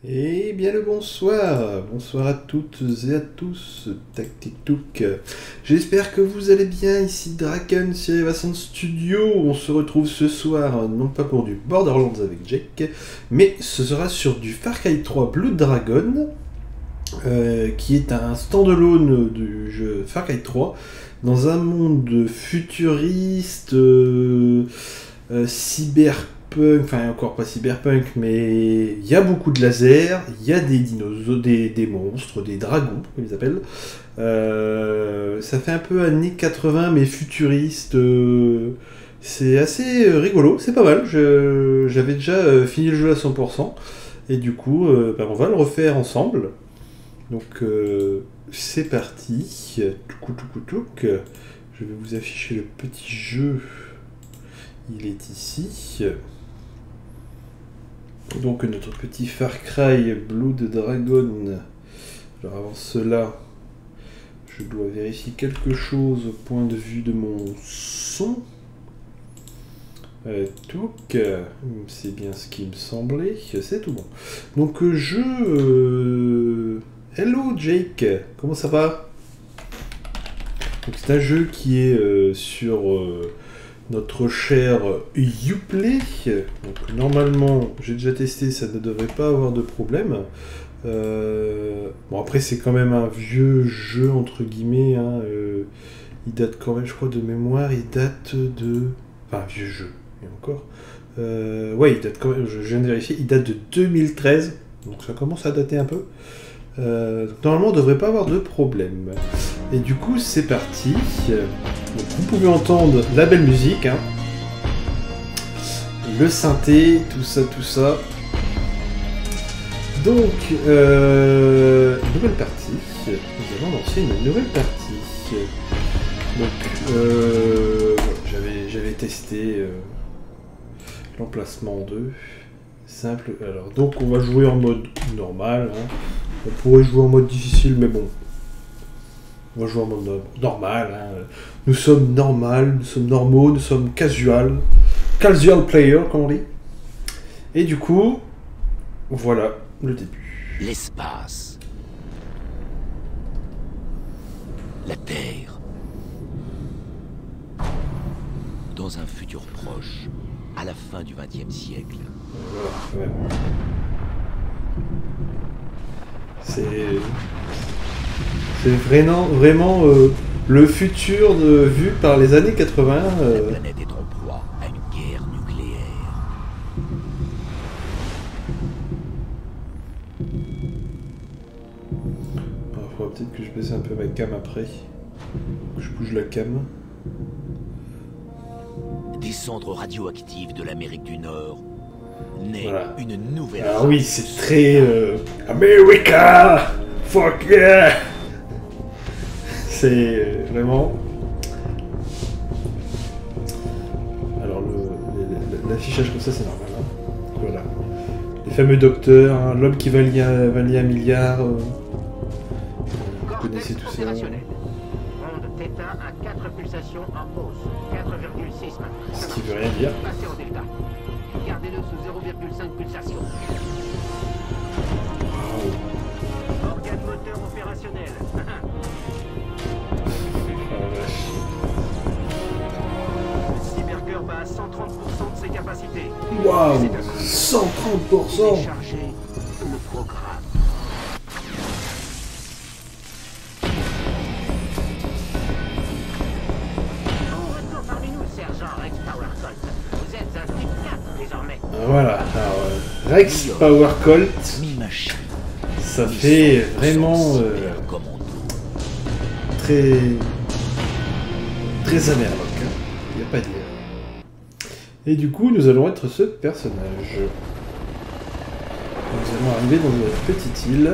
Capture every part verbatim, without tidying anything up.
Et bien le bonsoir, bonsoir à toutes et à tous, Tactic-Touk. J'espère que vous allez bien, ici Draken, Sirivasant Studio. On se retrouve ce soir, non pas pour du Borderlands avec Jake, mais ce sera sur du Far Cry trois Blood Dragon, euh, qui est un standalone du jeu Far Cry trois, dans un monde futuriste, euh, euh, cyberpunk. Enfin, encore pas cyberpunk, mais il y a beaucoup de lasers, il y a des dinosaures, des, des monstres, des dragons, comme ils appellent. Euh, ça fait un peu années quatre-vingts, mais futuriste. Euh, c'est assez rigolo, c'est pas mal. Je, j'avais déjà euh, fini le jeu à cent pour cent, et du coup, euh, ben, on va le refaire ensemble. Donc, euh, c'est parti. Toukou toukou touk. Je vais vous afficher le petit jeu. Il est ici. Donc notre petit Far Cry Blood Dragon. Alors avant cela, je dois vérifier quelque chose au point de vue de mon son. Euh, Touk, c'est bien ce qui me semblait, c'est tout bon. Donc je... Euh... Hello Jake, comment ça va? Donc c'est un jeu qui est euh, sur... Euh, notre cher Uplay. Donc normalement, j'ai déjà testé, ça ne devrait pas avoir de problème. Euh, bon après c'est quand même un vieux jeu entre guillemets. Hein, euh, il date quand même, je crois de mémoire, il date de, enfin vieux jeu. Et encore. Euh, ouais, il date quand même. Je viens de vérifier, il date de deux mille treize. Donc ça commence à dater un peu. Euh, normalement, on ne devrait pas avoir de problème. Et du coup, c'est parti. Donc, vous pouvez entendre la belle musique, hein. Le synthé, tout ça, tout ça. Donc, euh, nouvelle partie. Nous allons lancer une nouvelle partie. Donc, euh, j'avais, j'avais testé euh, l'emplacement en deux. Simple. Alors, donc, on va jouer en mode normal. Hein. On pourrait jouer en mode difficile, mais bon. On va jouer en mode normal. Hein. Nous sommes normal, nous sommes normaux, nous sommes casual. Casual player, comme on dit. Et du coup, voilà le début. L'espace. La Terre. Dans un futur proche, à la fin du vingtième siècle. Voilà, ouais. C'est... C'est vraiment, vraiment euh, le futur de, vu par les années quatre-vingts. Euh... La planète est en proie à une guerre nucléaire. Il faudra peut-être que je baisse un peu ma cam après. Que je bouge la cam. Des cendres radioactives de l'Amérique du Nord. Naît Voilà. une nouvelle. Ah oui, c'est très... Euh... America! Fuck yeah! C'est vraiment... Alors, l'affichage comme ça, c'est normal. Hein. Voilà. Les fameux docteurs, hein, l'homme qui va lier, va lier un milliard. Euh... Vous connaissez tout ça. Onde θ à quatre pulsations en hausse. quatre virgule six maintenant. Ce qui veut rien dire. Passez en delta. Gardez-le sous zéro virgule cinq pulsations. Wow. Organe moteur opérationnel. Cybercœur bat à cent trente pour cent de ses capacités. Waouh, cent trente pour cent. Téléchargez le programme. Bon retour parmi nous, sergent Rex Powercolt. Vous êtes un type quatre désormais. Voilà, alors euh, Rex Power Colt, Mi-machine. ça fait vraiment euh, très très américain, il n'y a pas à dire. Et du coup, nous allons être ce personnage. Nous allons arriver dans une petite île.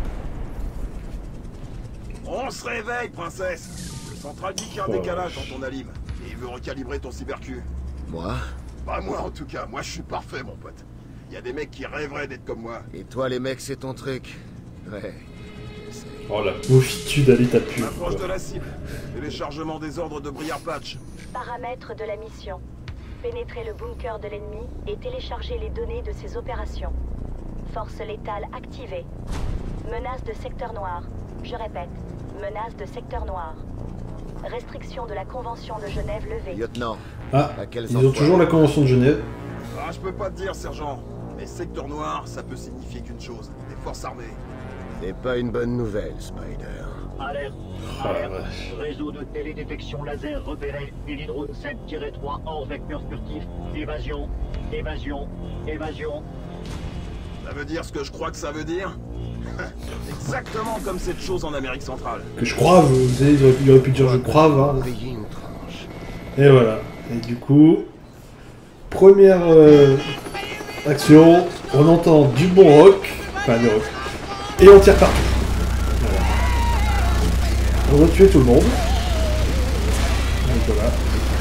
On se réveille, princesse. Le central dit qu'il y a un Oh, décalage vache. dans ton alim. Et il veut recalibrer ton cybercube. Moi? Pas moi en tout cas, moi je suis parfait mon pote. Il y a des mecs qui rêveraient d'être comme moi. Et toi, les mecs, c'est ton truc. Ouais. Oh la pauvitude à l'état pur. Approche quoi. de la cible. Téléchargement des ordres de Briar Patch. Paramètres de la mission. Pénétrer le bunker de l'ennemi et télécharger les données de ses opérations. Force létale activée. Menace de secteur noir. Je répète, menace de secteur noir. Restriction de la Convention de Genève levée. Lieutenant, Ah, à quels ils ont endroits? toujours la Convention de Genève. Ah, je peux pas te dire, sergent. Mais secteur noir, ça peut signifier qu'une chose. Des forces armées. C'est pas une bonne nouvelle, Spider. Alerte. Oh la Alerte. vache. Réseau de télédétection laser repéré. Hélidrone sept trois hors vecteur furtif. Évasion. Évasion. Évasion. Ça veut dire ce que je crois que ça veut dire? Exactement comme cette chose en Amérique centrale. Que je croive, vous savez, il aurait pu, il aurait pu dire je croive. Hein. Payer une tranche. Et voilà. Et du coup, première euh, action, on entend du bon rock, enfin du rock, et on tire partout. Voilà. On va tuer tout le monde. Donc voilà.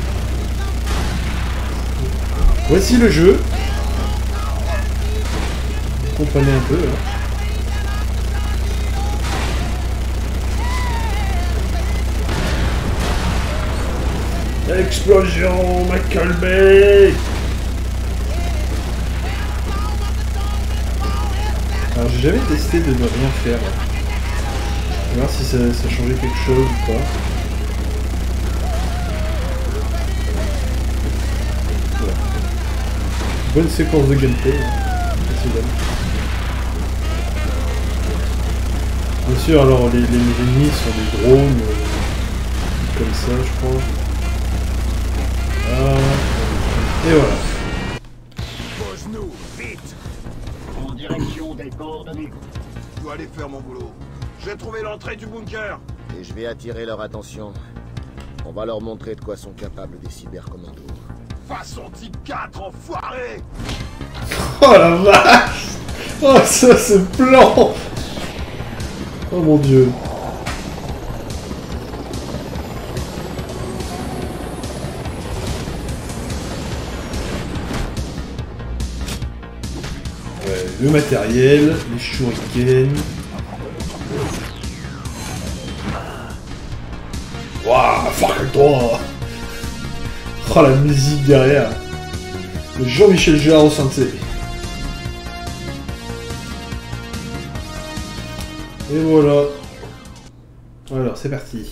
Voici le jeu. Vous comprenez un peu. Hein. Explosion, Michael Bay. Alors j'ai jamais testé de ne rien faire. On va voir si ça, ça changeait quelque chose ou pas. Voilà. Bonne séquence de gameplay. Hein. Bien sûr, alors les, les ennemis sont des drones euh, comme ça, je crois. Ah, et voilà. Pose-nous, vite. En direction des coordonnées. Je dois aller faire mon boulot. J'ai trouvé l'entrée du bunker. Et je vais attirer leur attention. On va leur montrer de quoi sont capables des cybercommandos. Façon type quatre, enfoiré. Oh la vache! Oh ça ce plan! Oh mon dieu! Ouais, le matériel, les shurikens. Waouh, fuck toi! Oh la musique derrière! Le Jean-Michel Jarre au synthé. Et voilà. Alors, c'est parti.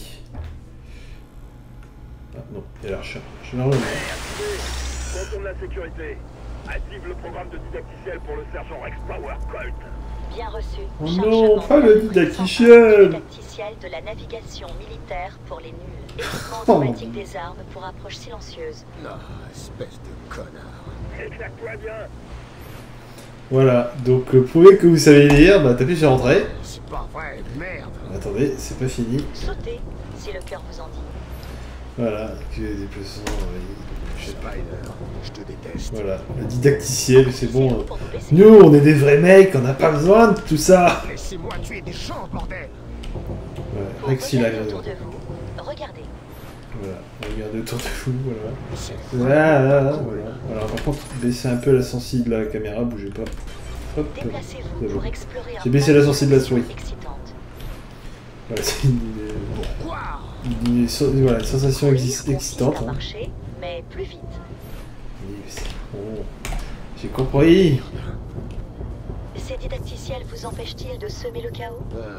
Ah non, il y a l'archer. Je vais l'enlever. Contourne la sécurité. Active le programme de didacticiel pour le sergent Rex Power Colt. Bien reçu. Oh Chargement non, pas le de didacticiel. didacticiel de la navigation militaire pour les nuls. Équipement Oh. automatique des armes pour approche silencieuse. Non, espèce de connard. Éclate-toi bien. Voilà, donc euh, prouvez que vous savez lire, bah tapez sur entrée. C'est pas vrai, merde. Attendez, c'est pas fini. Sautez si le cœur vous en dit. Voilà, que les déplacements, euh, je sais pas. Spider, je te déteste. Voilà, le didacticiel, c'est bon. Poussez-vous euh. pour vous baisser. Nous, on est des vrais mecs, on n'a pas besoin de tout ça. Laissez-moi tuer des gens, bordel. Ouais, Pour Rex, il a regarder raison. autour de vous, regardez. Voilà, regardez autour de vous, voilà. C'est Voilà, voilà, voilà. Alors par contre, baissez un peu la sensibilité de la caméra, bougez pas. Hop, c'est Déplacez-vous bon. pour explorer un J'ai baissé tas la de sensibilité de la souris. sensations excitantes. Voilà, c'est une, Pourquoi? une- une so- voilà, une sensation Courir exi- consiste excitante. à Hein. marcher, mais plus vite. Oui, c'est bon. J'ai compris. Ces didacticiels vous empêchent-ils de semer le chaos?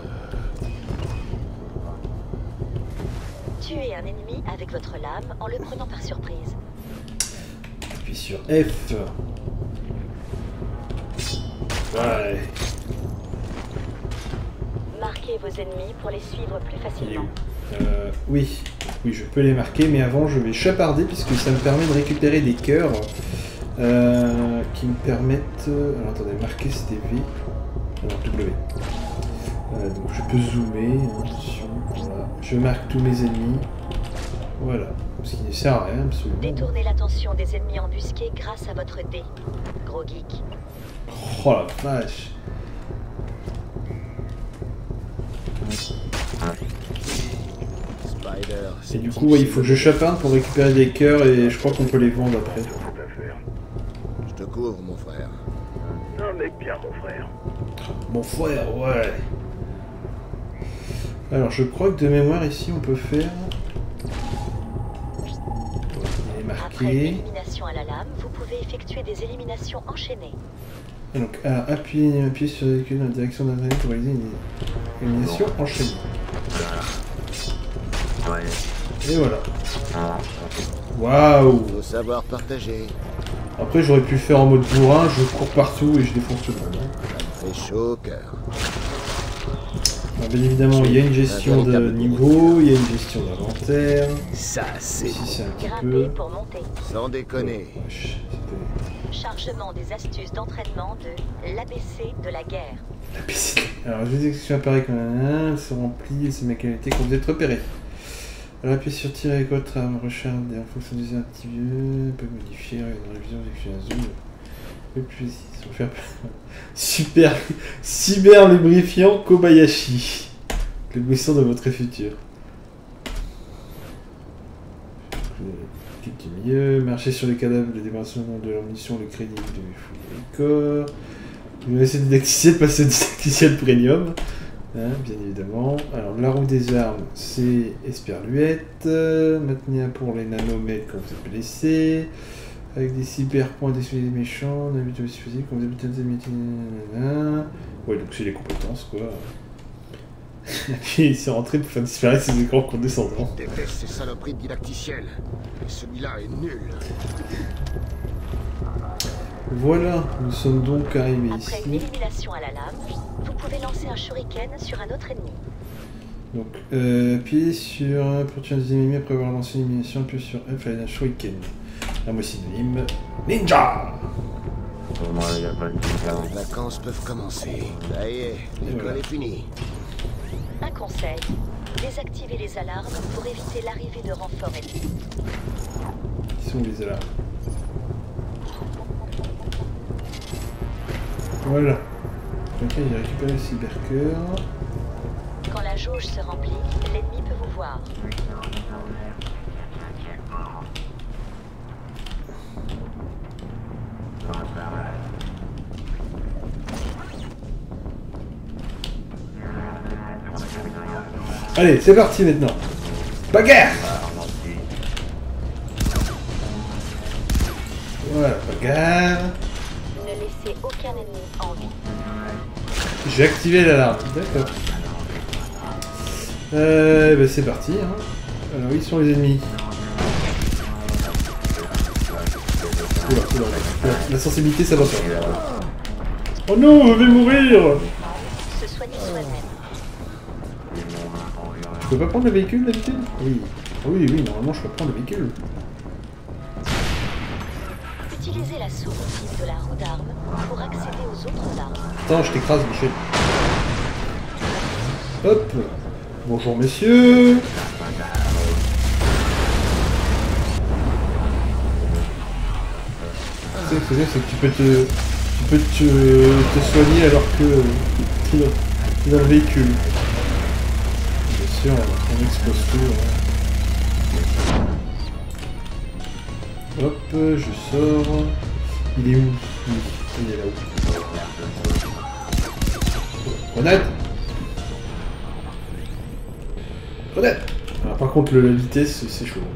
Tuez un ennemi avec votre lame en le prenant par surprise. Puis sur F. Ouais. Marquez vos ennemis pour les suivre plus Il est facilement. où euh, Oui. Oui, je peux les marquer, mais avant je vais chaparder puisque ça me permet de récupérer des cœurs euh, qui me permettent. Alors attendez, marquer c'était V. Alors W. Euh, donc je peux zoomer. Attention. Voilà. Je marque tous mes ennemis. Voilà. Ce qui ne sert à rien absolument. Détournez l'attention des ennemis embusqués grâce à votre dé. Gros geek. Oh la vache. Spider, Et du coup, ouais, il faut que je chaparde pour récupérer des cœurs et je crois qu'on peut les vendre après. je te couvre, mon frère. Un mec bien, mon frère. Mon frère, ouais. Alors, je crois que de mémoire ici, on peut faire. Il est Après marqué. l'élimination à la lame, vous pouvez effectuer des éliminations enchaînées. Donc, alors, appuyez, appuyez sur le véhicule dans la direction d'un train pour réaliser une élimination enchaînée. Et voilà. Waouh! Faut savoir partager. Après, j'aurais pu le faire en mode bourrin, je cours partout et je défonce tout le monde. Ça me fait chaud au cœur. Alors, bien évidemment, il y a une gestion de niveau, il y a une gestion d'inventaire. Ça, c'est Ici, c'est un petit Grimper peu. pour monter. sans déconner. Wesh, c'était- Chargement des astuces d'entraînement de l'A B C de la guerre. la P C. Alors, les exécutions apparaissent comme un un, se remplissent et c'est ma qualité quand vous êtes repéré. Alors, appuyez sur tirer avec votre arme, recharge et en fonction des activités, peut modifier une révision d'exécution un zoom. Le plus précis, faire super cyber lubrifiant Kobayashi. Le buisson de votre futur. Clic du milieu, marcher sur les cadavres, le débarrassement de leur mission, le crédit de fouiller les corps. Vous me laissez didacticiel, passer didacticiel premium. Hein, bien évidemment. Alors, la roue des armes, c'est esperluette. Euh, maintenir pour les nanomètres quand vous êtes blessé. Avec des cyber points des méchants, on habite aussi physique, quand vous habitez des métiers. Ouais, donc c'est les compétences, quoi. Et puis il s'est rentré pour faire disparaître ses écrans condescendants. Je déteste ces saloperies de didacticiel. Et celui-là est nul. Voilà, nous sommes donc arrivés Après ici. une élimination à la lame, vous pouvez lancer un shuriken sur un autre ennemi. Donc, euh, appuyez sur pour tuer un deuxième ennemi après avoir lancé l'élimination, appuyez sur F avec un shuriken. Un mot synonyme. Ninja! Les vacances peuvent commencer. Ça y est, l'école voilà. est finie. Un conseil, désactivez les alarmes pour éviter l'arrivée de renforts ennemis. Qui sont les alarmes? Voilà. Donc là, j'ai récupéré le cybercœur. Quand la jauge se remplit, l'ennemi peut vous voir. Allez, c'est parti maintenant. Bagarre! Voilà, bagarre. Ne laissez aucun ennemi en vie. J'ai activé l'alarme. D'accord. Euh, bah c'est parti. Hein. Alors, ils sont les ennemis. Oula, oula, oula. La sensibilité, ça va pas. Oh non, je vais mourir! Se soigner soi-même. Je peux pas prendre le véhicule d'habitude? Oui. Oui, oui, normalement je peux prendre le véhicule. Utilisez la souris de la roue d'armes pour accéder aux autres armes. Attends, je t'écrase, Michel. Hop. Bonjour, messieurs. Ce que c'est, c'est que tu peux te, tu peux te, te soigner alors que tu es dans, t'es dans le véhicule. Bien sûr, on expose tout. Hein. Hop, je sors. Il est où? Oui, il est là-haut. Grenade! Grenade! Alors par contre, le, la vitesse, c'est chaud.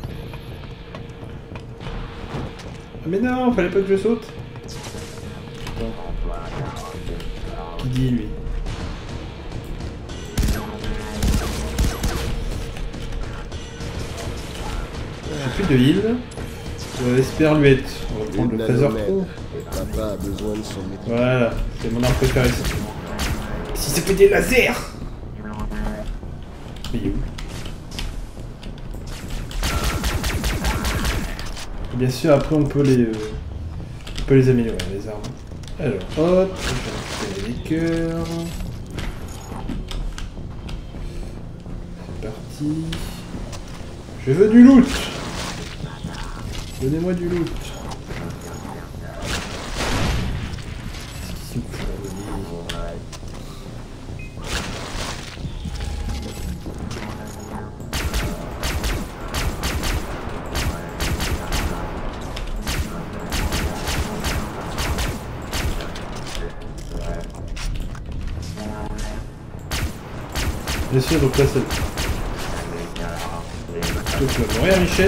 Ah mais non, fallait pas que je saute. Attends. Qui dit lui? J'ai plus de heal. Euh, Esperluette. On va prendre Une le Phaser nanomètre. Pro. Et papa a besoin de son métier. Voilà, c'est mon arme préférée ça. Si ça fait des lasers! Mais il est où? Et bien sûr, après on peut les, euh, on peut les améliorer, les armes. Alors, hop, je vais récupérer les cœurs. C'est parti. Je veux du loot! Donnez-moi du loot! Qu'est-ce qu'il me fout, là, bien sûr, donc là c'est... Donc tu vas mourir, Michel.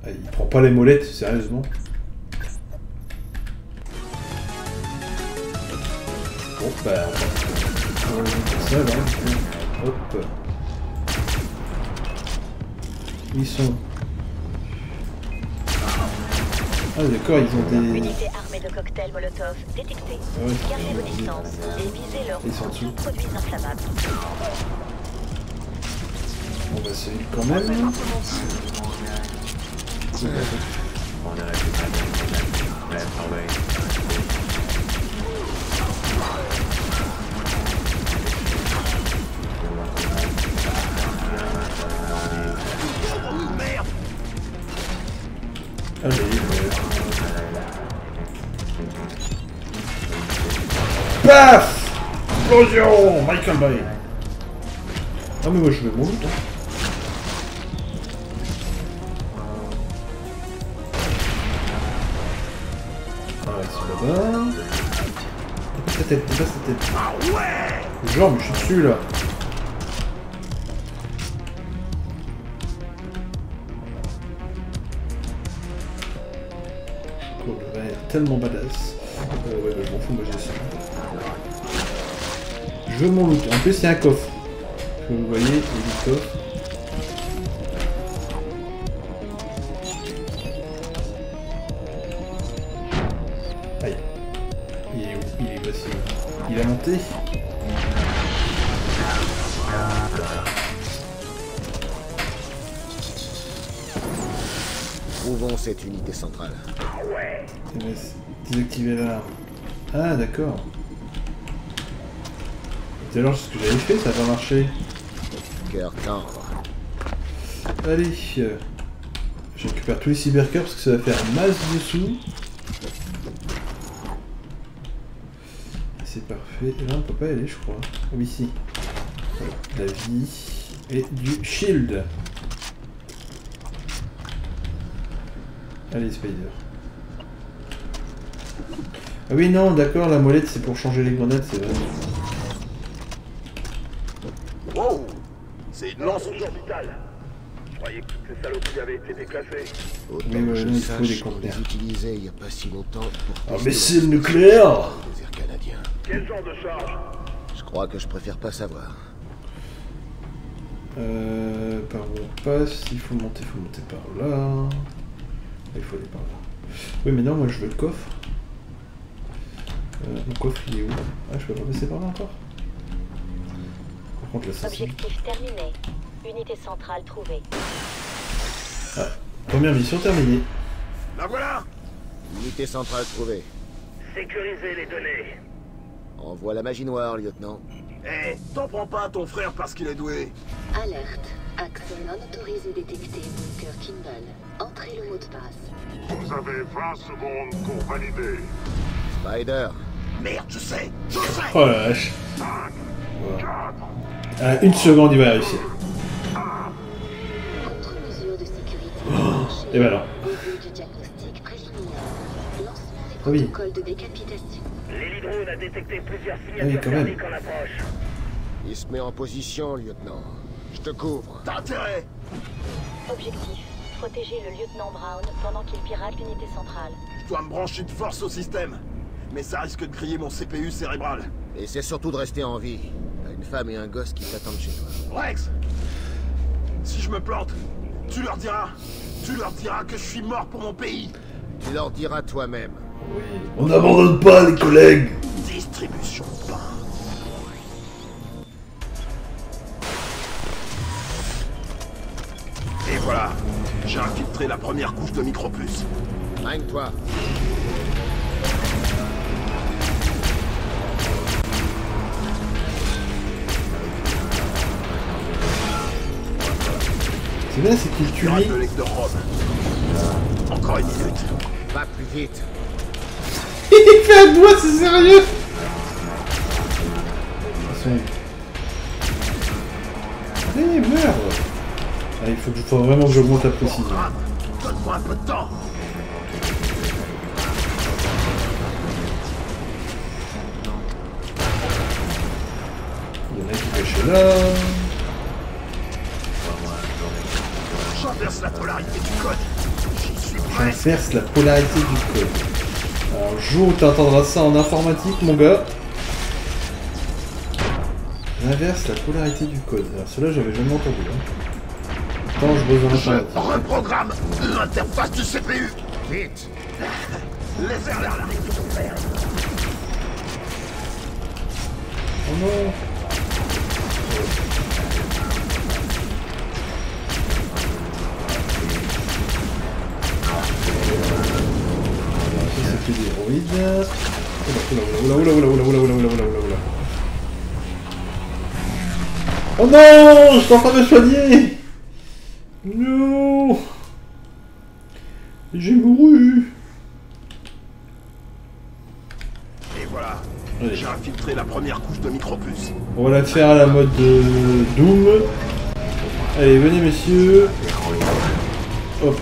Ah, il prend pas les molettes, sérieusement. Bon, bah, on va faire ça, là. Hop. Ils sont... Ah d'accord, ils ont des... Unité armée de cocktails Molotov détectée. Ah ouais, Gardez vos distances et visez leurs ils sont dessous. produits inflammables. On va essayer quand même. Allez, paf! Explosion! Michael Bay! Ah mais moi je vais mourir. Ah c'est là-bas. Dépasse ta tête, dépasse ta tête. Ah ouais! Genre mais je suis dessus là. Tellement badass. Euh, ouais, bah, je m'en fous, moi j'ai ça. Je veux mon loot. En plus, il y a un coffre. Comme vous voyez, il y a du coffre. Aïe. Il est où? Il est passé où? Il a monté. Trouvons cette unité centrale. Désactiver l'alarme. Ah d'accord. C'est alors ce que j'avais fait, ça n'a pas marché. Cœur tendre. Allez, euh, je récupère tous les cybercœurs parce que ça va faire masse dessous. C'est parfait. Et là on peut pas y aller je crois. Oui si. Voilà. La vie et du shield. Allez Spider. Ah oui non d'accord, la molette c'est pour changer les grenades, c'est vrai. Wow! C'est une lance orbitale. Je croyais que toutes ces saloperies avaient été déclassées. Autant Oui, mais que je il faut les sache, on contenir. les utilisait il y a pas si longtemps pour Un tester missile la- nucléaire! des airs canadiens. Quel genre de charge? Je crois que je préfère pas savoir. Euh, par où on passe? Il faut monter, il faut monter par là. Il faut aller par là. Oui mais non, moi je veux le coffre. Euh, mon coffre il est où? Ah je peux pas passer par là encore? Par contre là ça c'est... Objectif terminé. Unité centrale trouvée. Ah, première mission terminée. La voilà! Unité centrale trouvée. Sécuriser les données. Envoie la magie noire, lieutenant. Eh, t'en prends pas à ton frère parce qu'il est doué. Alerte. Accès non autorisé détecté. Bunker Kimball. Entrez le mot de passe. Vous avez vingt secondes pour valider. Spider. Merde, je sais! Je sais! Oh la vache. Voilà. Ah, une seconde il va y réussir. Contre-mesure de sécurité. Et ben non. Début du diagnostic préliminaire. Lancement des Ah oui. protocoles de décapitation. L'hélidrone a détecté plusieurs Ah oui, signatures quand même. thermiques en approche. Il se met en position, lieutenant. Je te couvre. T'as intérêt! Objectif. Protéger le lieutenant Brown pendant qu'il pirate l'unité centrale. Je dois me brancher de force au système. Mais ça risque de griller mon C P U cérébral. Et c'est surtout de rester en vie. T'as une femme et un gosse qui t'attendent chez toi. Rex! Si je me plante, tu leur diras. Tu leur diras que je suis mort pour mon pays. Tu leur diras toi-même. Oui. On n'abandonne pas les collègues. Distribution de pain. Et voilà. J'ai infiltré la première couche de micropuce. Règne-toi. C'est bien, c'est qu'il tue Pirates lui. de l'aigle de Rome. Encore une minute. Va plus vite. Il fait un doigt, c'est sérieux? De toute façon... Allez, merde! Ah, il faut, que, faut vraiment que j'augmente la précision. Ah, donne-moi un peu de temps. Il y en a qui est caché là. J'inverse la polarité du code. J'y suis prêt. J'inverse la polarité du code. Alors, le jour où tu entendras ça en informatique, mon gars. J'inverse la polarité du code. Alors, cela, j'avais jamais entendu. Hein. Attends, je besoin d'informatique. Je reprogramme l'interface du C P U. Vite. Laissez l'air là. Oh non. C'est des héroïdes. Oula, oula, oula, oula, oula, oula, oula, oula, oula, oula. Oh non, je suis en train de me soigner. Non. J'ai mouru. Et voilà. Allez. J'ai infiltré la première couche de micropuce. On va la faire à la mode de Doom. Allez, venez messieurs. Hop.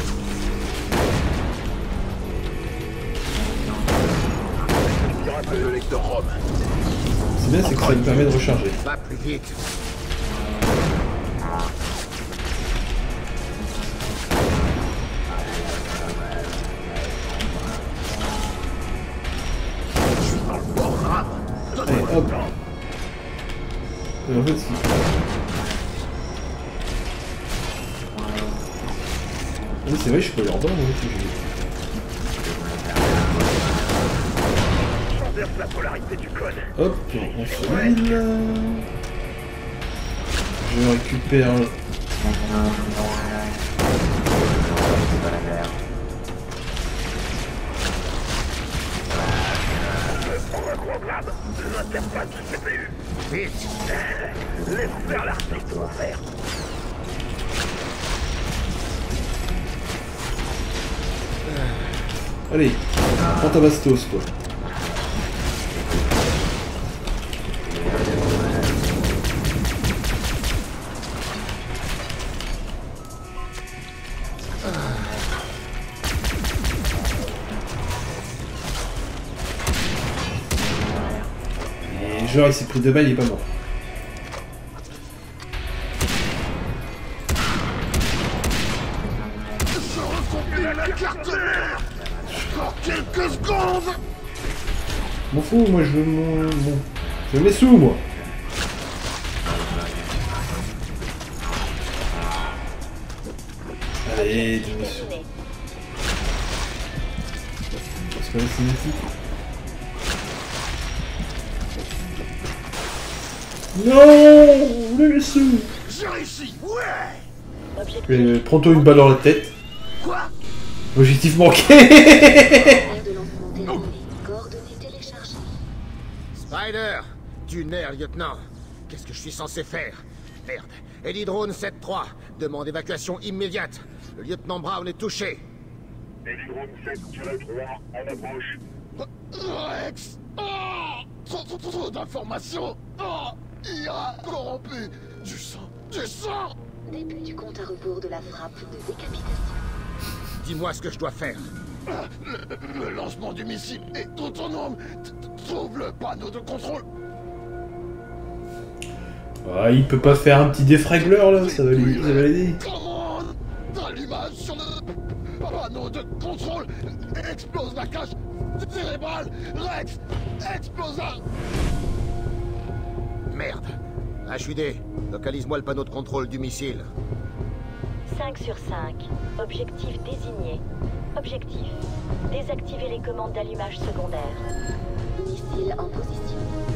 Le lecteur ROM. C'est bien, c'est que ça me permet de recharger. Va plus vite. Je suis dans le programme. Allez, hop. Et en fait, c'est... Oui, c'est vrai, je peux aller en bas, moi aussi. J'inverse la polarité du code. Hop, on se heal. Je récupère... Je reprogramme l'interface du C P U. Vite. Laisse faire l'artiste, mon frère. Allez, prends ta bastos, quoi. Et genre, il s'est pris deux balles, il est pas mort. La carte mère. Encore quelques secondes. M'en fous, moi je veux mon... mon... Je veux mes sous, moi. Allez, je me suis... C'est pas la cinématique. Non, les sous. J'ai réussi. Ouais. Mais prends-toi une balle dans la tête. Quoi? Objectif manqué. Aire de lancement terminée. Coordonnées téléchargées. Spider, du nerf, lieutenant. Qu'est-ce que je suis censé faire? Merde. Hélidrone sept trois. Demande évacuation immédiate. Le lieutenant Brown est touché. Hélidrone sept trois en approche. Rex. Oh, trop, trop, trop, trop d'informations. Oh, I A corrompu. Du sang. Du sang. Début du compte à rebours de la frappe de décapitation. Dis-moi ce que je dois faire. Le, le lancement du missile est autonome. Trouve le panneau de contrôle. Ah, il peut pas faire un petit défragleur là, ça va lui, ça va l'aider. Commande d'allumage sur le panneau de contrôle. Explose la cage cérébrale. Rex, explosa. Merde. H U D, localise-moi le panneau de contrôle du missile. cinq sur cinq. Objectif désigné. Objectif. Désactiver les commandes d'allumage secondaire. Missile en position.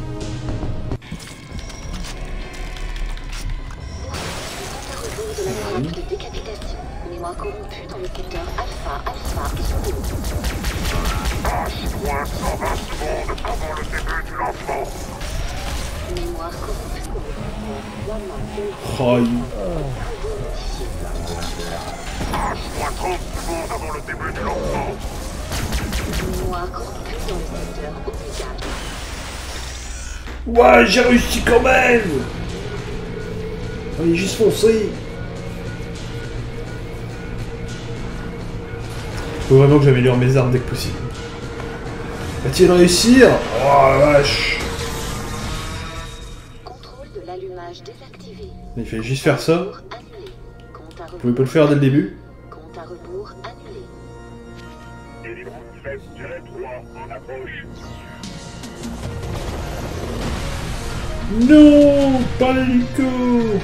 De la frappe de décapitation. Mémoire corrompue dans le secteur Alpha, Alpha, isolé. Passe moins cent vingt secondes avant le début du lancement. Mémoire corrompue. Oh, il... Passe moins trente secondes avant le début du lancement. Mémoire corrompue dans le secteur Oméga. Ouais, j'ai réussi quand même. Allez, juste foncé. Faut vraiment que j'améliore mes armes dès que possible. Va-t-il réussir? Oh la vache. Contrôle de l'allumage désactivé. Il fallait juste faire ça. Annulé. Compte à Vous rebours pouvais pas le faire dès le début. Compte à rebours annulé. Hélidrone sept trois en approche. Non, pas l'hélico.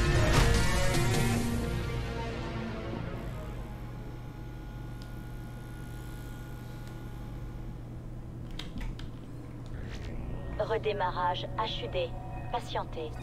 Redémarrage H U D. Patientez.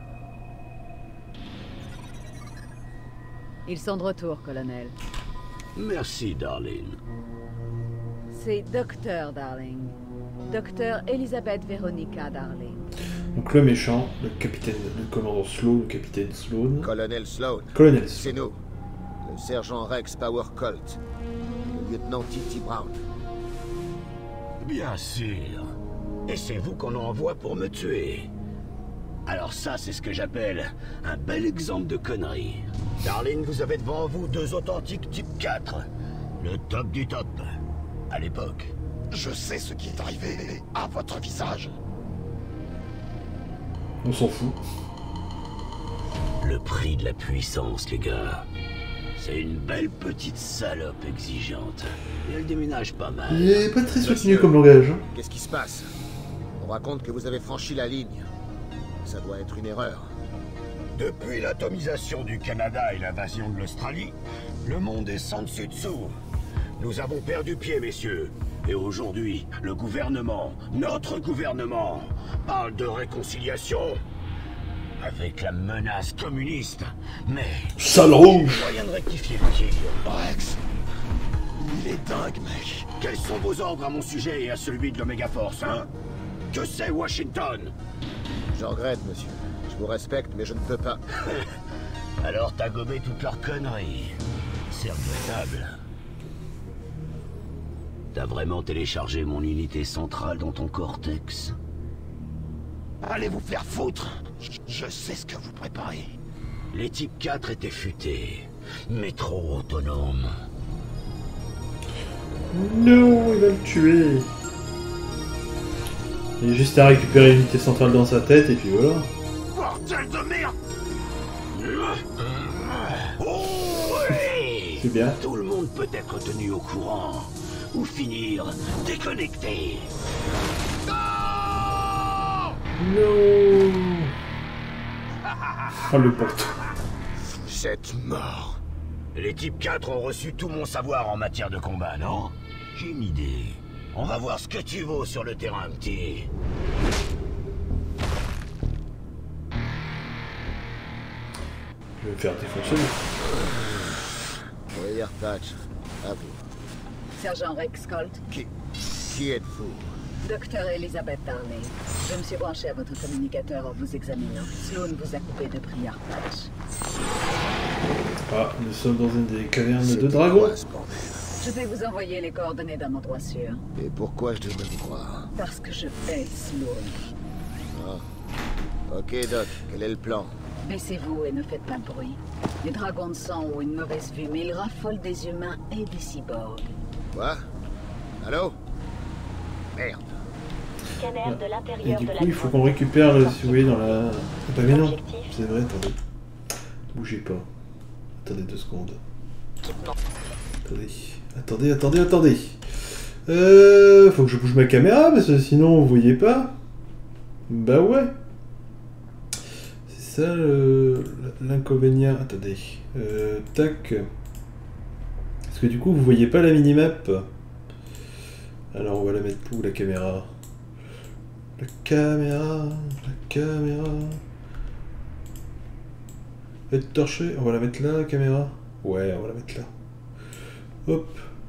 Ils sont de retour, colonel. Merci, Darling. C'est Docteur Darling. Docteur Elizabeth Veronica Darling. Donc le méchant, le capitaine, le commandant Sloan, le capitaine Sloan. Colonel Sloan. Colonel C'est Sloan. nous. Le sergent Rex Power Colt. Le lieutenant T T Brown. Bien sûr. Et c'est vous qu'on envoie pour me tuer. Alors ça, c'est ce que j'appelle un bel exemple de connerie. Darling, vous avez devant vous deux authentiques type quatre. Le top du top. À l'époque. Je sais ce qui est arrivé à votre visage. On s'en fout. Le prix de la puissance, les gars. C'est une belle petite salope exigeante. Et elle déménage pas mal. Il est pas très soutenu comme langage. Hein. Qu'est-ce qui se passe? On raconte que vous avez franchi la ligne. Ça doit être une erreur. Depuis l'atomisation du Canada et l'invasion de l'Australie, le monde est sans dessus dessous. Nous avons perdu pied, messieurs. Et aujourd'hui, le gouvernement, notre gouvernement, parle de réconciliation avec la menace communiste. Mais... Sale rouge! Moyen de rectifier le tir. Rex, il est dingue, mec. Quels sont vos ordres à mon sujet et à celui de l'Omega Force, hein? Que c'est Washington? Je regrette, monsieur. Je vous respecte, mais je ne peux pas. Alors t'as gobé toutes leurs conneries. C'est regrettable. T'as vraiment téléchargé mon unité centrale dans ton cortex? Allez vous faire foutre. Je, je sais ce que vous préparez. Les types quatre étaient futés, mais trop autonomes. Non, il va le tuer. Il est juste à récupérer l'unité centrale dans sa tête et puis voilà. Bordel de merde! Oh ouais! C'est bien. Tout le monde peut être tenu au courant. Ou finir déconnecté. Non. Oh le porte. Vous êtes mort. Les types quatre ont reçu tout mon savoir en matière de combat, non? J'ai une idée. On va voir ce que tu vaux sur le terrain, petit. Je vais me faire défoncer. Oui, Patch. À vous. Sergent Rex Colt. Qui... Qui êtes-vous? Docteur Elizabeth Darling. Je me suis branché à votre communicateur en vous examinant. Sloan vous a coupé de prière, Patch. Ah, nous sommes dans une des cavernes C'est de dragons. quoi, ce bordel? Je vais vous envoyer les coordonnées d'un endroit sûr. Et pourquoi je devrais vous croire? Parce que je hais Sloan. Ah. Ok, Doc. Quel est le plan? Baissez-vous et ne faites pas de bruit. Les dragons de sang ont une mauvaise vue, mais ils raffolent des humains et des cyborgs. Quoi? Allô? Merde. Scanner de Et l'intérieur du de coup, la il faut grotte. qu'on récupère le... Si vous voyez dans la... Ah bah mais non, Objectif. c'est vrai, attendez. Bougez pas. Attendez deux secondes. Équipement. Attendez, attendez, attendez, attendez. Euh... Faut que je bouge ma caméra, parce que sinon vous voyez pas. Bah ouais. C'est ça le- l'inconvénient. Attendez. Euh... Tac. Parce que du coup, vous voyez pas la minimap. Alors on va la mettre où la caméra? La caméra, la caméra. Être torché, on va la mettre là la caméra. Ouais, on va la mettre là. Hop.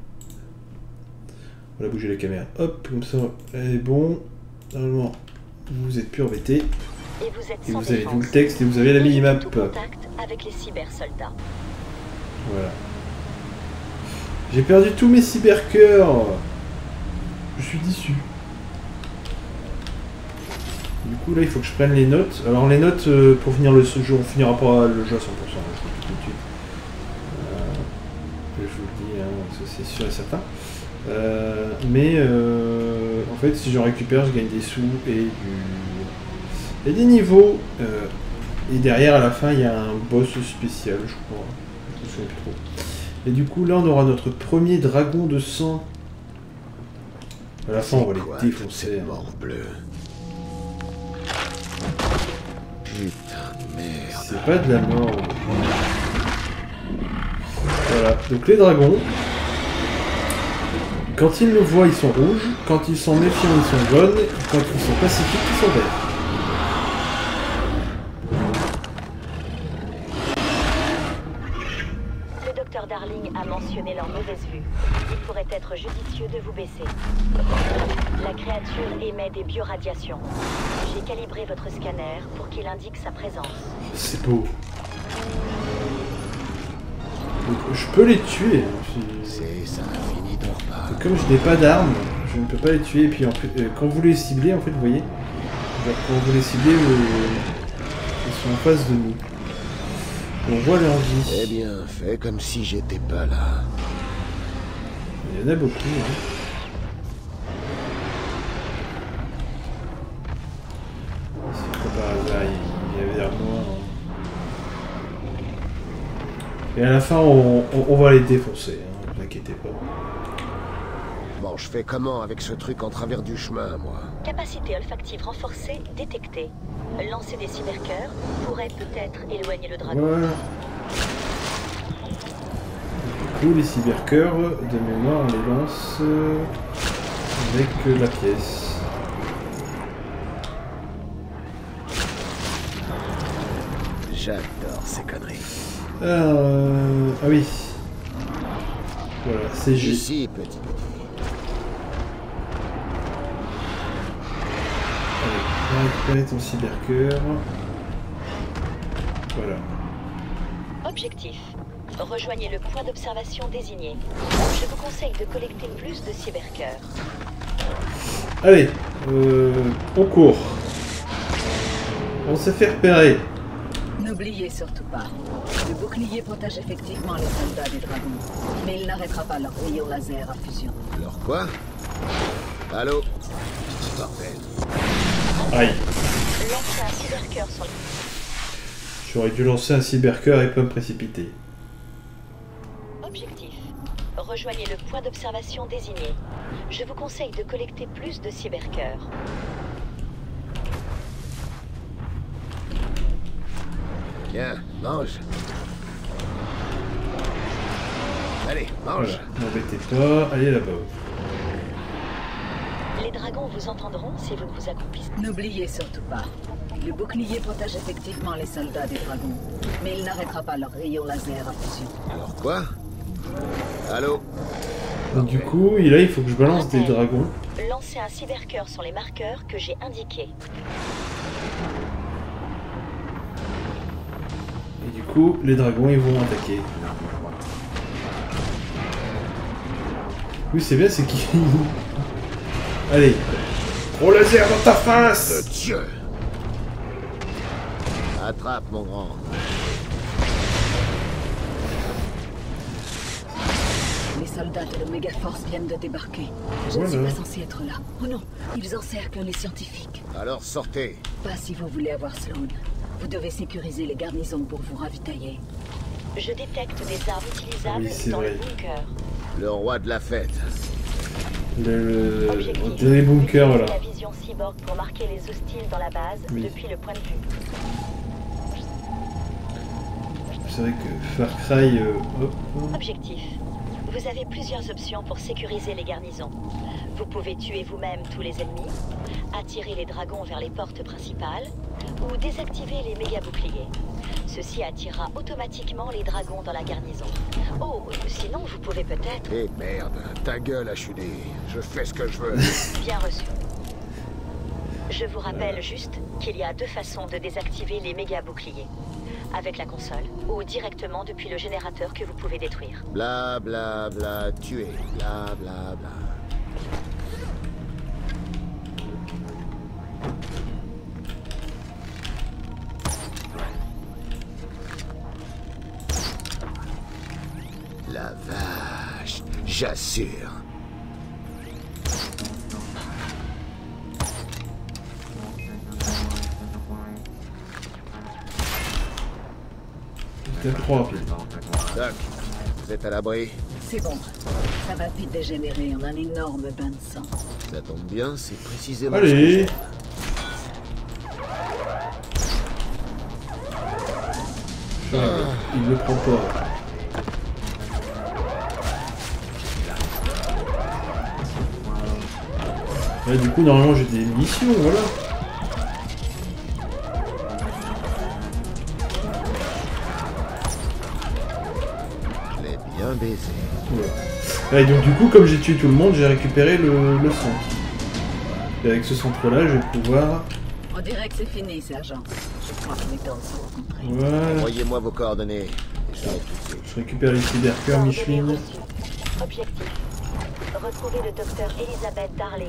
On va bouger la caméra. Hop, comme ça, elle est bon. Normalement, vous êtes plus embêté. Et vous êtes Et sans vous avez défense. tout le texte et vous avez la Évitez minimap. tout contact avec les cybersoldats. Voilà. J'ai perdu tous mes cybercœurs. Je suis déçu. Du coup, là, il faut que je prenne les notes. Alors, les notes, euh, pour finir le jeu, on finira pas le jeu à cent pour cent, je vous le dis tout de suite. Euh, je vous le dis, hein, ça, c'est sûr et certain. Euh, mais, euh, en fait, si j'en récupère, je gagne des sous et du... et des niveaux. Euh, et derrière, à la fin, il y a un boss spécial, je crois. souviens plus trop. Et du coup, là, on aura notre premier dragon de sang. À la fin, on va les défoncer. Hein. Bleu. Putain de merde. C'est pas de la mort. Voilà, donc les dragons, quand ils le voient, ils sont rouges, quand ils sont méfiants, ils sont jaunes, quand ils sont pacifiques, ils sont verts. Le docteur Darling a mentionné leur mauvaise vue. Il pourrait être judicieux de vous baisser. La créature émet des bioradiations. J'ai calibré votre scanner pour qu'il indique sa présence. C'est beau. Donc, je peux les tuer. C'est ça, fini de repas. Comme je n'ai pas d'armes, je ne peux pas les tuer. Et puis en fait, euh, quand vous les ciblez, en fait, vous voyez, genre, quand vous les ciblez, euh, ils sont en face de nous. On voit leur vie. Eh bien, fais comme si j'étais pas là. Il y en a beaucoup. Hein. C'est pas par hasard, il y avait l'air noir. Hein. Et à la fin, on, on, on va les défoncer, hein, ne vous inquiétez pas. Bon, je fais comment avec ce truc en travers du chemin, moi? Capacité olfactive renforcée détectée. Lancer des cybercœurs pourrait peut-être éloigner le dragon. Voilà. Du coup, les cybercœurs, de mémoire, on les lance euh, avec euh, la pièce. J'adore ces conneries. Euh, ah oui. Voilà, c'est G. Ici, petit petit. Allez, on va récupérer ton cybercœur. Voilà. Objectif. Rejoignez le point d'observation désigné. Je vous conseille de collecter plus de cybercœurs. Allez, euh, on court. On s'est fait repérer. N'oubliez surtout pas, le bouclier protège effectivement les soldats des dragons, mais il n'arrêtera pas leur rayon laser à fusion. Alors quoi? Allô? Bordel. Aïe. Lancez un cybercœur sur le... J'aurais dû lancer un cybercœur et pas me précipiter. Objectif. Rejoignez le point d'observation désigné. Je vous conseille de collecter plus de cybercœurs. Tiens, mange. Allez, mange. Voilà, n'embêtez pas, allez là-bas. Les dragons vous entendront si vous ne vous accomplissez. N'oubliez surtout pas, le bouclier protège effectivement les soldats des dragons, mais il n'arrêtera pas leur rayon laser à fusion. Alors quoi? Allô? Donc, du coup, et là, il faut que je balance des dragons. Lancez un cybercœur sur les marqueurs que j'ai indiqués. Et du coup, les dragons, ils vont attaquer. Oui, c'est bien, c'est qui... Allez. Gros laser dans ta face! De Dieu! Attrape, mon grand. Les soldats de l'Omega Force viennent de débarquer. Je Voilà. ne suis pas censé être là. Oh non, ils encerclent les scientifiques. Alors sortez. Pas si vous voulez avoir Sloan. Vous devez sécuriser les garnisons pour vous ravitailler. Je détecte des armes utilisables Oui, c'est dans vrai. le bunker. Le roi de la fête. Le... Objectif. le dernier bunker, Utilisez voilà. la vision cyborg pour marquer les hostiles dans la base Oui. depuis le point de vue. C'est vrai que Far Cry... Euh... hop, hop. Objectif. Vous avez plusieurs options pour sécuriser les garnisons. Vous pouvez tuer vous-même tous les ennemis, attirer les dragons vers les portes principales, ou désactiver les méga boucliers. Ceci attirera automatiquement les dragons dans la garnison. Oh, sinon vous pouvez peut-être... Eh merde, ta gueule, H U D. Je fais ce que je veux. Bien reçu. Je vous rappelle juste qu'il y a deux façons de désactiver les méga boucliers. Avec la console, ou directement depuis le générateur que vous pouvez détruire. Bla bla bla, tuer. Bla bla bla. La vache, j'assure. C'était trop rapide. Doc, vous êtes à l'abri? C'est bon. Ça va vite dégénérer en un énorme bain de sang. Ça tombe bien, c'est précisément... Allez. Ah, il le prend pas. Ouais, du coup, normalement, j'ai des missions, voilà. Je l'ai bien baisé. Voilà. Ouais, et donc, du coup, comme j'ai tué tout le monde, j'ai récupéré le, le centre. Et avec ce centre-là, je vais pouvoir... On dirait que c'est fini, sergent. Je crois que les temps sont rencontrés. Voilà. Envoyez-moi vos coordonnées. J'arrive tout de suite. Je récupère les cybercœurs, Micheline. Objectif. Retrouver le docteur Elizabeth Darling.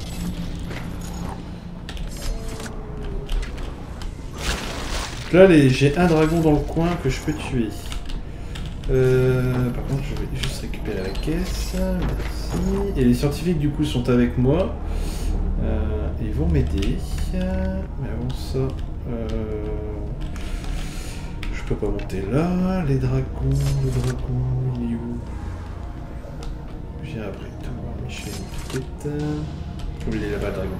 Là, les... j'ai un dragon dans le coin que je peux tuer. Euh... Par contre, je vais juste récupérer la caisse. Merci. Et les scientifiques, du coup, sont avec moi. Euh... Ils vont m'aider. Mais avant ça... Euh... Je peux pas monter là. Les dragons... Le dragon... Il est où? J'ai après tout. Michel, une petite... Oh, il est là-bas, le dragon.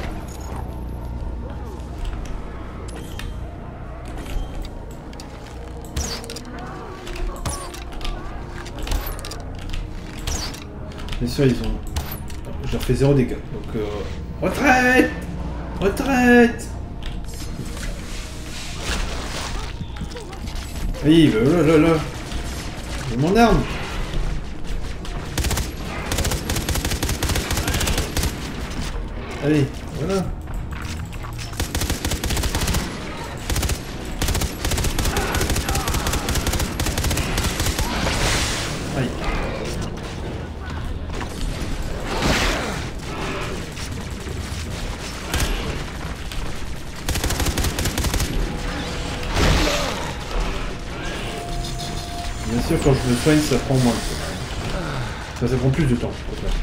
Bien sûr, ils ont... Je leur fais zéro dégâts. Donc, euh... retraite! Retraite! Oui, bah là, là, là. J'ai mon arme. Allez, voilà. Aïe. Bien sûr, quand je me soigne, ça prend moins de temps. Ça, ça prend plus de temps. Au contraire.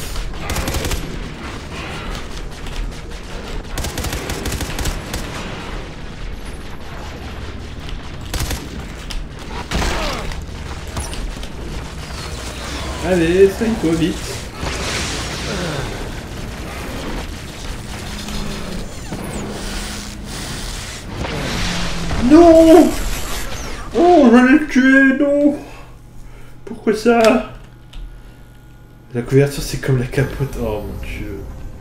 Allez, soigne-toi vite. Non! Oh, j'allais le tuer, non! Pourquoi ça? La couverture, c'est comme la capote. Oh mon dieu.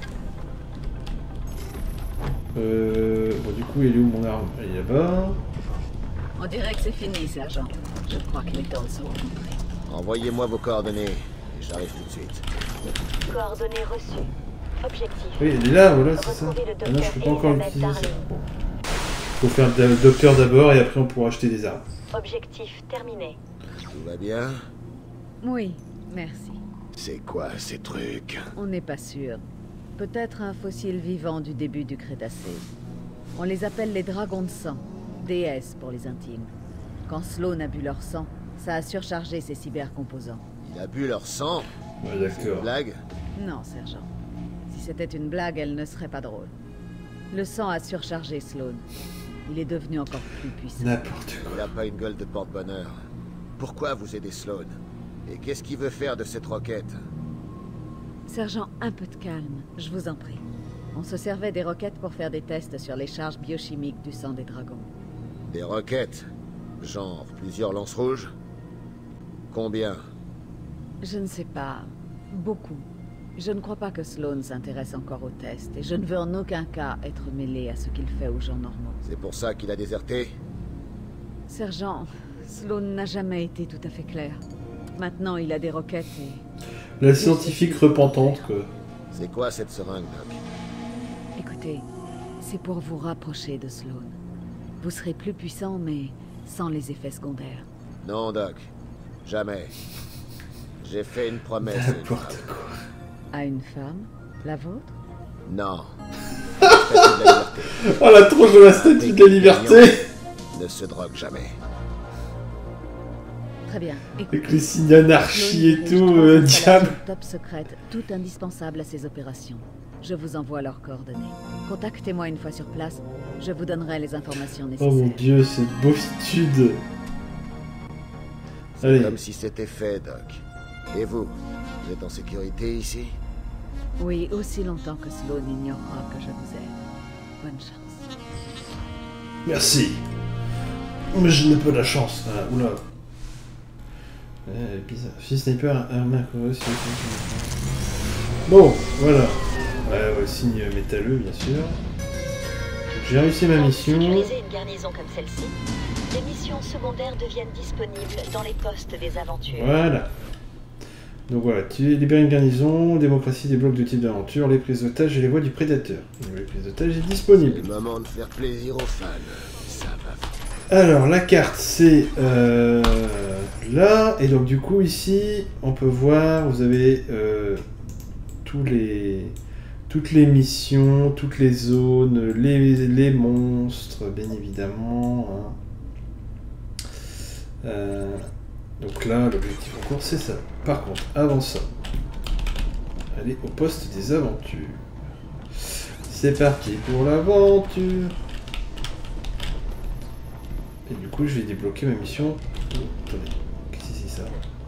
Euh... Bon, du coup, il est où mon arme? Il est là-bas. On dirait que c'est fini, sergent. Je crois que les temps sont rencontrés. Envoyez-moi vos coordonnées. J'arrive tout de suite. Coordonnées reçues. Objectif. Oui, il est là, voilà, c'est ça. Ah non, je peux pas encore l'utiliser, ça. Bon. Faut faire le docteur d'abord et après on pourra acheter des armes. Objectif terminé. Tout va bien? Oui, merci. C'est quoi ces trucs? On n'est pas sûr. Peut-être un fossile vivant du début du Crétacé. On les appelle les dragons de sang. Déesses pour les intimes. Quand Sloan a bu leur sang, ça a surchargé ses cybercomposants. Il a bu leur sang? Ouais, d'accord. Blague? Non, sergent. Si c'était une blague, elle ne serait pas drôle. Le sang a surchargé Sloan. Il est devenu encore plus puissant. N'importe quoi. Il n'a pas une gueule de porte-bonheur. Pourquoi vous aidez Sloan? Et qu'est-ce qu'il veut faire de cette roquette? Sergent, un peu de calme, je vous en prie. On se servait des roquettes pour faire des tests sur les charges biochimiques du sang des dragons. Des roquettes? Genre plusieurs lances rouges? Combien? Je ne sais pas. Beaucoup. Je ne crois pas que Sloan s'intéresse encore aux tests, et je ne veux en aucun cas être mêlé à ce qu'il fait aux gens normaux. C'est pour ça qu'il a déserté? Sergent, Sloan n'a jamais été tout à fait clair. Maintenant, il a des roquettes et... La scientifique repentante, quoi. C'est quoi cette seringue, Doc? Écoutez, c'est pour vous rapprocher de Sloan. Vous serez plus puissant, mais sans les effets secondaires. Non, Doc. Jamais. J'ai fait une promesse. N'importe quoi. À une femme? La vôtre? Non. La statue de la liberté. Oh, la tronche de la statue de la liberté! Ne se drogue jamais. Très bien. Écoutez, avec les signes d'anarchie et tout, euh, diable. Top secrète, tout indispensable à ces opérations. Je vous envoie leurs coordonnées. Contactez-moi une fois sur place. Je vous donnerai les informations nécessaires. Oh mon dieu, cette beaufitude. C'est comme si c'était fait, Doc. Et vous, vous êtes en sécurité ici? Oui, aussi longtemps que Sloan ignorera que je vous aide. Bonne chance. Merci. Mais je n'ai pas la chance. Ah, oula. Eh, bizarre. Fils sniper, arme aussi. Bon, voilà. Ouais, ouais, signe métalleux, bien sûr. J'ai réussi ma mission. Pour sécuriser une garnison comme celle-ci, les missions secondaires deviennent disponibles dans les postes des aventures. Voilà. Donc voilà, tu libères une garnison, démocratie des blocs de type d'aventure, les prises d'otages et les voies du prédateur. Les prises d'otages est disponible. C'est le moment de faire plaisir aux fans. Ça va. Alors la carte c'est euh, là, et donc du coup ici on peut voir, vous avez euh, tous les, toutes les missions, toutes les zones, les, les monstres bien évidemment. Hein. Euh, donc là l'objectif en cours c'est ça. Par contre avant ça, allez au poste des aventures. C'est parti pour l'aventure. Et du coup, je vais débloquer ma mission. Oh, attendez, qu'est-ce que c'est ça?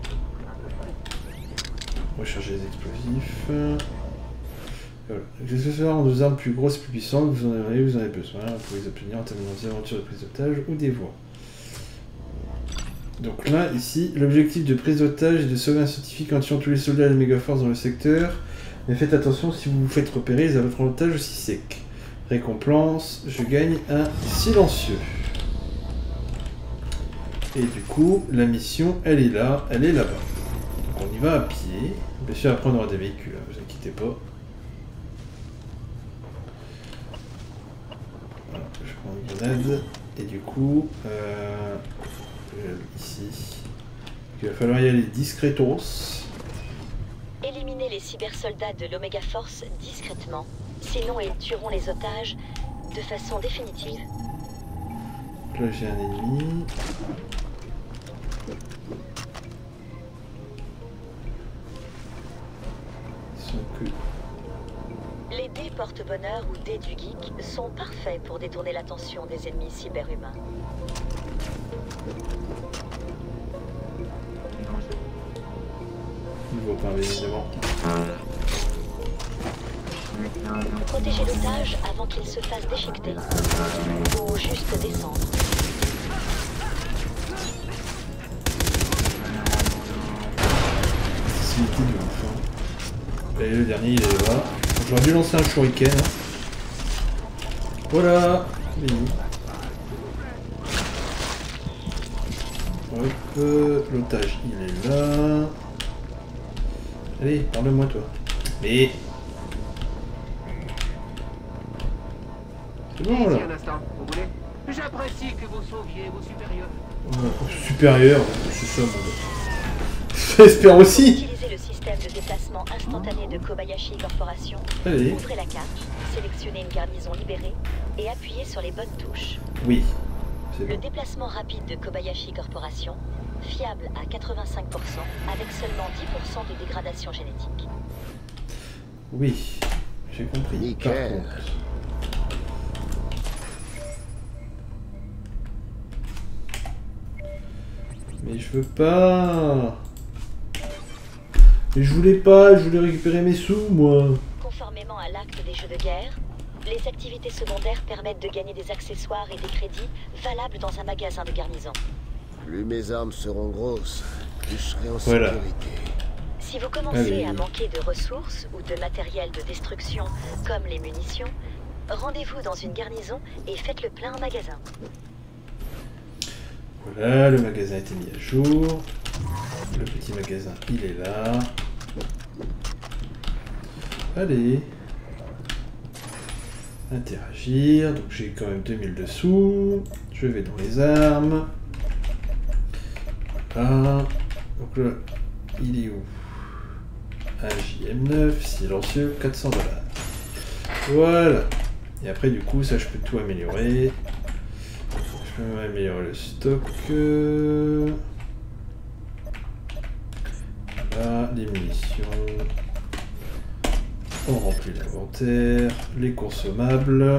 Recharger les explosifs. Voilà. Les accessoires ont deux armes plus grosses et plus puissantes. Vous en avez, vous en avez besoin. Vous pouvez les obtenir en terminant des aventures de prise d'otage ou des voies. Donc là, ici, l'objectif de prise d'otage est de sauver un scientifique en tuant tous les soldats et les méga-forces dans le secteur. Mais faites attention, si vous vous faites repérer, ils votre otage aussi sec. Récompense, je gagne un silencieux. Et du coup, la mission, elle est là, elle est là-bas. Donc on y va à pied. Bien sûr, après on aura des véhicules, hein, vous inquiétez pas. Voilà, je prends une grenade. Et du coup, euh, ici, il va falloir y aller discretos. Éliminez les cybersoldats de l'Omega Force discrètement. Sinon, ils tueront les otages de façon définitive. Là, j'ai un ennemi. Les dés porte-bonheur ou dés du geek sont parfaits pour détourner l'attention des ennemis cyberhumains. Il ne voit pas, évidemment. Protégez l'otage avant qu'il se fasse déchiqueter. Ou juste descendre. C'est tout de ouf. Et le dernier, il est là. J'aurais dû lancer un shuriken. Hein. Voilà. Il est où? Hop, l'otage, il est là. Allez, parle-moi toi. Mais... C'est bon là. Un instant, vous voulez? J'apprécie que vous sauviez vos supérieurs. Euh, supérieur, c'est ça mon... J'espère aussi. Utilisez le système de déplacement instantané de Kobayashi Corporation. Allez. Ouvrez la carte, sélectionnez une garnison libérée et appuyez sur les bonnes touches. Oui. Le bon. Déplacement rapide de Kobayashi Corporation, fiable à quatre-vingt-cinq pour cent, avec seulement dix pour cent de dégradation génétique. Oui, j'ai compris. Nickel. Par contre... Mais je veux pas. Mais je voulais pas, je voulais récupérer mes sous, moi. Conformément à l'acte des jeux de guerre, les activités secondaires permettent de gagner des accessoires et des crédits valables dans un magasin de garnison. Plus mes armes seront grosses, plus je serai en voilà. sécurité. Si vous commencez Allez. à manquer de ressources ou de matériel de destruction, comme les munitions, rendez-vous dans une garnison et faites le plein en magasin. Voilà, le magasin a été mis à jour. Le petit magasin, il est là. Allez. Interagir. Donc j'ai quand même deux mille de sous. Je vais dans les armes. Voilà. Donc là, il est où? Un J M neuf, silencieux, quatre cents dollars. Voilà. Et après, du coup, ça, je peux tout améliorer. Je peux améliorer le stock. Là, les munitions. On remplit l'inventaire. Les consommables.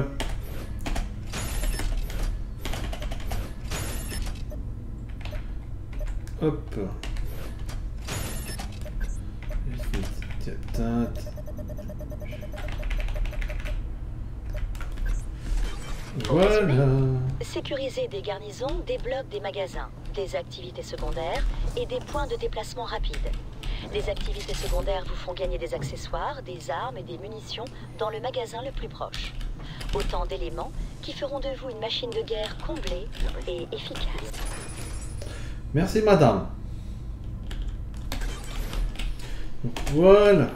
Hop. Voilà. Sécuriser des garnisons débloque des magasins, des activités secondaires et des points de déplacement rapides. Les activités secondaires vous font gagner des accessoires, des armes et des munitions dans le magasin le plus proche. Autant d'éléments qui feront de vous une machine de guerre comblée et efficace. Merci madame. Donc, voilà.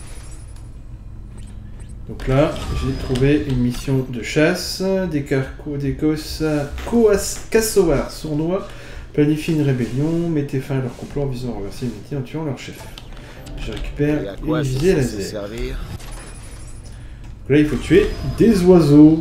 Donc là, j'ai trouvé une mission de chasse, des carcos, des cassoirs sournois, planifient une rébellion, mettez fin à leur complot en visant à renverser l'unité en tuant leur chef. Je récupère une visée laser. Là, il faut tuer des oiseaux.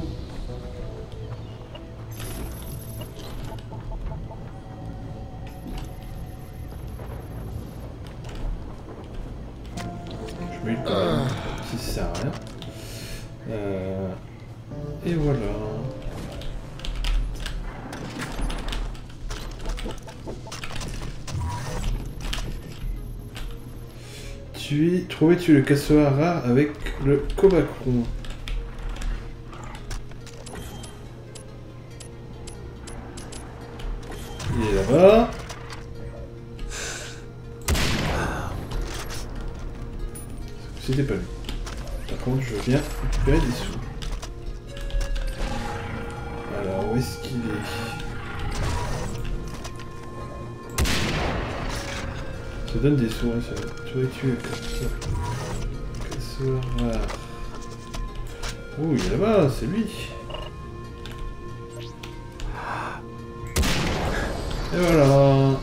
Je mets le quand même, si ça sert à rien. Euh, et voilà. Tuer, trouver tuer le cassoir rare avec le Cobacron. Il est là-bas. C'était pas lui. Par contre, je viens récupérer des sous. Alors, où est-ce qu'il est, Ça donne des sous, hein, ça. Tu vas tuer comme ça. Cassoir rare. Oh, il est là-bas, c'est lui. Et voilà.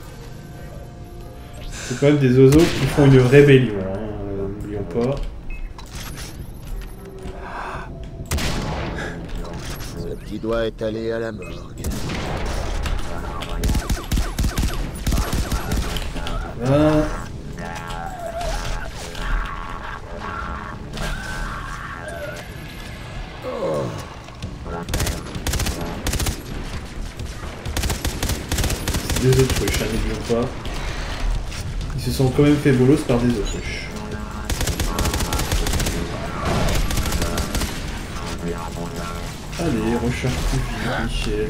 C'est quand même des oiseaux qui font une rébellion, hein, n'oublions pas. Ce petit doigt est allé à la morgue. Voilà. C'est des autruches, hein, n'oublions pas. Ils se sont quand même fait bolos par des autruches. Allez, recharge plus vite, Michel.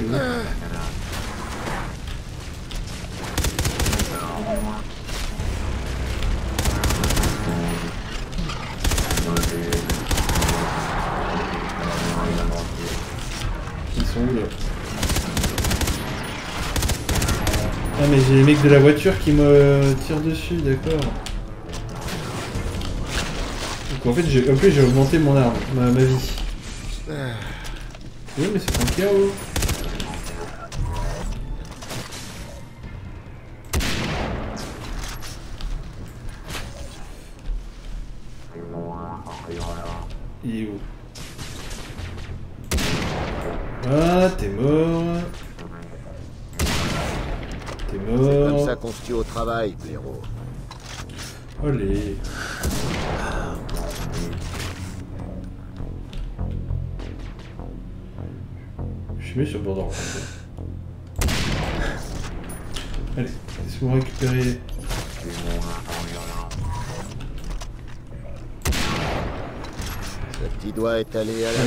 Ils sont où là? Ah mais j'ai les mecs de la voiture qui me tirent dessus, d'accord. Donc en fait, j'ai, en plus j'ai augmenté mon arme, ma, ma vie. Oui mais c'est un chaos. Il est où? Ah, t'es mort. T'es mort. C'est comme ça qu'on se tue au travail, blaireau. Allez. Je suis mis sur le bord d'or. Allez, laisse-moi récupérer. Ce petit doigt est allé à la...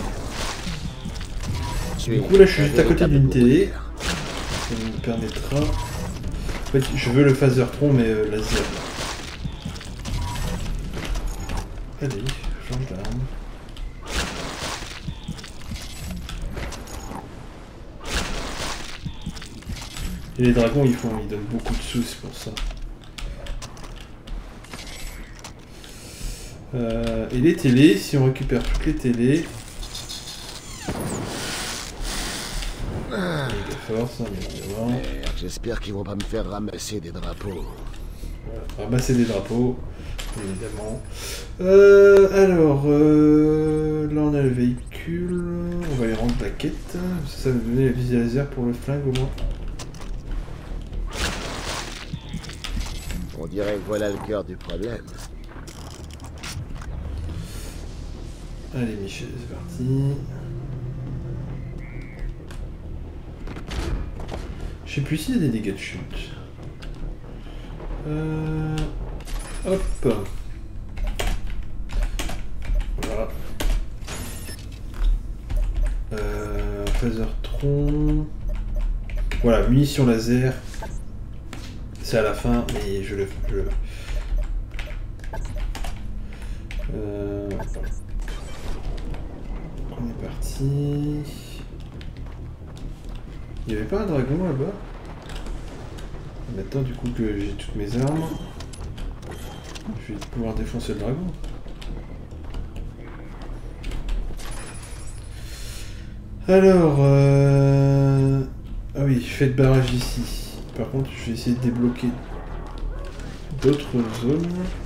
Du coup là je suis juste à côté d'une télé. Ça me permettra... En fait je veux le phasertron mais euh, laser. Allez, change d'arme. Et les dragons ils font, ils donnent beaucoup de sous, c'est pour ça. Euh, et les télés, si on récupère toutes les télés... Force, hein, évidemment. Merde, j'espère qu'ils vont pas me faire ramasser des drapeaux. Voilà, ramasser des drapeaux, évidemment. Euh, alors, euh, là on a le véhicule, on va y rendre la quête. Ça va nous donner la visée laser pour le flingue au moins. On dirait que voilà le cœur du problème. Allez Michel, c'est parti. Je sais plus s'il y a des dégâts de chute. Euh... Hop. Voilà. Euh... Phasertron. Voilà, munitions laser. C'est à la fin, mais je le... Je... Euh... On est parti. Il n'y avait pas un dragon là-bas? Maintenant, du coup que j'ai toutes mes armes, je vais pouvoir défoncer le dragon. Alors, euh... ah oui, faites barrage ici. Par contre, je vais essayer de débloquer d'autres zones.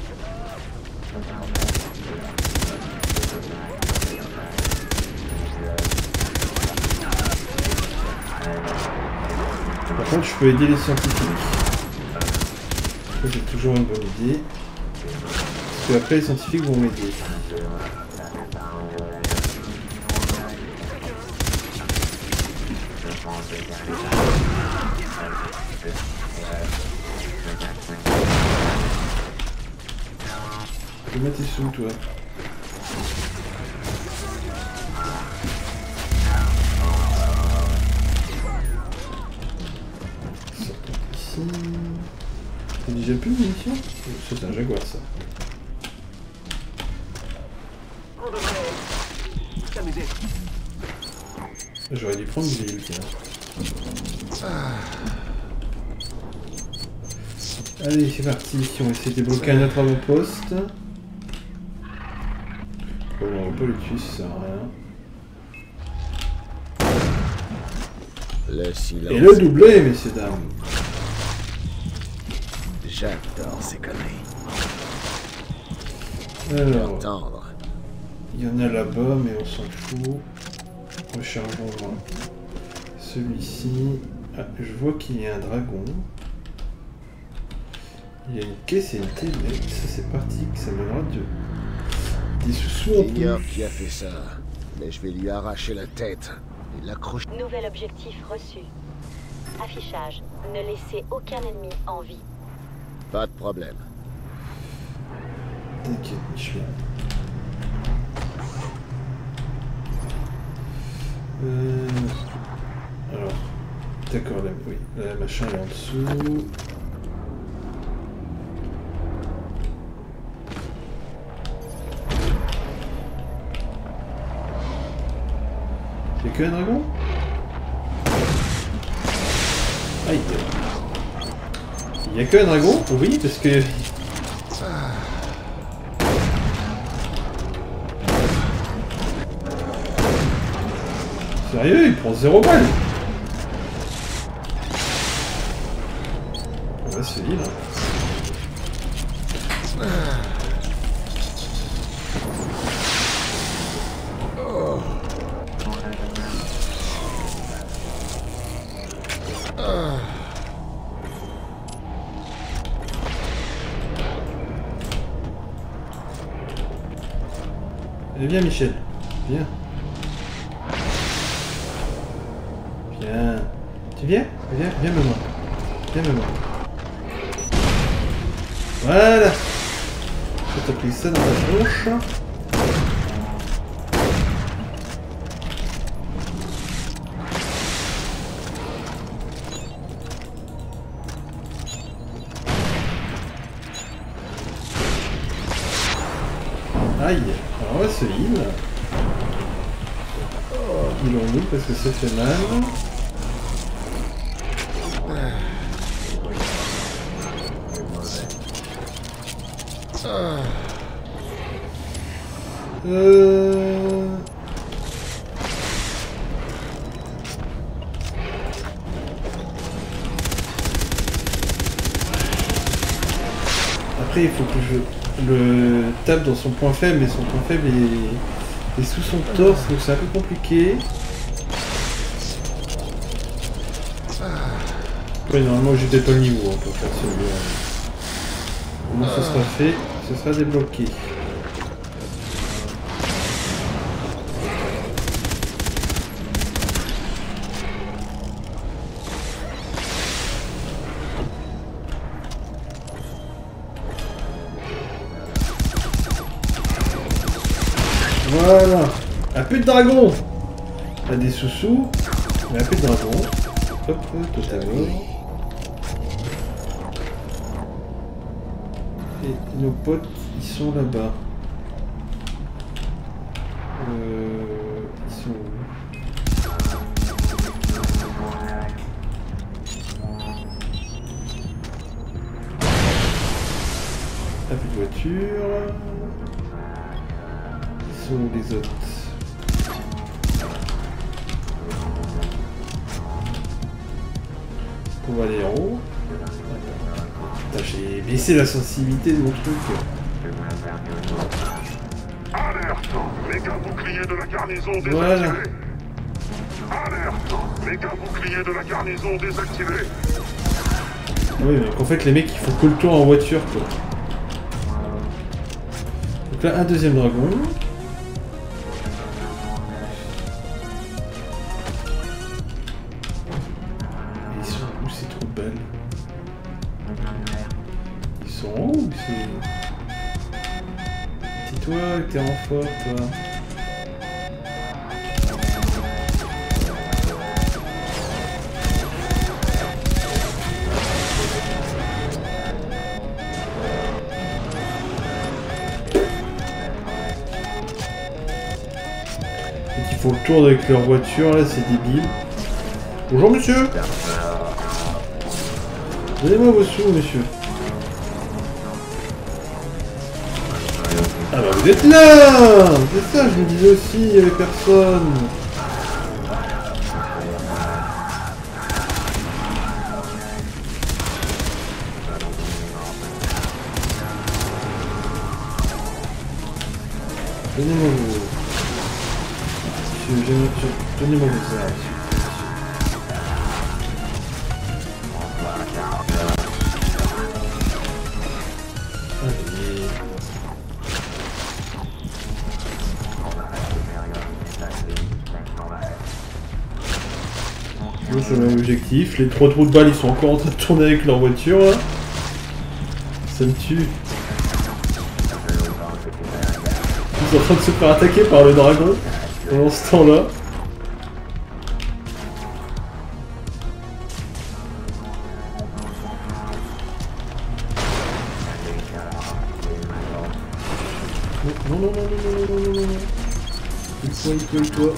Par contre, je peux aider les scientifiques. Ça, c'est toujours une bonne idée. Parce que après, les scientifiques vont m'aider. Comment t'es sous, toi? Ici. T'as déjà plus de munitions? Ça, c'est un jaguar, ça. J'aurais dû prendre du véhicule, tiens. Allez, c'est parti. On va essayer de débloquer un autre avant-poste. Bon, on va pas le tuer, ça sert à rien. Le silence. Et le doublé, messieurs, dames. J'adore ces conneries. Alors, Entendre. il y en a là-bas, mais on s'en fout. Rechargeons celui-ci. Ah, je vois qu'il y a un dragon. Il y a une caisse et une télé. Ça, c'est parti. Ça me donnera de... des sous-sous en plus. J'ignore qui a fait ça, mais je vais lui arracher la tête et l'accrocher. Nouvel objectif reçu. Affichage. Ne laissez aucun ennemi en vie. Pas de problème. T'inquiète, Michelin. Euh... Alors, d'accord, là, oui, la machin est en dessous. Y'a que un dragon? Aïe. Y'a que un dragon? Oui, parce que... Sérieux, il prend zéro balle. On va se vivre. Oh. Ah. Allez, viens, Michel. Viens. Viens. Tu viens? Viens, viens me voir. Viens me voir. Voilà. Je t'ai pris ça dans ta tronche. Aïe. Alors on va se heal. Healons-nous parce que ça fait mal. Euh... Après il faut que je le tape dans son point faible, mais son point faible est, est sous son torse, donc c'est un peu compliqué. Oui, normalement j'ai peut-être pas le niveau hein, pour faire celui-là. Comment ce sera fait? Ce sera débloqué. Voilà. Un peu de dragon. On a des sous-sous, mais un peu de dragon. Hop, totalement. Et nos potes, ils sont là-bas. Euh... Ils sont où? Un peu de voiture. Ils sont où les autres? On va aller en haut. J'ai baissé la sensibilité de mon truc. Alerte! Méga bouclier de la garnison désactivé! Voilà. Alerte! Méga bouclier de la garnison désactivé! Oui, donc en fait les mecs ils font que le tour en voiture quoi. Donc là un deuxième dragon. Et ils sont où ces trous de balles? Ils sont où c'est... C'est toi que t'es renfort toi. Ils font le tour avec leur voiture là, c'est débile. Bonjour monsieur. Donnez-moi vos sous monsieur. Ah bah vous êtes là. C'est ça, je me disais aussi, il y avait personne. Donnez-moi vos... Donnez-moi vos armes. Allez. Bon, c'est le même objectif. Les trois trous de balles, ils sont encore en train de tourner avec leur voiture. Là. Ça me tue. Ils sont en train de se faire attaquer par le dragon pendant ce temps-là. Non, non, non, non, non, non, non, non, non. Il-toi, il-toi, il-toi.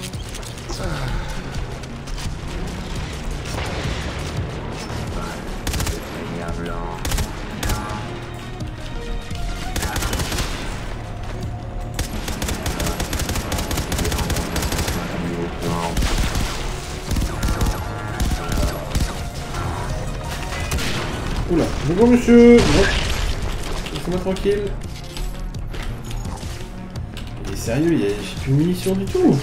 Oula, bonjour monsieur. Non. Laissez-moi tranquille. Il est sérieux, j'ai plus de munitions du tout.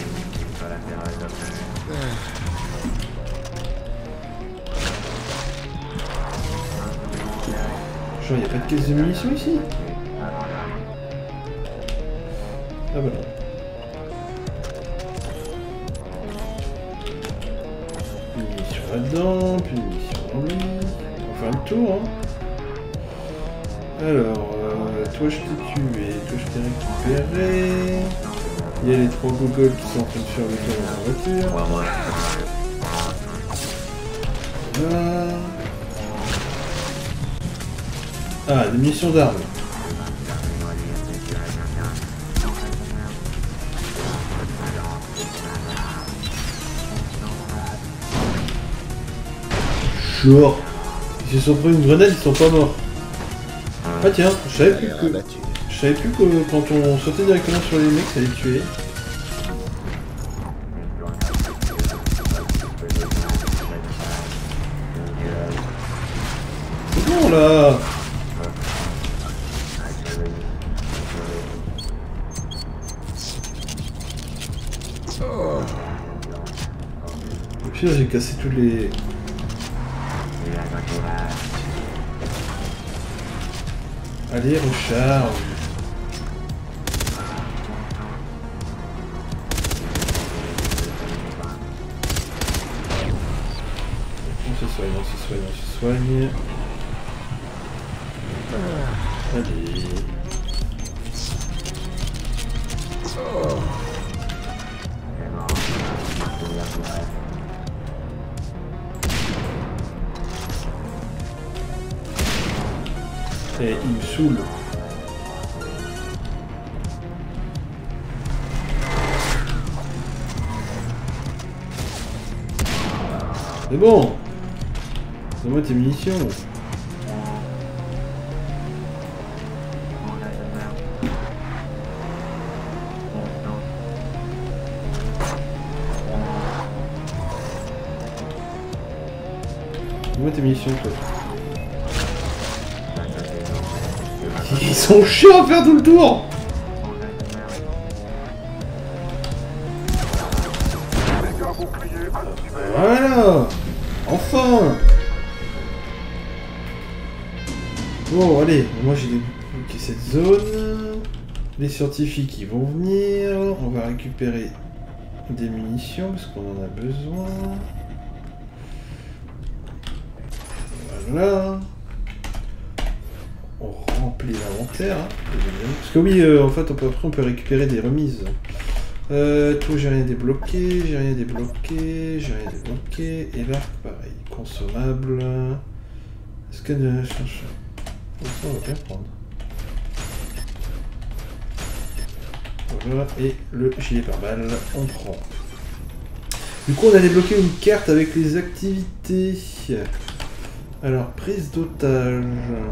Genre, il n'y a pas de caisse de munitions ici. Ah bah non. Plus de munitions là-dedans, plus de munitions dans lui. On va faire le tour, hein. Alors, euh, toi je t'ai tué, toi je t'ai récupéré. Il y a les trois gogoles qui sont en train de faire le tour dans la voiture. Voilà. Ah, des munitions d'armes. Genre, ils se sont pris une grenade, ils sont pas morts. Ah tiens, je savais plus que... Je savais plus que quand on sautait directement sur les mecs, ça les tuait. C'est bon là. Au pire, j'ai cassé tous les... Allez, recharge. On se soigne, on se soigne, on se soigne. Allez. Et il me saoule. C'est bon. Donne-moi tes munitions. Donne-moi tes munitions, toi. Ils sont chiants à faire tout le tour. Voilà. Enfin. Bon, allez, moi j'ai débloqué cette zone. Les scientifiques, ils vont venir. On va récupérer des munitions parce qu'on en a besoin. Voilà. On remplit l'inventaire. Hein. Parce que oui, euh, en fait, on peut, après, on peut récupérer des remises. Euh, tout, j'ai rien débloqué, j'ai rien débloqué, j'ai rien débloqué. Et là, pareil, consommable. Est-ce que de cherche ça, on va bien prendre. Voilà, et le gilet pare-balles, on prend. Du coup, on a débloqué une carte avec les activités. Alors, prise d'otage.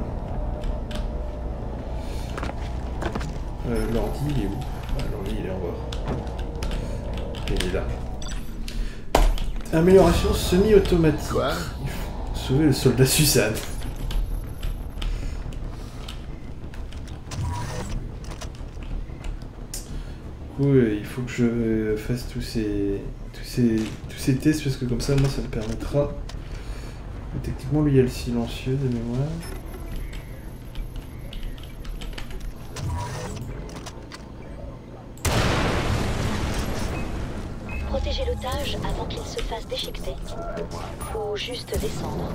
Euh, l'ordi, il est où? Ah, l'ordi, il est en bas. Il est là. Amélioration semi-automatique. Quoi? Il faut sauver le soldat Suzanne. Oui, il faut que je fasse tous ces, tous ces, tous ces tests parce que comme ça, moi, ça me permettra. Techniquement, lui, il y a le silencieux de mémoire. Protégez l'otage avant qu'il se fasse déchiqueter. Faut juste descendre.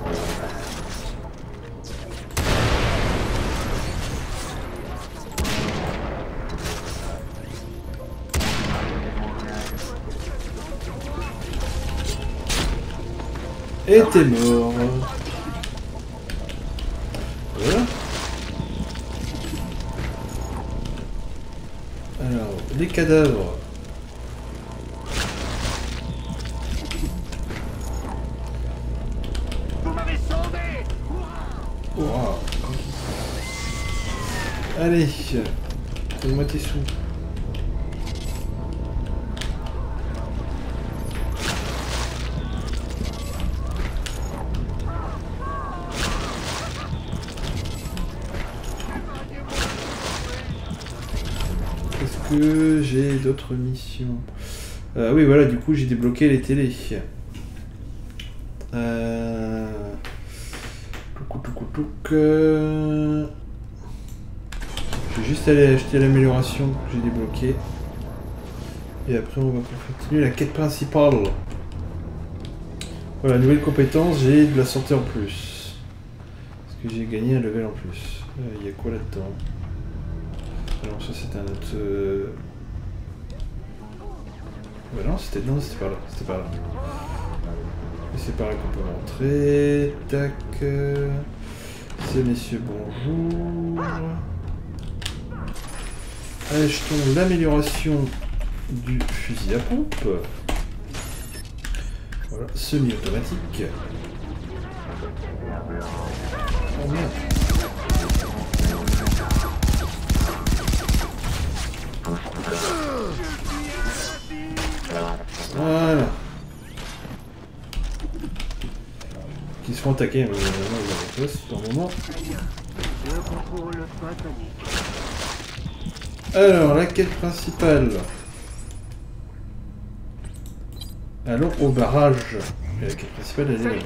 Et t'es mort. Voilà. Alors, les cadavres. Vous m'avez sauvé. Wow. Allez, donne-moi tes sous. Que j'ai d'autres missions. Euh, oui, voilà, du coup, j'ai débloqué les télés. Euh... Touc, touc, touc, touc. Je vais juste aller acheter l'amélioration que j'ai débloquée. Et après, on va continuer la quête principale. Voilà, nouvelle compétence, j'ai de la santé en plus. Parce que j'ai gagné un level en plus. Il euh, y a quoi là-dedans? Alors ça c'était un autre... Euh... Bah non, c'était non, c'était par là, c'était par là. Et c'est par là qu'on peut rentrer. Tac. C'est messieurs, bonjour. Achetons l'amélioration du fusil à pompe. Voilà, semi-automatique. Oh merde. Voilà. Qui se font attaquer, mais ils ont c'est un moment. Alors, la quête principale. Allons au barrage. Et la quête principale, elle est là-bas.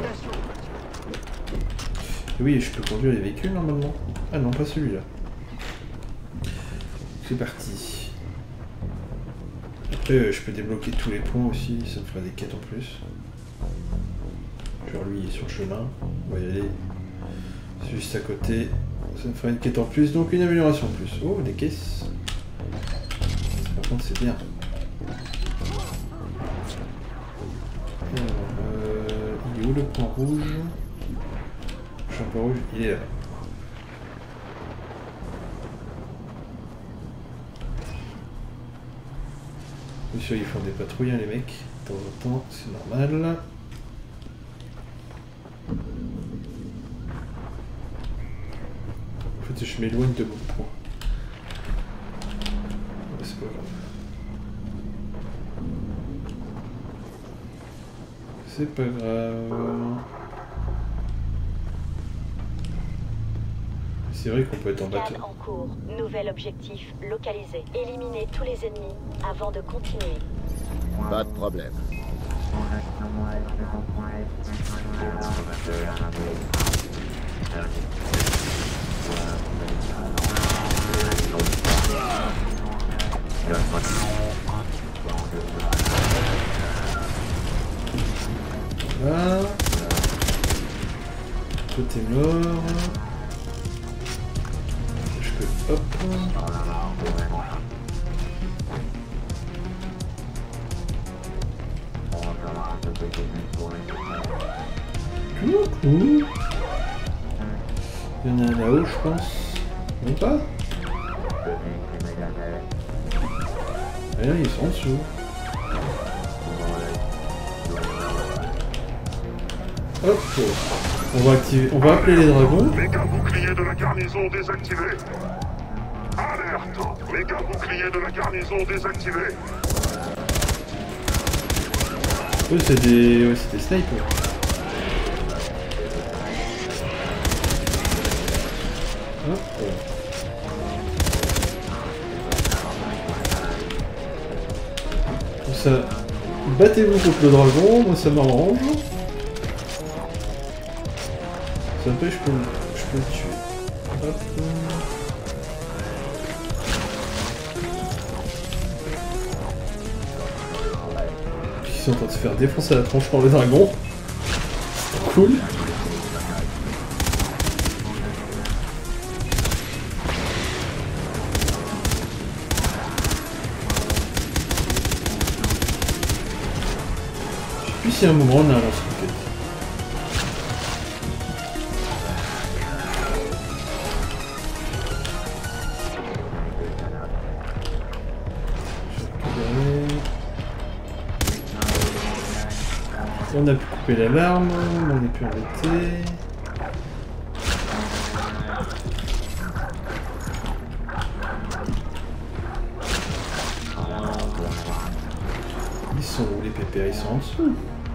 Oui, je peux conduire les véhicules normalement. Ah non, pas celui-là. C'est parti. Après, euh, je peux débloquer tous les points aussi, ça me fera des quêtes en plus. Genre lui il est sur le chemin, on va y aller. C'est juste à côté, ça me fera une quête en plus, donc une amélioration en plus. Oh, des caisses. contre c'est bien. Alors, euh, il est où le point rouge? Le point rouge, il est là. Bien sûr, ils font des patrouilles, hein, les mecs, de temps en temps, c'est normal. En fait, je m'éloigne de mon point. C'est pas grave. C'est pas grave. C'est vrai qu'on peut être en bateau. Scan en cours. Nouvel objectif localisé. Éliminer tous les ennemis avant de continuer. Pas de problème. Voilà. Toi t'es mort. Je peux hop. Coucou. Il y en a un là-haut je pense. Non pas. Et là ils sont en dessous. Hop. On va activer. On va appeler les dragons. Méga bouclier de la garnison désactivé. Alerte. Méga bouclier de la garnison désactivé. Eux c'est des. Ouais, c'est des snipers. Hop. Comme ça. Battez-vous contre le dragon, moi ça m'arrange. Ça me fait, je peux, je peux le tuer. Hop. Ils sont en train de se faire défoncer la tronche par le dragon. C'est cool. Je sais plus si à un moment on a un lance-roquette. On a pu couper l'alarme, on est plus embêté. Ils sont où les pépères? Ils sont en dessous.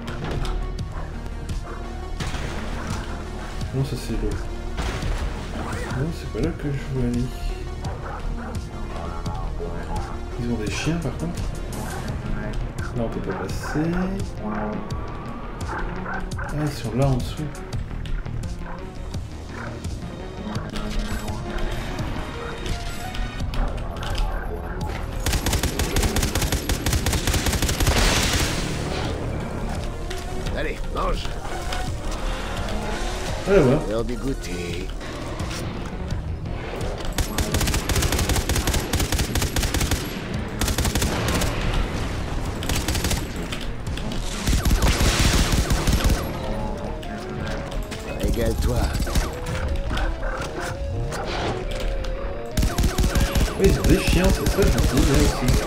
Non, ça c'est l'eau. Non, c'est pas là que je veux aller. Ils ont des chiens par contre. Là on peut pas passer. Ah, ils sont là en dessous. Allez, mange. Allez, voilà. L'heure du goûter. Régale-toi. Oui, ils ont des chiens, c'est ça, je me dis là aussi.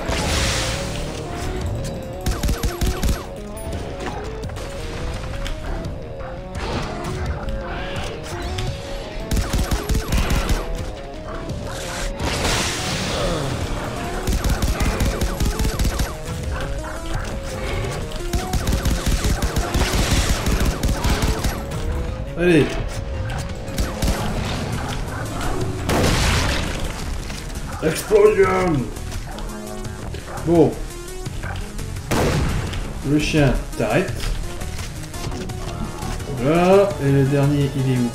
Allez. Explosion. Bon. Le chien, t'arrêtes. Voilà. Et le dernier, il est où?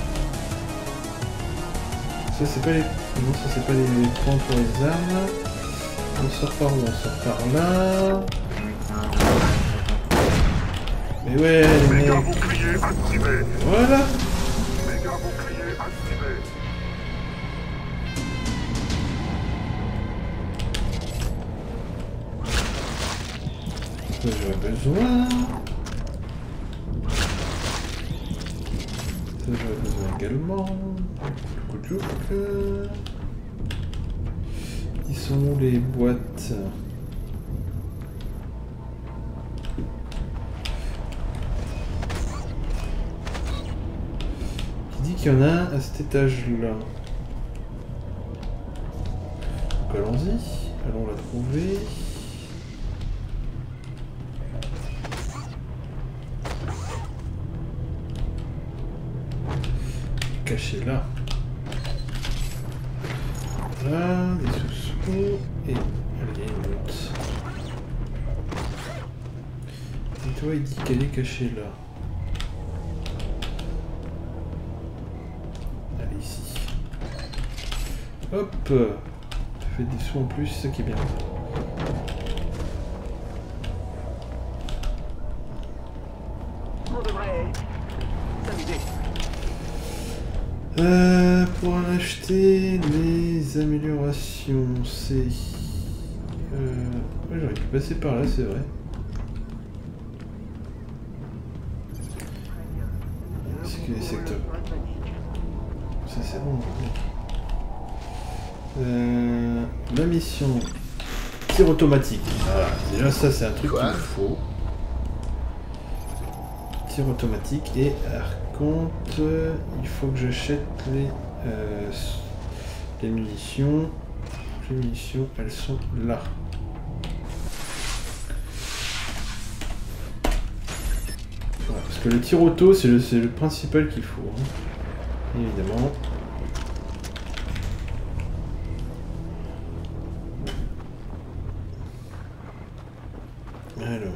Ça c'est pas les... Non, ça c'est pas les points pour les armes. On sort par où? On sort par là. Mais ouais, les mecs. Voilà. Ça j'aurais besoin. Ça j'aurais besoin également. Ils sont où les boîtes? Qui dit qu'il y en a un à cet étage-là? Donc allons-y, allons la trouver. Caché là. Là, des sous-sous. Et allez, une autre. Et toi, il dit qu'elle est cachée là. Allez, ici. Hop. Ça fait des sous en plus, c'est ça qui est bien. On devrait s'amuser. Euh, pour en acheter les améliorations, c'est... Euh... Ouais, j'aurais pu passer par là, c'est vrai. C'est que les secteurs... Ça c'est bon. Euh... La mission... Tir automatique. Voilà, déjà ça c'est un truc qu'il me faut. Tir automatique et... Compte, il faut que j'achète les, euh, les munitions. Les munitions, elles sont là. Voilà, parce que le tir auto, c'est le, c'est le principal qu'il faut. Hein. Évidemment. Alors.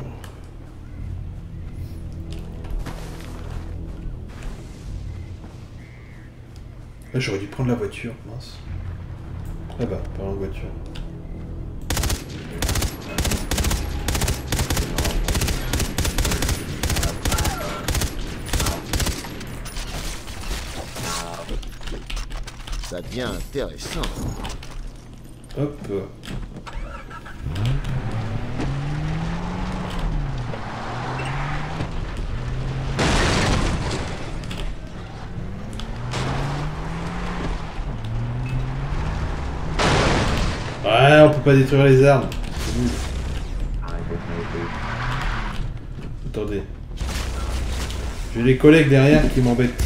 Ah, j'aurais dû prendre la voiture, mince. Ah bah, parlant de voiture. Ça devient intéressant. Hop. Ouais, on peut pas détruire les armes. Attendez. J'ai les collègues derrière qui m'embêtent.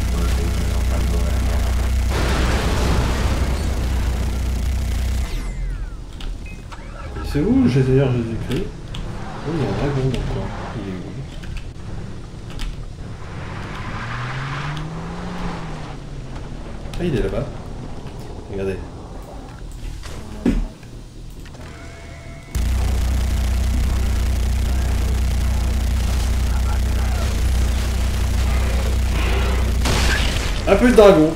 C'est où le Seigneur Jésus-Christ? Oh, il y a un dragon encore. Il est où? Ah, il est là-bas. Regardez. Un peu de dragon.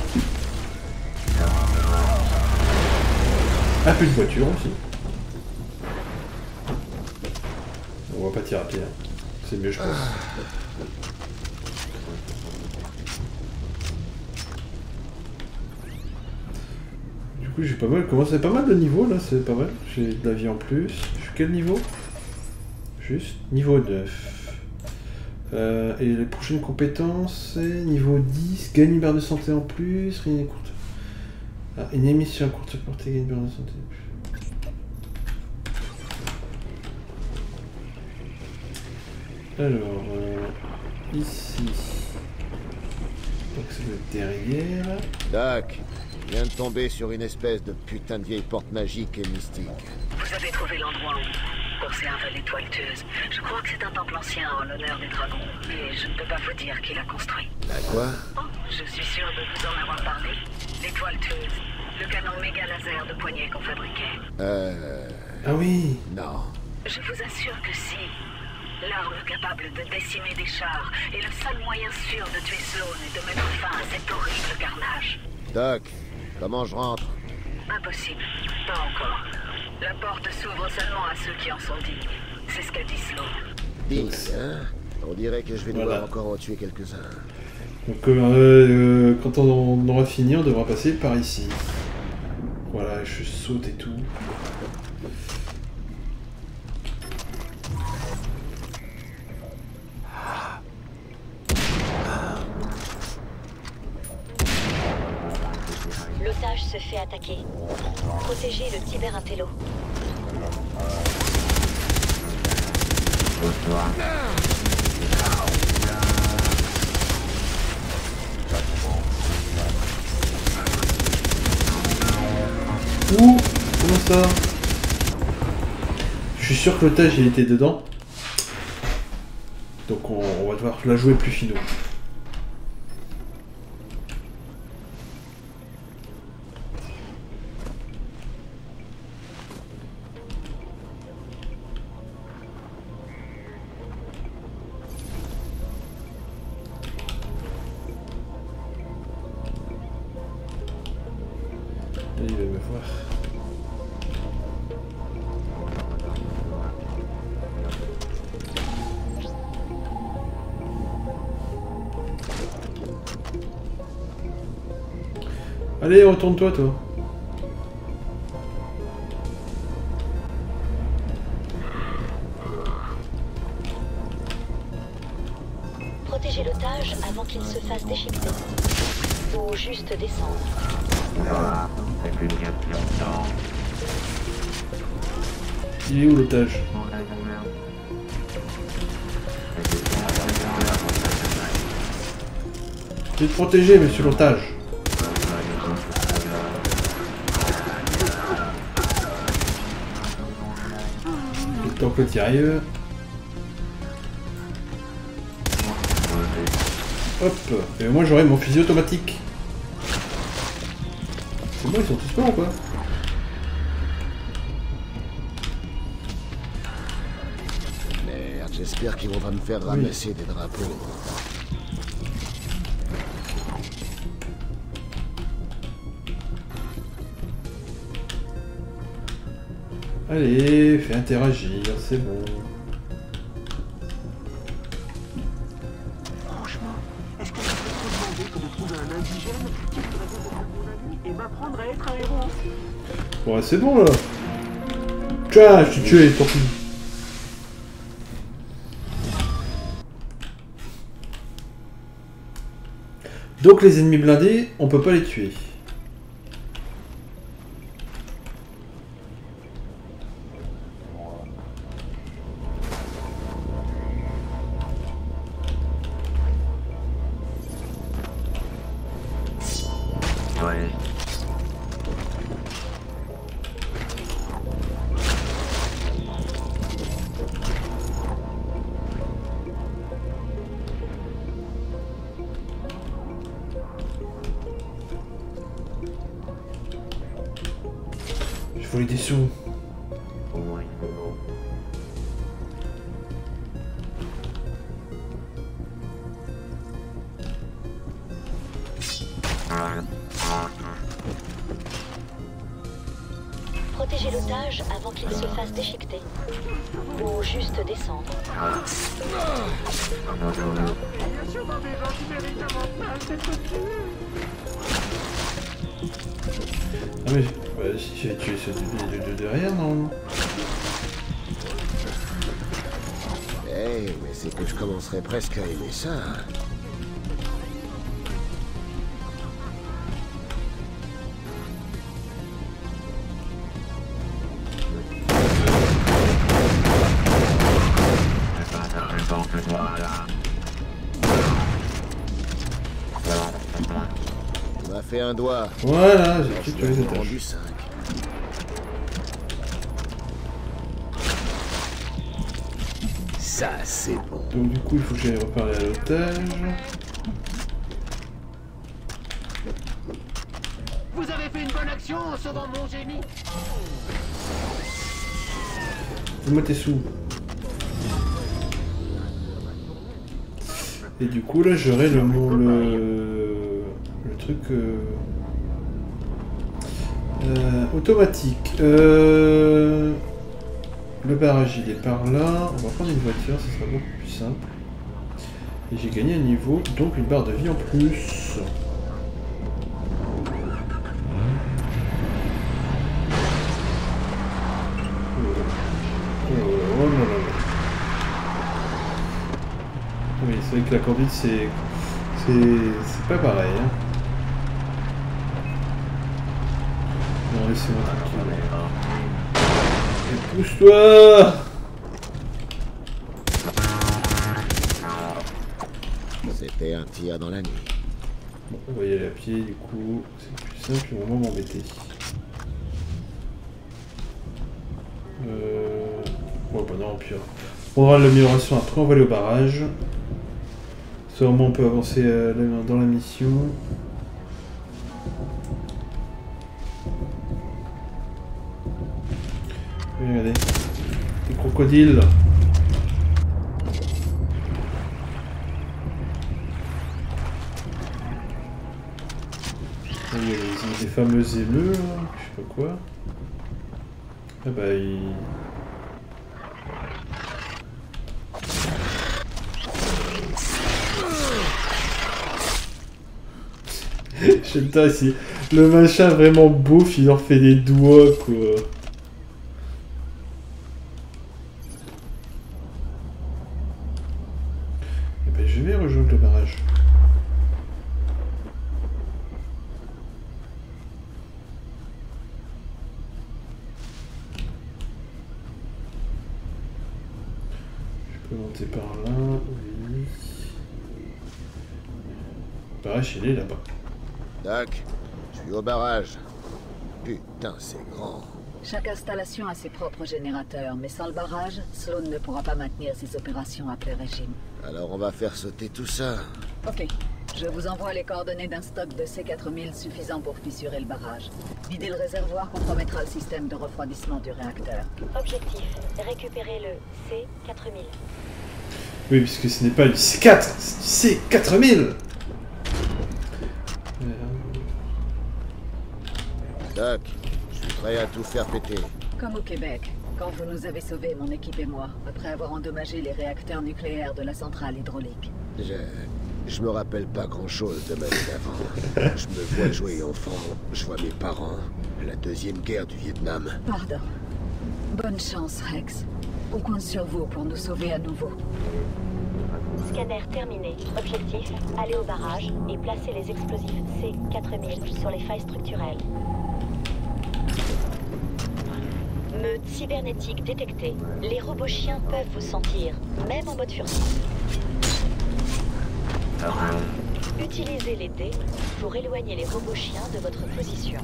Un peu de voiture aussi. On va pas tirer à pied. C'est mieux, je pense. Du coup, j'ai pas mal. Comment c'est pas mal de niveau là, c'est pas mal. J'ai de la vie en plus. Je suis quel niveau? Juste niveau neuf. Euh, et les prochaines compétences, c'est niveau dix, gagne une barre de santé en plus, rien courte. Ah, une émission à courte portée, gagne une barre de santé en plus. Alors, euh, ici. Donc c'est le derrière. Doc, je viens de tomber sur une espèce de putain de vieille porte magique et mystique. Vous avez trouvé l'endroit où courser un vol étoile tueuse. Je crois que c'est un temple ancien en l'honneur des dragons. Mais je ne peux pas vous dire qui l'a construit. La quoi? Oh, je suis sûr de vous en avoir parlé. L'étoile tueuse. Le canon méga laser de poignée qu'on fabriquait. Euh... Ah oui. Non. Je vous assure que si. L'arme capable de décimer des chars est le seul moyen sûr de tuer Sloan et de mettre fin à cet horrible carnage. Doc, comment je rentre? Impossible. Pas encore. La porte s'ouvre seulement à ceux qui en sont dignes. C'est ce qu'a dit Sloan. dix, hein? On dirait que je vais devoir voilà. encore en tuer quelques-uns. Donc euh, euh, quand on, on aura fini, on devra passer par ici. Voilà, je saute et tout. se fait attaquer. Protégez le Tiberintello. Ouh, comment ça? Je suis sûr que l'otage il était dedans. Donc on, on va devoir la jouer plus finot. Il va me voir. Allez, retourne-toi, toi. Protégez l'otage avant qu'il se fasse déchiqueter. Ou juste descendre. Il est où l'otage? Je vais te protéger, monsieur l'otage. Le temps que tu y arrives. Hop. Et moi j'aurai mon fusil automatique. C'est bon, ils sont tous morts ou quoi? Merde, j'espère qu'ils vont pas me faire ramasser oui. des drapeaux. Allez, fais interagir, c'est bon. Franchement, est-ce que je peux te demander comment trouver un indigène qui voudrait bien être mon ami et m'apprendre à être un héros? Ouais, c'est bon là. Tiens, je t'ai tué, tant pis. Donc les ennemis blindés, on peut pas les tuer. Je voulais des sous. Protégez l'otage avant qu'il se fasse déchiqueter. Ou juste descendre. Il y a sûrement des gens qui méritent davantage d'être tués. Ah mais bah, si j'ai tué ceux de, de, de derrière normalement. Eh hey, mais c'est que je commencerais presque à aimer ça. Tu m'as fait un doigt. Voilà, j'ai tué les étages. cinq. Ça, c'est bon. Donc du coup, il faut que j'aille reparler à l'otage. Vous avez fait une bonne action en sauvant mon génie. Fais-moi tes sous. Et du coup, là, j'aurai le, le, le truc euh, euh, automatique. Euh, le barrage, il est par là. On va prendre une voiture, ce sera beaucoup plus simple. Et j'ai gagné un niveau, donc une barre de vie en plus. Oui, c'est vrai que la conduite, c'est c'est pas pareil. Hein. laissez-moi tranquille. Et pousse-toi! C'était un tir dans la nuit. Bon, on va y aller à pied, du coup, c'est plus simple, on va moins m'embêter. Euh... Bon, bah non, pire. On aura l'amélioration après, on va aller au barrage. Ça, au moins, on peut avancer euh, dans la mission. Regardez, des crocodiles. Il y a les, les fameux émeux, là, je sais pas quoi. Ah bah il... J'aime pas ici. Le machin vraiment beauf, il leur fait des doigts quoi. Et ben je vais rejoindre le barrage. Je peux monter par là, oui. Le barrage il est là-bas. Doc, je suis au barrage. Putain, c'est grand. Chaque installation a ses propres générateurs, mais sans le barrage, Sloan ne pourra pas maintenir ses opérations à plein régime. Alors on va faire sauter tout ça. Ok. Je vous envoie les coordonnées d'un stock de C quatre mille suffisant pour fissurer le barrage. Vider le réservoir compromettra le système de refroidissement du réacteur. Objectif, récupérer le C quatre mille. Oui, puisque ce n'est pas du C quatre, c'est du C quatre mille. Doc, je suis prêt à tout faire péter. Comme au Québec, quand vous nous avez sauvés, mon équipe et moi, après avoir endommagé les réacteurs nucléaires de la centrale hydraulique. Je... Je me rappelle pas grand-chose de ma vie d'avant. Je me vois jouer enfant, je vois mes parents. La deuxième guerre du Vietnam. Pardon. Bonne chance, Rex. On compte sur vous pour nous sauver à nouveau. Scanner terminé. Objectif, aller au barrage et placer les explosifs C quatre mille sur les failles structurelles. Meute cybernétique détectée. Les robots chiens peuvent vous sentir, même en mode furtif. Utilisez les dés pour éloigner les robots chiens de votre position.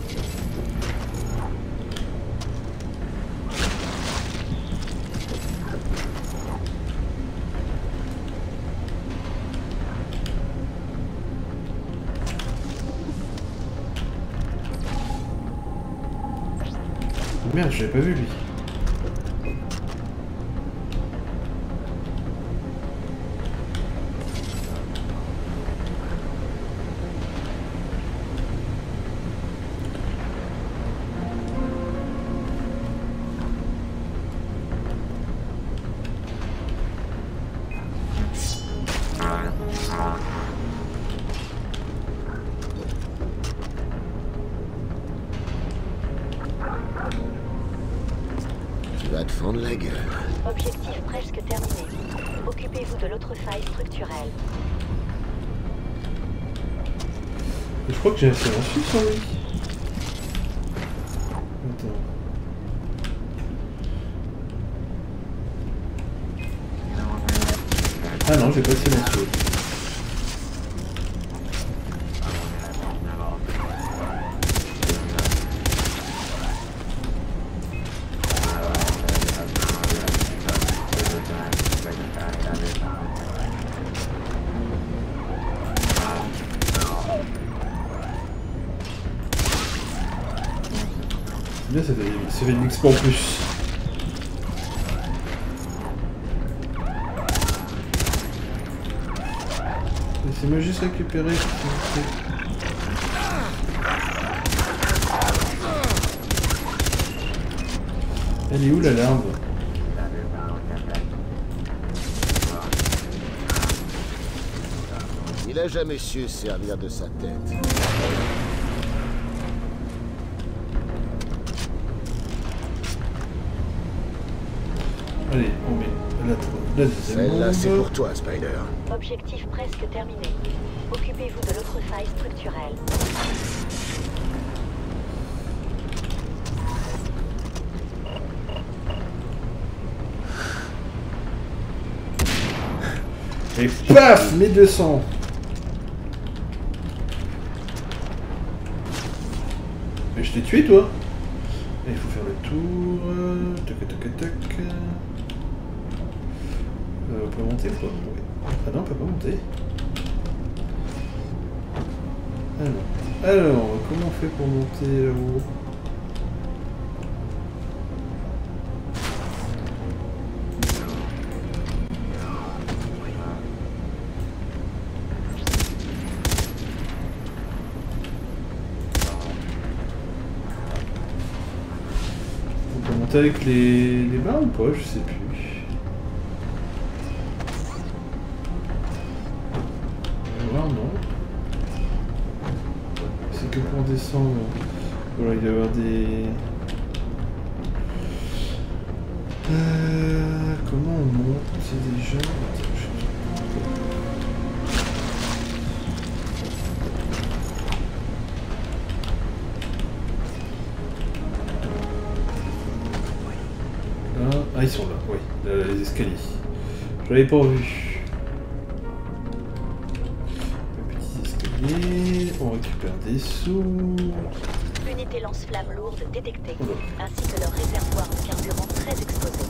Merde, je l'avais pas vu lui. Va te fendre la gueule. Objectif presque terminé. Occupez-vous de l'autre faille structurelle. Je crois que j'ai assez reçu sur lui. Attends. Ah non, j'ai pas assez reçu. Bien, ça fait, ça fait de l'expo en plus. Laissez-moi juste récupérer. Elle est où l'alarme? Il a jamais su servir de sa tête. Allez, on met la, la deuxième. Celle-là, c'est pour toi, Spider. Objectif presque terminé. Occupez-vous de l'autre faille structurelle. Et paf, mille deux cents. Mais je t'ai tué, toi. Et il faut faire le tour. Tac, tac, tac. Euh, on peut monter ou pas? Oui. Ah non, on peut pas monter. Alors, alors, comment on fait pour monter là-haut? On peut monter avec les, les barres ou pas? Je sais plus. Non. C'est que pour descendre. Voilà, il doit y avoir des... Euh, comment on monte? C'est déjà... Attends, je... Là... Ah, ils sont là, oui. Là, les escaliers. Je l'avais pas vu. On récupère des sous. Unité lance-flammes lourde détectée, oh ainsi que leur réservoir de carburant très exposé.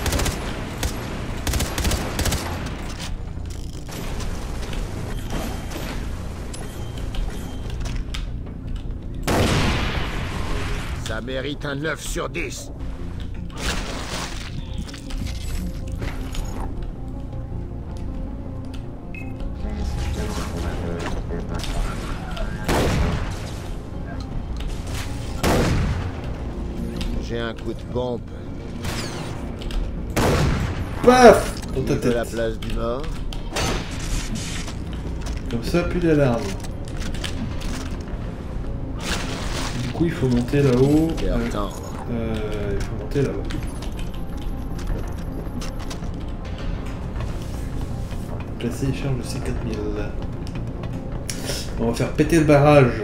Ça mérite un neuf sur dix. J'ai un coup de pompe. Paf! Dans ta tête. De la place du Nord. Comme ça, plus d'alarme. Du coup, il faut monter là-haut. Euh, euh, il faut monter là-haut. Placer les charges de C quatre mille. On va faire péter le barrage.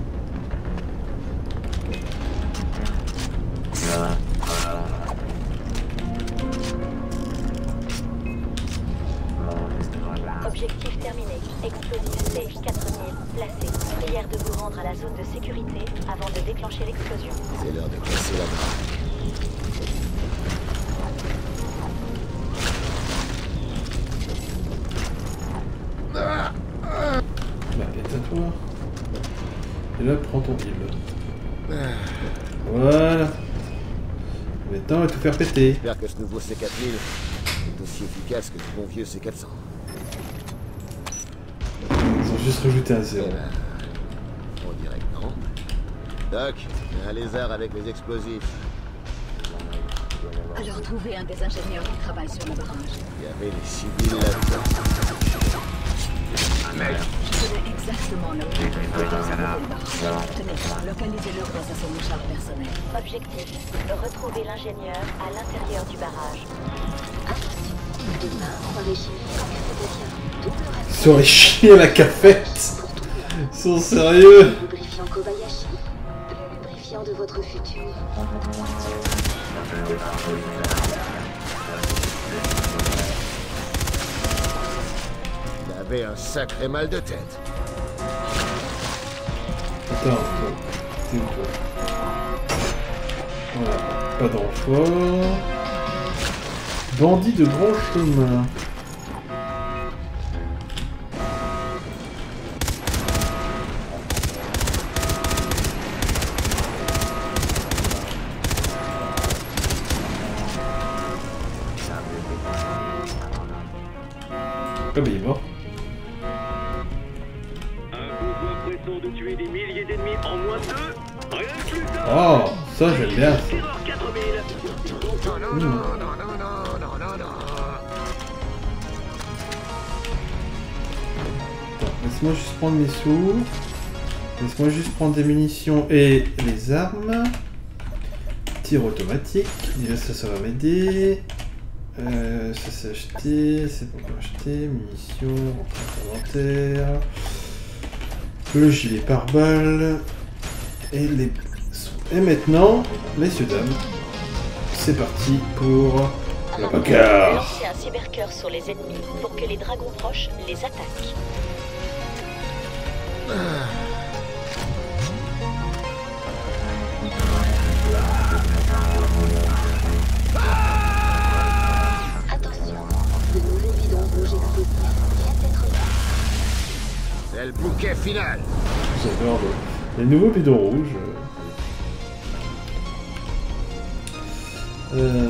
Objectif terminé. Explosif C quatre mille placé. Prière de vous rendre à la zone de sécurité avant de déclencher l'explosion. C'est l'heure de casser la barre. Bah, éteins-toi. Et là, prends ton heal. Voilà. Maintenant, on va tout faire péter. J'espère que ce nouveau C quatre mille est aussi efficace que le bon vieux C quatre cents. Ils ont juste rajouté un zéro. Eh ben, on dirait que non. Doc, il y a un lézard avec les explosifs. Alors trouvez un des ingénieurs qui travaille sur le barrage. Il y avait des civils là-dedans. Je connais exactement là où il est dans le barrage. Tenez, localisez-le grâce à son mouchard personnel. Objectif, retrouver l'ingénieur à l'intérieur du barrage. Demain, on va réchier Ils sont réchiés à la cafette. Ils sont sérieux. Lubrifiant Kobayashi, le lubrifiant de votre futur. Il avait un sacré mal de tête. Attends, toi. T'es où toi? Voilà, pas de renfort. Bandit de grand chemin. Ah bah il est mort. De tuer des milliers d'ennemis en moins de deux. Rien que le temps. Oh, ça j'aime bien ça. Non, non, non, non, non, non, non, non, non. Attends, laisse-moi juste prendre mes sous. Laisse-moi juste prendre des munitions et les armes. Tir automatique. Déjà ça, ça va m'aider. Euh, ça c'est acheté, c'est pas encore acheté. Munitions, inventaire. Le gilet pare-balles et les... Et maintenant, messieurs dames, c'est parti pour La Raptor, bagarre. lancez un cybercœur sur les ennemis pour que les dragons proches les attaquent. Attention, de nouveaux bidons rouges explosifs viennent d'être mis. C'est le bouquet final. J'adore le- les nouveaux bidons rouges. Euh...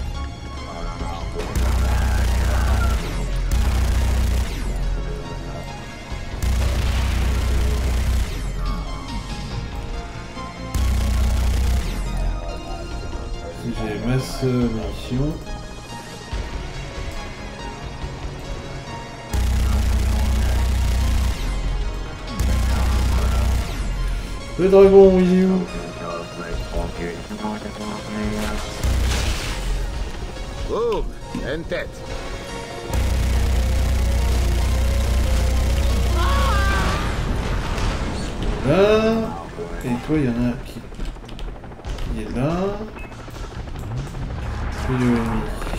J'ai masse munitions. Le dragon, il est où? Boum, une tête. Là. Et toi, il y en a qui... qui est là. Et le ennemi.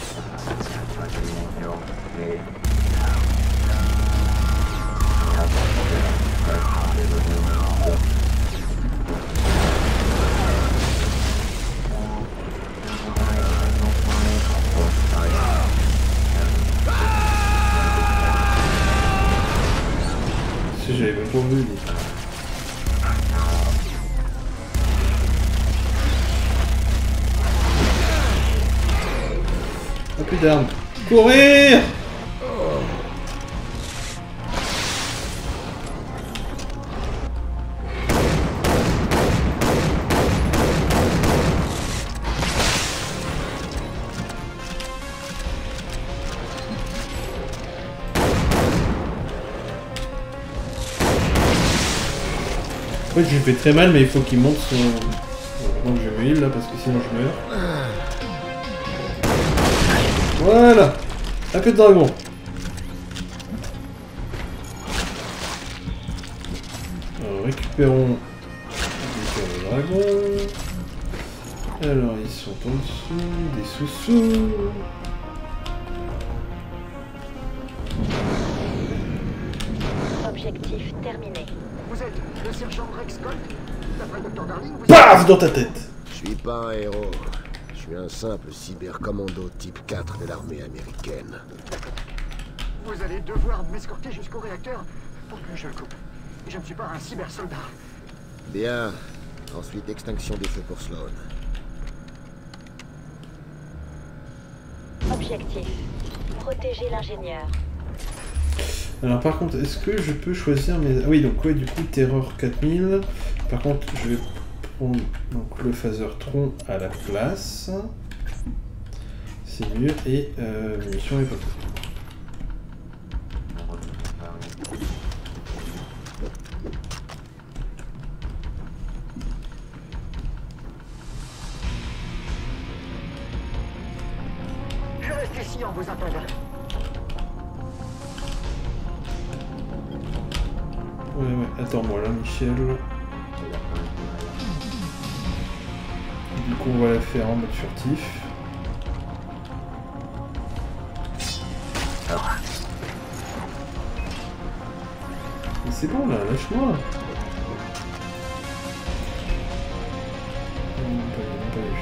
Si j'avais même pas vu lui. Ah plus d'armes. Courir! En fait, je lui fais très mal, mais il faut qu'il monte son... Donc je vais heal là, parce que sinon je meurs. Voilà! Un peu de dragon. Alors, récupérons le dragon. Alors, ils sont en dessous, des sous-sous. Objectif terminé. Vous êtes le sergent Rex Scott? D'après le docteur Darling, vous Paf dans ta tête! Je suis pas un héros. Je suis un simple cybercommando type quatre de l'armée américaine. Vous allez devoir m'escorter jusqu'au réacteur pour que je le coupe. Je ne suis pas un cybersoldat. Bien. Ensuite, extinction des feux pour Sloan. Objectif. Protéger l'ingénieur. Alors par contre, est-ce que je peux choisir mes... Ah oui, donc ouais, du coup, Terror quatre mille. Par contre, je vais prendre donc, le phaser tronc à la place. C'est mieux. Et euh, munitions et pas. Je reste ici en vous attendant. Ouais, ouais, attends-moi là, Michel. Du coup, on va la faire en mode furtif. Mais c'est bon là, lâche-moi. Non, pas vu, non, pas vu.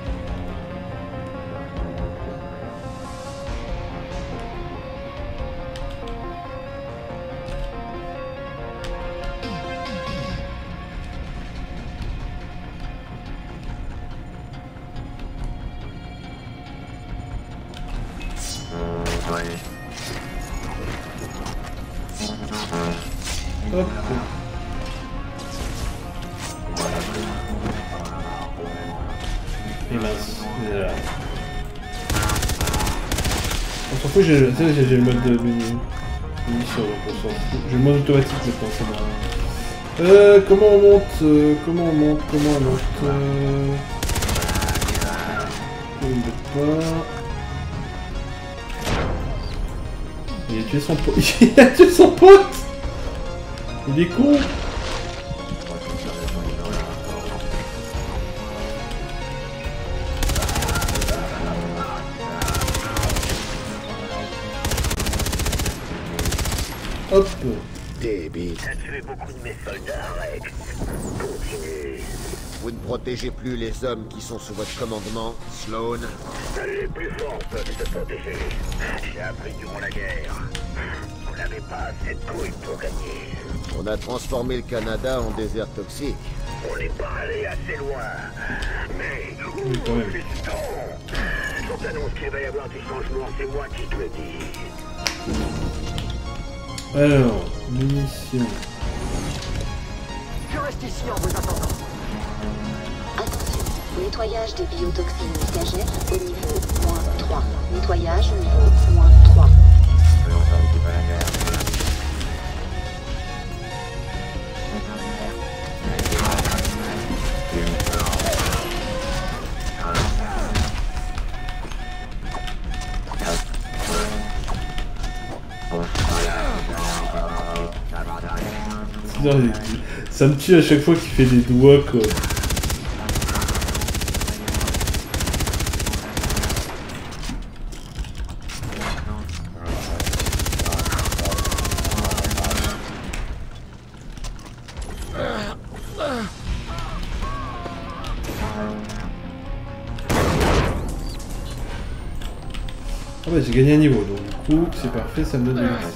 Hop. Et mince, il est là. On s'en fout, j'ai le mode de munition, donc on s'en fout. J'ai le mode automatique maintenant, c'est bon. Euh, comment on monte euh, Comment on monte Comment on monte euh... On ne pas... Il a tué son pote. Il a tué son pote. Il est con. Hop. Débile. T'as tué beaucoup de mes soldats, Rex. Continue. Vous ne protégez plus les hommes qui sont sous votre commandement, Sloan. Seuls les plus forts peuvent se protéger. J'ai appris durant la guerre. Vous n'avez pas assez de couilles pour gagner. On a transformé le Canada en désert toxique. On n'est pas allé assez loin. Mais... Oui, quand même. Piston, on t'annonce qu'il va y avoir du changement, c'est moi qui te le dis. Alors, munitions. Je reste ici en vous attendant. Attention, nettoyage des biotoxines mutagènes au niveau moins trois. Nettoyage au niveau moins trois. Non, ça me tue à chaque fois qu'il fait des doigts quoi. Ah bah j'ai gagné un niveau donc du coup c'est parfait, ça me donne de l'ex.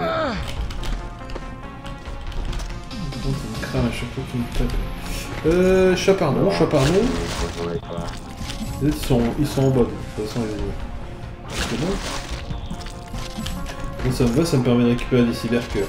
Ça me crame à chaque fois qu'il me tape. Euh, chat pardon, chat pardon. Ils sont, ils sont en bas de toute façon les... C'est bon. Bon ça me va, ça me permet de récupérer des cybercœurs.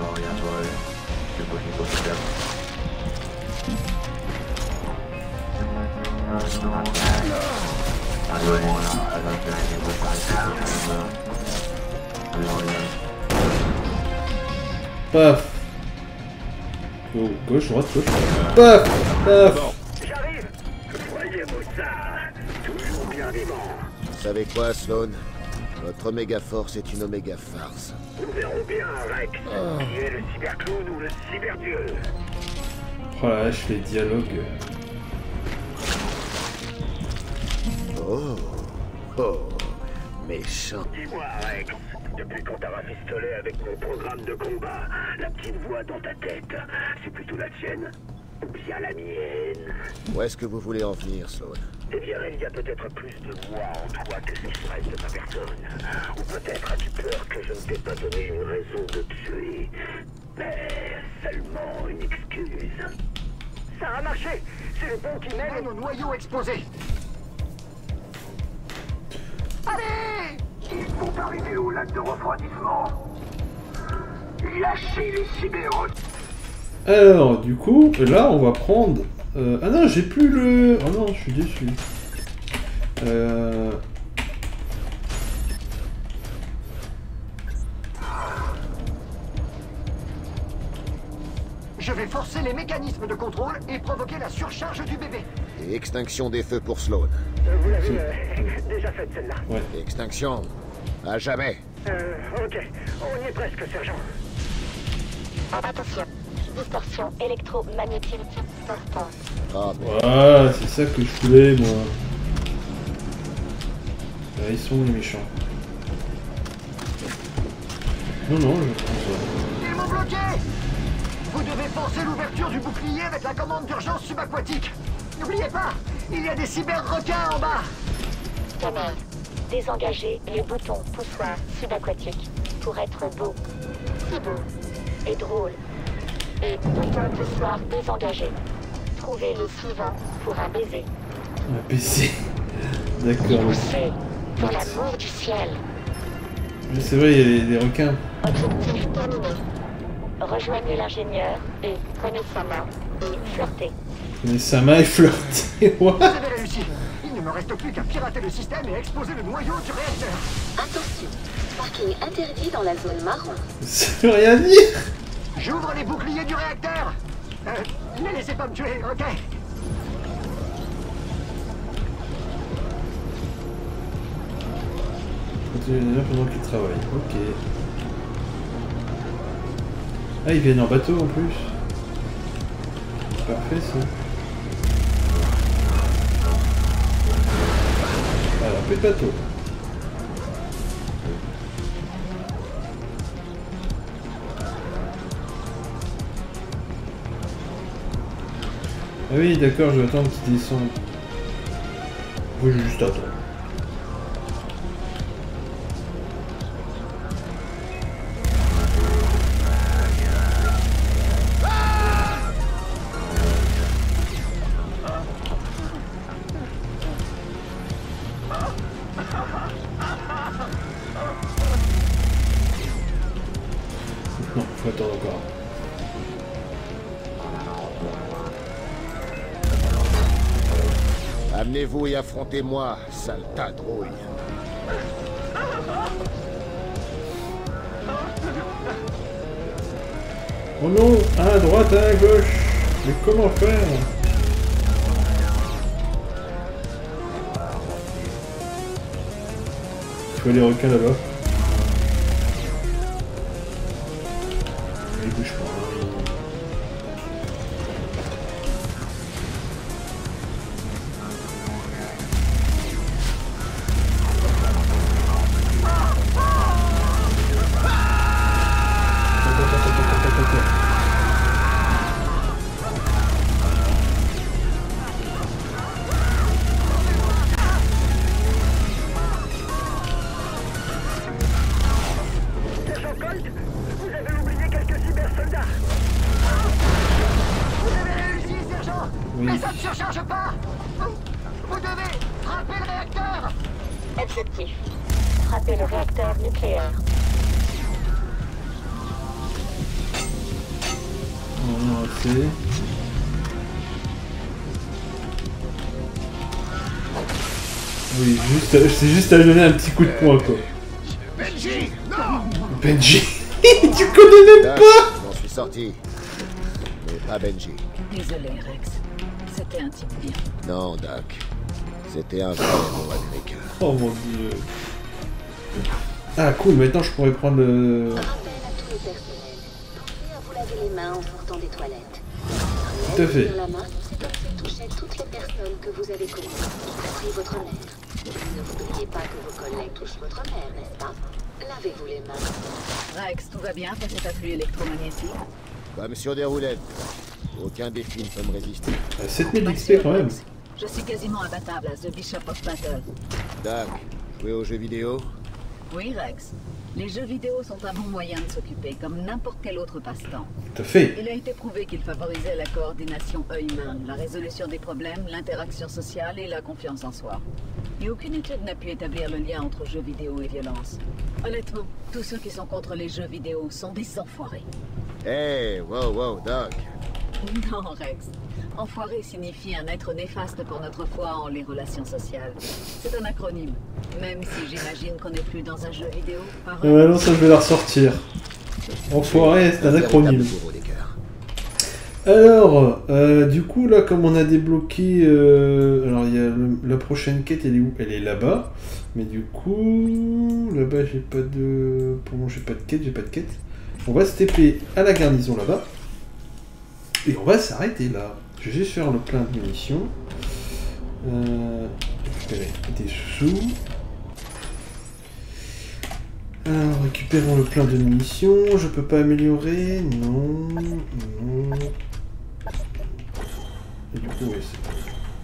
Paf. Oh, gauche, droite, gauche. Paf. Paf. J'arrive. Voyez-vous ça. Toujours bien vivant. Vous savez quoi, Sloan? Votre oméga force est une oméga farce. Nous verrons bien, Rex. Oh. Qui est le cyberclown ou le cyberdieu? Oh la vache, les dialogues. Oh. Oh. Méchant. Dis-moi, Rex. Depuis quand t'as rafistolé avec mon programme de combat, la petite voix dans ta tête, c'est plutôt la tienne ou bien la mienne? Où est-ce que vous voulez en venir, Sloan? Eh bien, il y a peut-être plus de moi en toi que ce qui reste de ma personne. Ou peut-être as-tu peur que je ne t'ai pas donné une raison de tuer, mais seulement une excuse. Ça a marché. C'est le pont qui mène Nos noyaux exposés. Allez! Il faut arriver au lac de refroidissement. Lâchez les cyberons. Alors, du coup, là, on va prendre... Euh... Ah non, j'ai plus le... Oh non, je suis déçu. Euh... Je vais forcer les mécanismes de contrôle et provoquer la surcharge du bébé. Et extinction des feux pour Sloan. Vous l'avez euh, déjà faite celle-là. Ouais. Extinction. À jamais. Euh, ok. On y est presque, sergent. Attention. Distorsion électromagnétique constante. Ah, Voilà, c'est ça que je voulais, moi. Là, ils sont les méchants. Non, non, je pense pas. Ils m'ont bloqué. Vous devez forcer l'ouverture du bouclier avec la commande d'urgence subaquatique. N'oubliez pas, il y a des cyber-requins en bas. Scanner. Désengagez les boutons poussoirs subaquatiques pour être beau. Si beau et drôle. Et bouton poussoir désengagé. Trouvez le suivant pour un baiser. Un P C. D'accord. Poussez pour l'amour du ciel. Mais c'est vrai, il y a des, des requins. Objectif terminé. Rejoignez l'ingénieur et prenez sa main et flirtez. Prenez sa main et flirtez. What? Vous avez réussi. Il ne me reste plus qu'à pirater le système et exploser le noyau du réacteur. Attention, parking interdit dans la zone marron. Ça veut rien dire. J'ouvre les boucliers du réacteur. Euh, ne laissez pas me tuer, ok? Continuez l'énergie pendant qu'il travaille. Ok. Ah, ils viennent en bateau en plus. Parfait ça. Alors, plus de bateau. Ah oui, d'accord, je vais attendre qu'il descende. Oui, je vais juste attendre. Non, faut attendre encore. Amenez-vous et affrontez-moi, sale tas de rouille. Oh non, à droite, à gauche. Mais comment faire? Il faut les requins là-bas. Il bouge pas. Mais ça ne surcharge pas. Vous, vous devez frapper le réacteur. Objectif. Frapper le réacteur nucléaire. On a assez. Oui, juste, c'est juste à donner un petit coup de poing, quoi. Benji, non. Benji. Tu connais même pas. J'en suis sorti. Mais pas Benji. Désolé, Rex. C'était un type bien. Non, Doc. C'était un vrai héros américain. Oh mon dieu. Ah cool, maintenant je pourrais prendre le... Rappel à tous les personnels. Pensez à vous laver les mains en sortant des toilettes. Tout à fait. Sur la main, c'est comme si touchait toutes les personnes que vous avez connues, y compris votre mère. Ne voudriez pas que vos collègues touchent votre mère, n'est-ce pas? Lavez-vous les mains. Rex, tout va bien face à cet afflux électromagnétique? Comme sur des roulettes. Aucun défi ne peut me résister. sept mille d'X P quand même. Je suis quasiment imbattable à The Bishop of Battle. Doc, jouer aux jeux vidéo? Oui, Rex. Les jeux vidéo sont un bon moyen de s'occuper, comme n'importe quel autre passe-temps. Tout à fait. Il a été prouvé qu'il favorisait la coordination œil-main, la résolution des problèmes, l'interaction sociale et la confiance en soi. Et aucune étude n'a pu établir le lien entre jeux vidéo et violence. Honnêtement, tous ceux qui sont contre les jeux vidéo sont des enfoirés. Hey, wow, wow, Doc. Non, Rex. Enfoiré signifie un être néfaste pour notre foi en les relations sociales. C'est un acronyme. Même si j'imagine qu'on n'est plus dans un jeu vidéo. Par Euh, non, ça je vais la ressortir. Enfoiré, c'est un acronyme. Alors, euh, du coup, là, comme on a débloqué... Euh, alors, il y a le- la prochaine quête, elle est où? Elle est là-bas. Mais du coup... Là-bas, j'ai pas de... Pour moi, j'ai pas de quête, j'ai pas de quête. On va se T P à la garnison, là-bas. Et on va s'arrêter là. Je vais juste faire le plein de munitions. Euh... Récupérer des sous. Alors, récupérons le plein de munitions. Je peux pas améliorer. Non. Non. Et du coup, oui, c'est bon.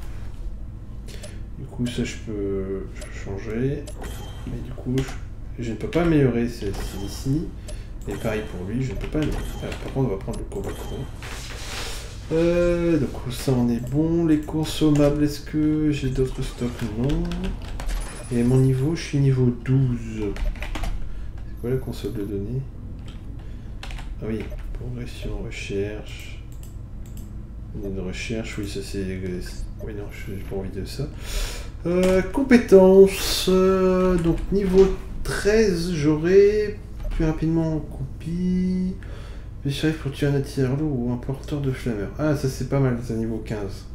Du coup, ça, je peux, je peux changer. Mais du coup, je, je ne peux pas améliorer celle-ci. Et pareil pour lui, je ne peux pas améliorer. Ah, par contre, on va prendre le combat courant. Euh, donc ça, on est bon. Les consommables, est-ce que j'ai d'autres stocks? Non. Et mon niveau, je suis niveau douze. C'est quoi la console de données? Ah oui, progression, recherche. Une recherche, oui, ça c'est... Oui, non, je n'ai pas envie de ça. Euh, compétences. Euh, donc niveau treize, j'aurai plus rapidement en copie. Chef pour tuer un attireur ou un porteur de flammeur. Ah, ça c'est pas mal, c'est niveau quinze.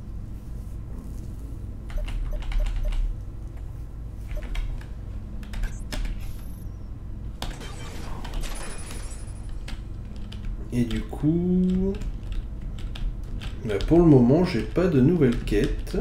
Et du coup... Bah pour le moment, j'ai pas de nouvelles quêtes.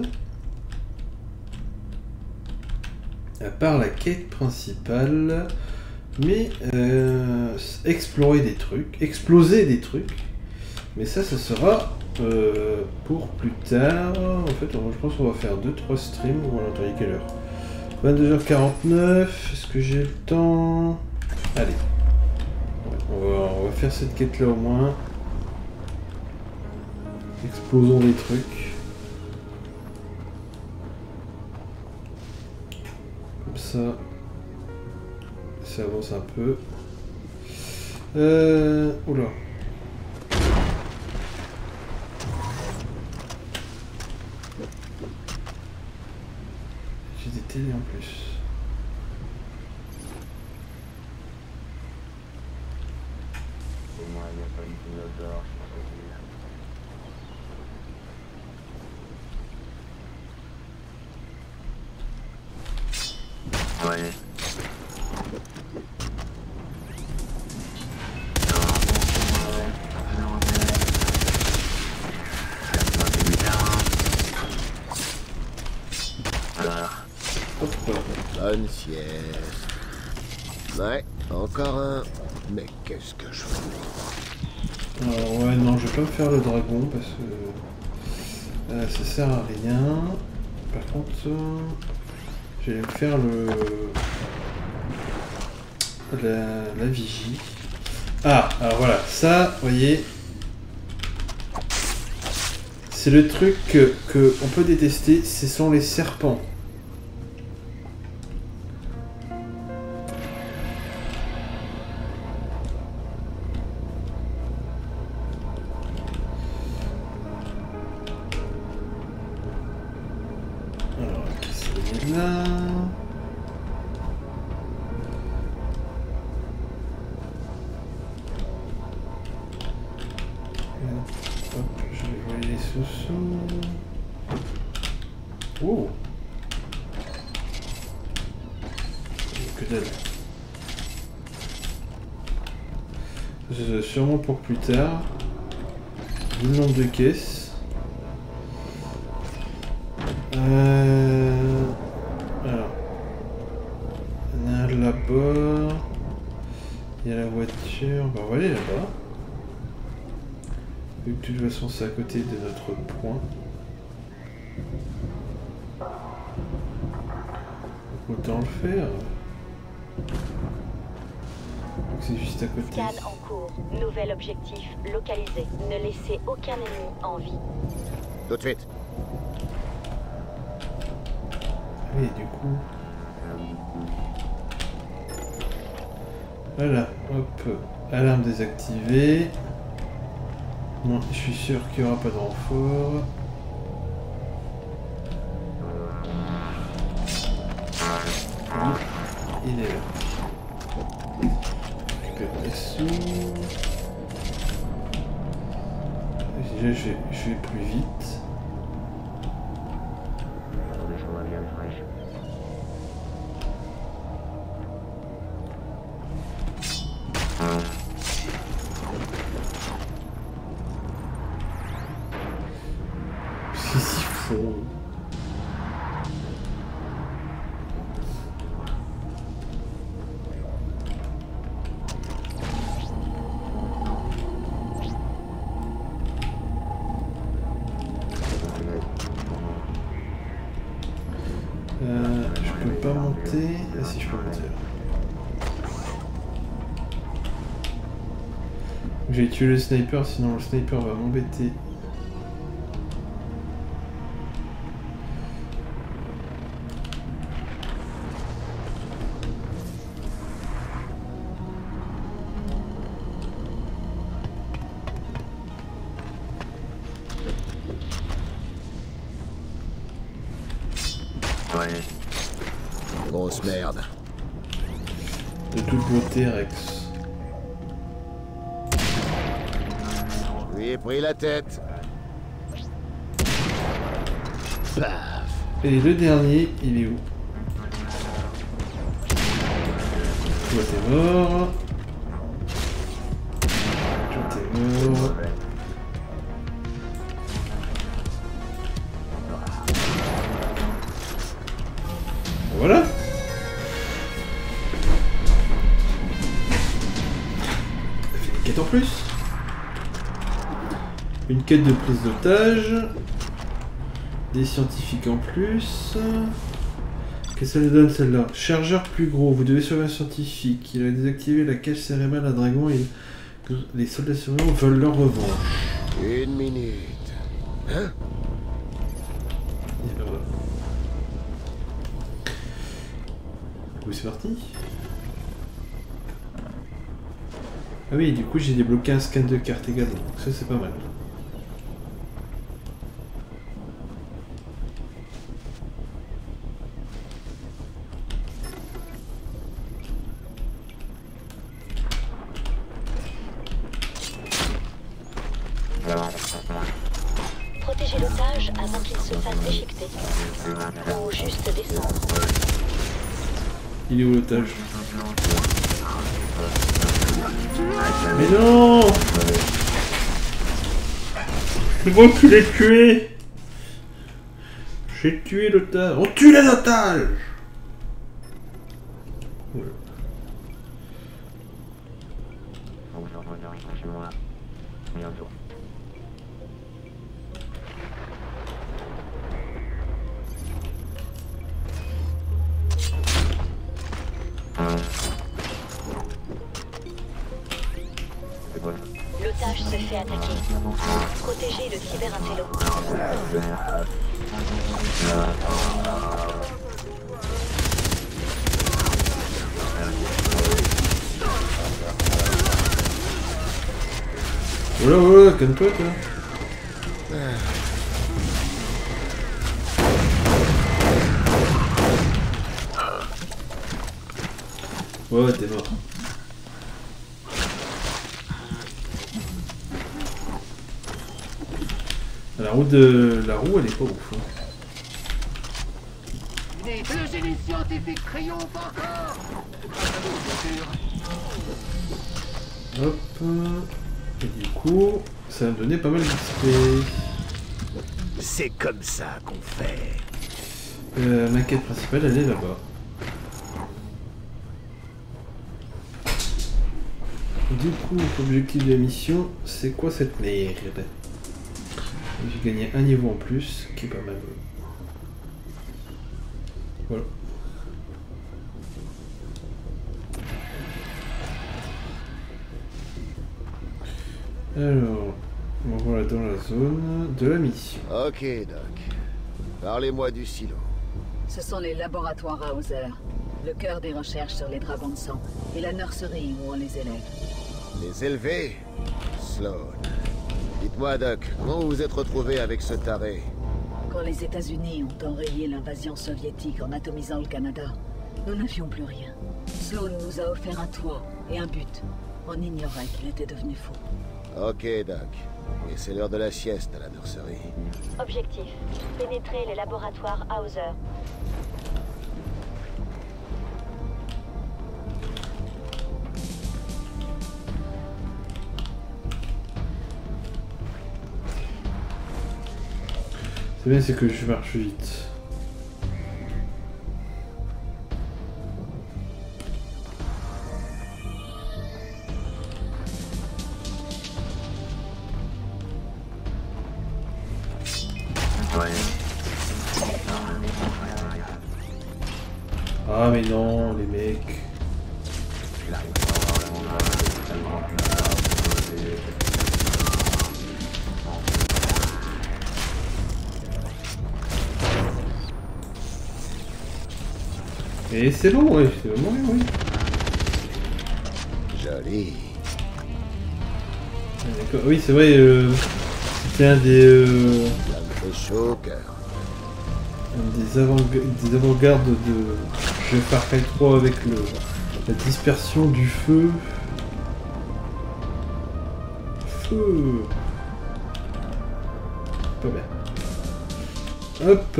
À part la quête principale. Mais euh, explorer des trucs, exploser des trucs. Mais ça, ça sera euh, pour plus tard. En fait, je pense qu'on va faire deux trois streams. Voilà, attendez, quelle heure? vingt-deux heures quarante-neuf. Est-ce que j'ai le temps? Allez. Ouais, on, va, on va faire cette quête là au moins. Explosons des trucs. Comme ça. Ça avance un peu. Euh... Oula. J'ai des télés en plus. Ouais. Bonne sieste. Ouais, encore un. Mais qu'est-ce que je fais? Alors ouais, non, je vais pas me faire le dragon parce que euh, ça sert à rien. Par contre, euh, je vais me faire le la, la vigie. Ah, alors voilà, ça, vous voyez, c'est le truc que, que on peut détester, ce sont les serpents. Oh. Que dalle. C'est sûrement pour plus tard. Le nombre de caisses. Euh... Alors. Il y en a un là-bas. Il y a la voiture. Bah, on va aller là-bas. Vu que de toute façon c'est à côté de notre point. Autant le faire. Donc c'est juste à côté. Scan en cours. Nouvel objectif localisé. Ne laissez aucun ennemi en vie. Tout de suite. Et du coup... Voilà, hop. Alarme désactivée. Bon, je suis sûr qu'il n'y aura pas de renfort. Il est là. Je récupère des sous. Déjà, je vais, je vais plus vite. C'est si faux. Euh, je peux pas monter. Ah si, je peux monter là. J'ai tué le sniper, sinon le sniper va m'embêter. Grosse merde. De toute beauté, Rex. Je lui ai pris la tête. Paf. Et le dernier, il est où? Toi t'es mort. Toi t'es mort. Voilà. Ça fait des quêtes en plus. Une quête de prise d'otage. Des scientifiques en plus. Qu'est-ce que ça lui donne celle-là? Chargeur plus gros. Vous devez surveiller un scientifique. Il a désactivé la cage cérébrale à dragon et les soldats surveillants veulent leur revanche. Une minute. Hein? Et ben voilà. Oui, c'est parti. Ah oui, du coup j'ai débloqué un scan de carte également. Donc ça c'est pas mal. Protégez l'otage avant qu'il se fasse déchiqueter. Ou juste descendre. Il est où l'otage? Mais non! C'est moi qui l'ai tué! J'ai tué l'otage! On tue les otages! Voilà. L'otage se fait attaquer. Protégez le cyber-intello. Voilà, voilà, calme-toi, toi. Ouais, t'es mort. La roue de... La roue, elle est pas ouf. Hein. Les deux génies scientifiques triomphent encore. Hop. Et du coup, ça va me donner pas mal d'X P. C'est comme ça qu'on fait. Euh, ma quête principale, elle est là-bas. Du coup, l'objectif de la mission, c'est quoi cette merde? J'ai gagné un niveau en plus, qui est pas mal. Voilà. Alors, on voilà dans la zone de la mission. Ok, Doc. Parlez-moi du silo. Ce sont les laboratoires Hauser, le cœur des recherches sur les dragons de sang, et la nurserie où on les élève. Les élever? Sloan. Dites-moi, Doc, comment vous vous êtes retrouvé avec ce taré? Quand les États-Unis ont enrayé l'invasion soviétique en atomisant le Canada, nous n'avions plus rien. Sloan nous a offert un toit et un but. On ignorait qu'il était devenu fou. Ok, Doc. Et c'est l'heure de la sieste à la nurserie. Objectif. Pénétrer les laboratoires Hauser. C'est bien, c'est que je marche vite. Ah mais non, les mecs. Et c'est bon, ouais, c'est vraiment bien, oui. Joli. Ah, d'accord, oui, c'est vrai, euh, c'était un des... Euh, Ça me fait chaud au cœur. Un des avant-gardes avant de jeu Far Cry trois avec le, la dispersion du feu. Feu. Pas bien. Hop.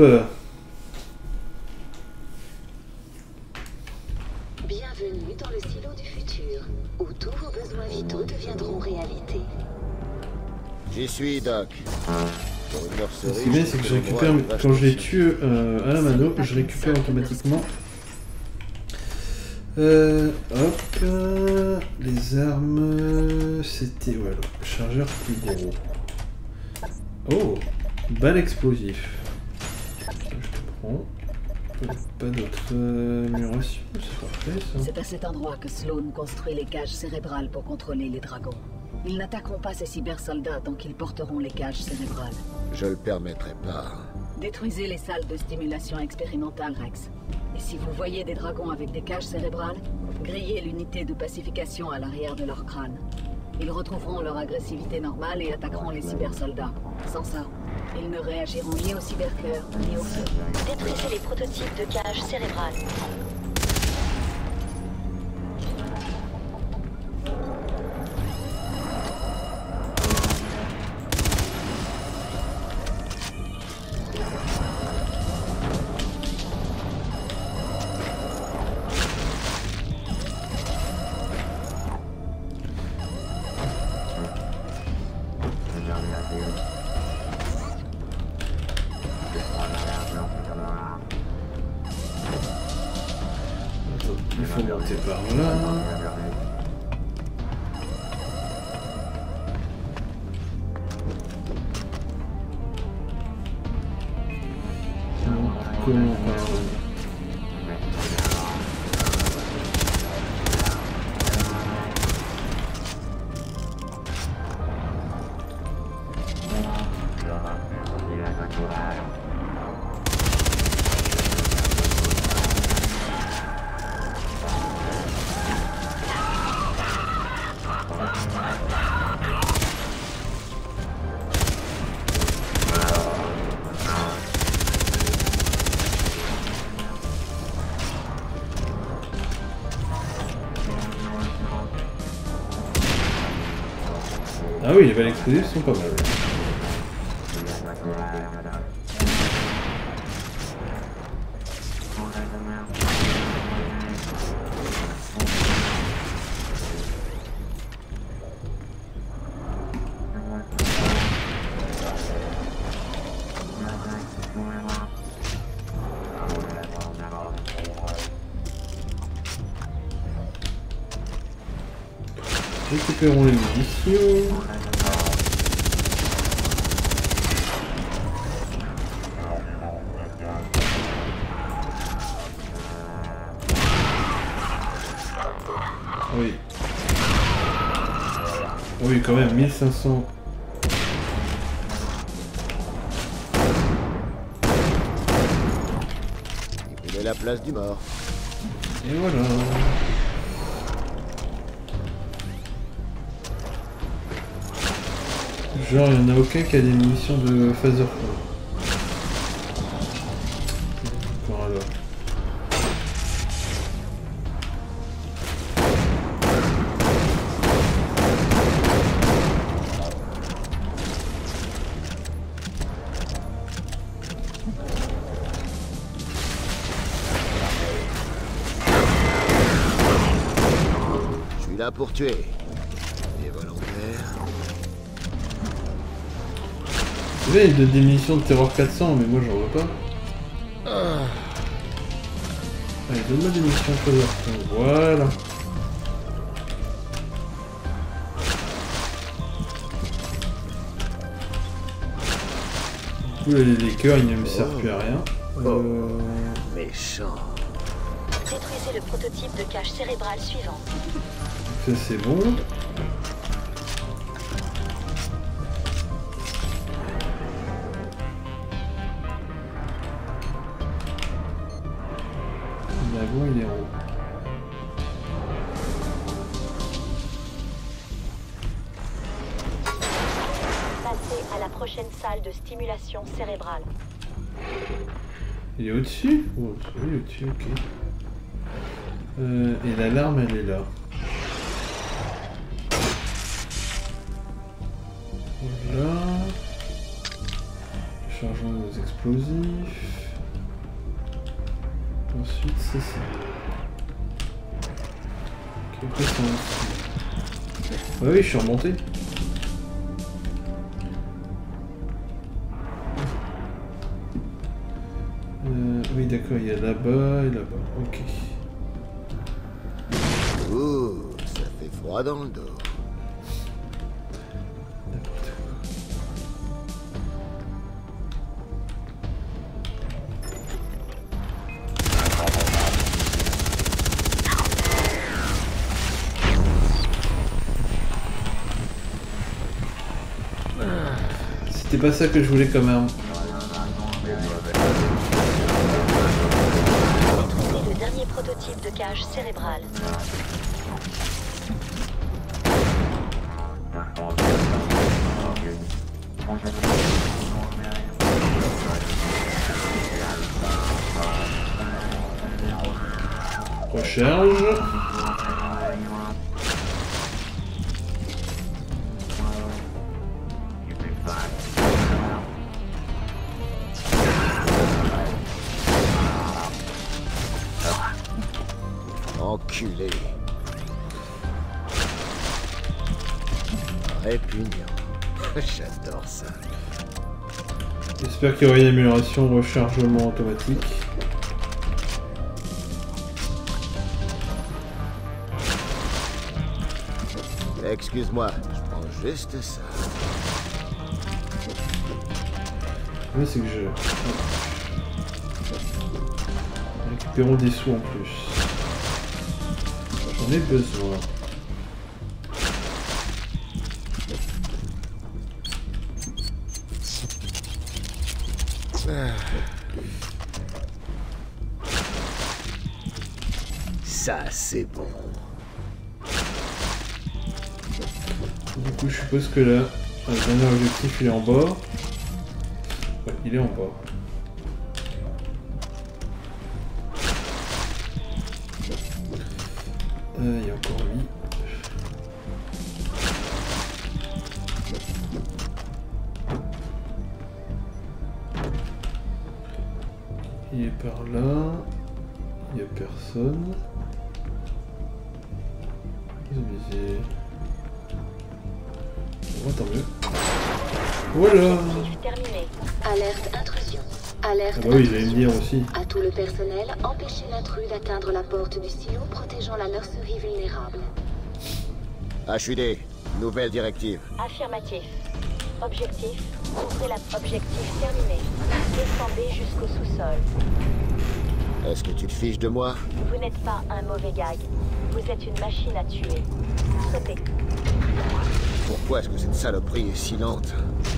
Bienvenue dans le silo du futur, où tous vos besoins vitaux deviendront réalité. J'y suis, Doc. Pour une nurserie, Ce qui est bien, c'est que je récupère, quand je les tue euh, à la mano, je récupère automatiquement. Euh, hop, euh, les armes, c'était, voilà, chargeur plus gros. Oh, balle explosif. Je te prends. Pas d'autres euh, améliorations, c'est parfait ça. C'est à cet endroit que Sloane construit les cages cérébrales pour contrôler les dragons. Ils n'attaqueront pas ces cybersoldats tant qu'ils porteront les cages cérébrales. Je le permettrai pas. Détruisez les salles de stimulation expérimentale, Rex. Et si vous voyez des dragons avec des cages cérébrales, grillez l'unité de pacification à l'arrière de leur crâne. Ils retrouveront leur agressivité normale et attaqueront les cybersoldats. Sans ça, ils ne réagiront ni au cybercœur, ni au feu. Détruisez les prototypes de cages cérébrales. Il faut monter par là. Comment Ah oui, les balles explosives sont pas mal. Récupérons les munitions. Oui. Oui, quand même, mille cinq cents. Il est la place du mort. Et voilà. Genre, il n'y en a aucun qui a des munitions de phaser. Encore alors. Je suis là pour tuer. Les volontaires. Vous savez, il y a des munitions de terreur quatre cents, mais moi j'en veux pas. Ah. Allez, donne-moi des munitions de phaser. Voilà. Du coup, là, les cœurs, ils ne me servent plus à rien. Euh... Méchant. Détruisez le prototype de cage cérébrale suivant. Ça c'est bon. Le wagon il est en haut. Passez à la prochaine salle de stimulation cérébrale. Il est au-dessus? Oh, il est au-dessus, ok. Euh, et l'alarme elle est là. Voilà. Chargeons nos explosifs. Ensuite c'est ça. Ok, après c'est en dessous. Bah oui, je suis remonté. Euh, oui d'accord, il y a là-bas et là-bas. Ok. Ouh, ça fait froid dans le dos. C'est pas ça que je voulais comme arme. Le dernier prototype de cage cérébrale. Recharge. Enculé. Répugnant. J'adore ça. J'espère qu'il y aura une amélioration rechargement automatique. Excuse-moi, je prends juste ça. Là, c'est que je... Récupérons des sous en plus. J'en ai besoin. Ça, c'est bon. Du coup, je suppose que là, le dernier objectif, il est en bord. Ouais, il est en bord. Euh, il y a encore lui. Il est par là. Il n'y a personne. Ils ont visé. Oh, tant mieux. Voilà. Alerte intrusion. Alerte Ah bah oui, j'allais me dire aussi. À tout le personnel, empêchez l'intrus d'atteindre la porte du silo protégeant la nurserie vulnérable. H U D, nouvelle directive. Affirmatif. Objectif, ouvrez la... Objectif terminé. Descendez jusqu'au sous-sol. Est-ce que tu te fiches de moi? Vous n'êtes pas un mauvais gag. Vous êtes une machine à tuer. Sautez. Pourquoi est-ce que cette saloperie est si lente?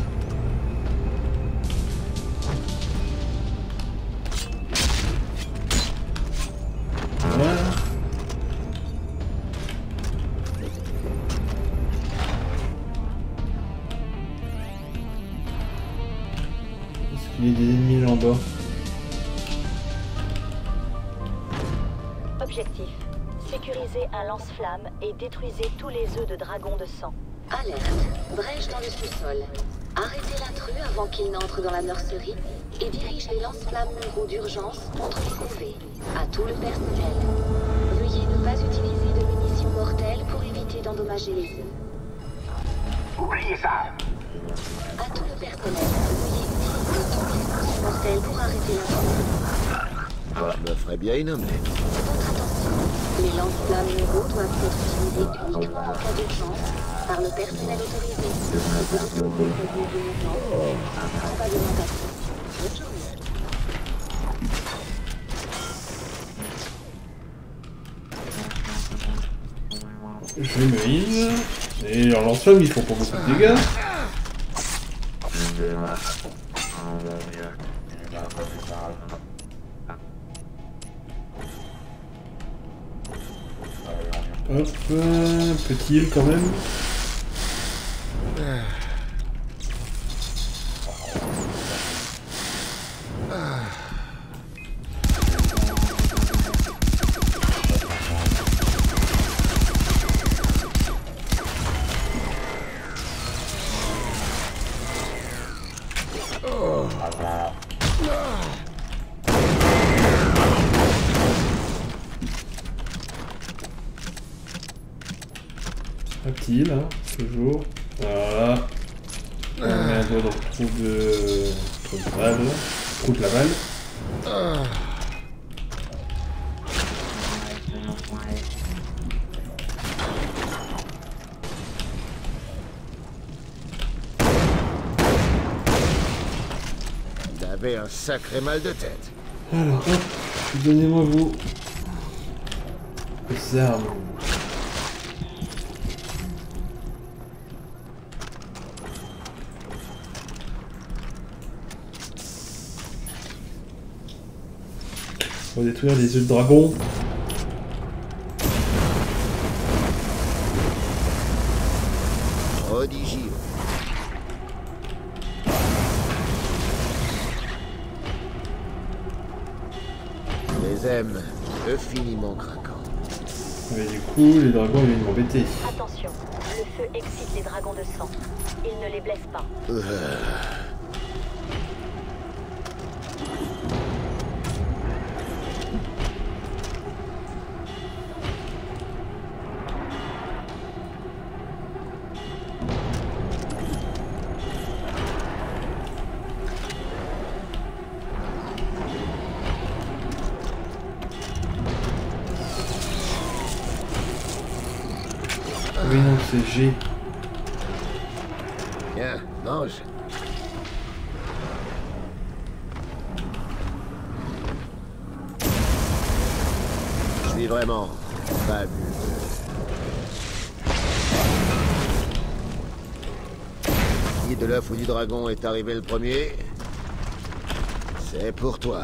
Voilà. Est-ce qu'il y a des ennemis là en bas? Objectif. Sécurisez un lance-flamme et détruisez tous les œufs de dragon de sang. Alerte. Brèche dans le sous-sol. Arrêtez l'intrus avant qu'il n'entre dans la nurserie et dirige les lance-flammes muraux d'urgence contre les couvées. À tout le personnel. Veuillez ne pas utiliser de munitions mortelles pour éviter d'endommager les œufs. Oubliez ça. À tout le personnel. Veuillez utiliser toutes les munitions mortelles pour arrêter l'intrus. Je me ferais bien une omelette. Votre attention. Les lance-flammes muraux doivent être utilisés uniquement en cas d'urgence par le personnel autorisé. Le retour des produits de mouvement. Probablement passé. Bonne journée. Je vais me heal. Et leur lance-flamme, ils font pas beaucoup de dégâts. Hop, euh, petit heal quand même. Un petit heal, hein, toujours. Voilà. On met un doigt dans le trou de... trou de balle. Trou de la balle. Il avait un sacré mal de tête. Alors, hop, donnez-moi vos... les armes. On va détruire les œufs de dragon. Prodigieux. Les aime infiniment craquants. Mais du coup, les dragons viennent m'embêter. Attention, le feu excite les dragons de sang. Il ne les blesse pas. Euh... Oui, non, c'est G. Tiens, mange. Je suis vraiment fabuleux. Qui de l'œuf ou du dragon est arrivé le premier? C'est pour toi.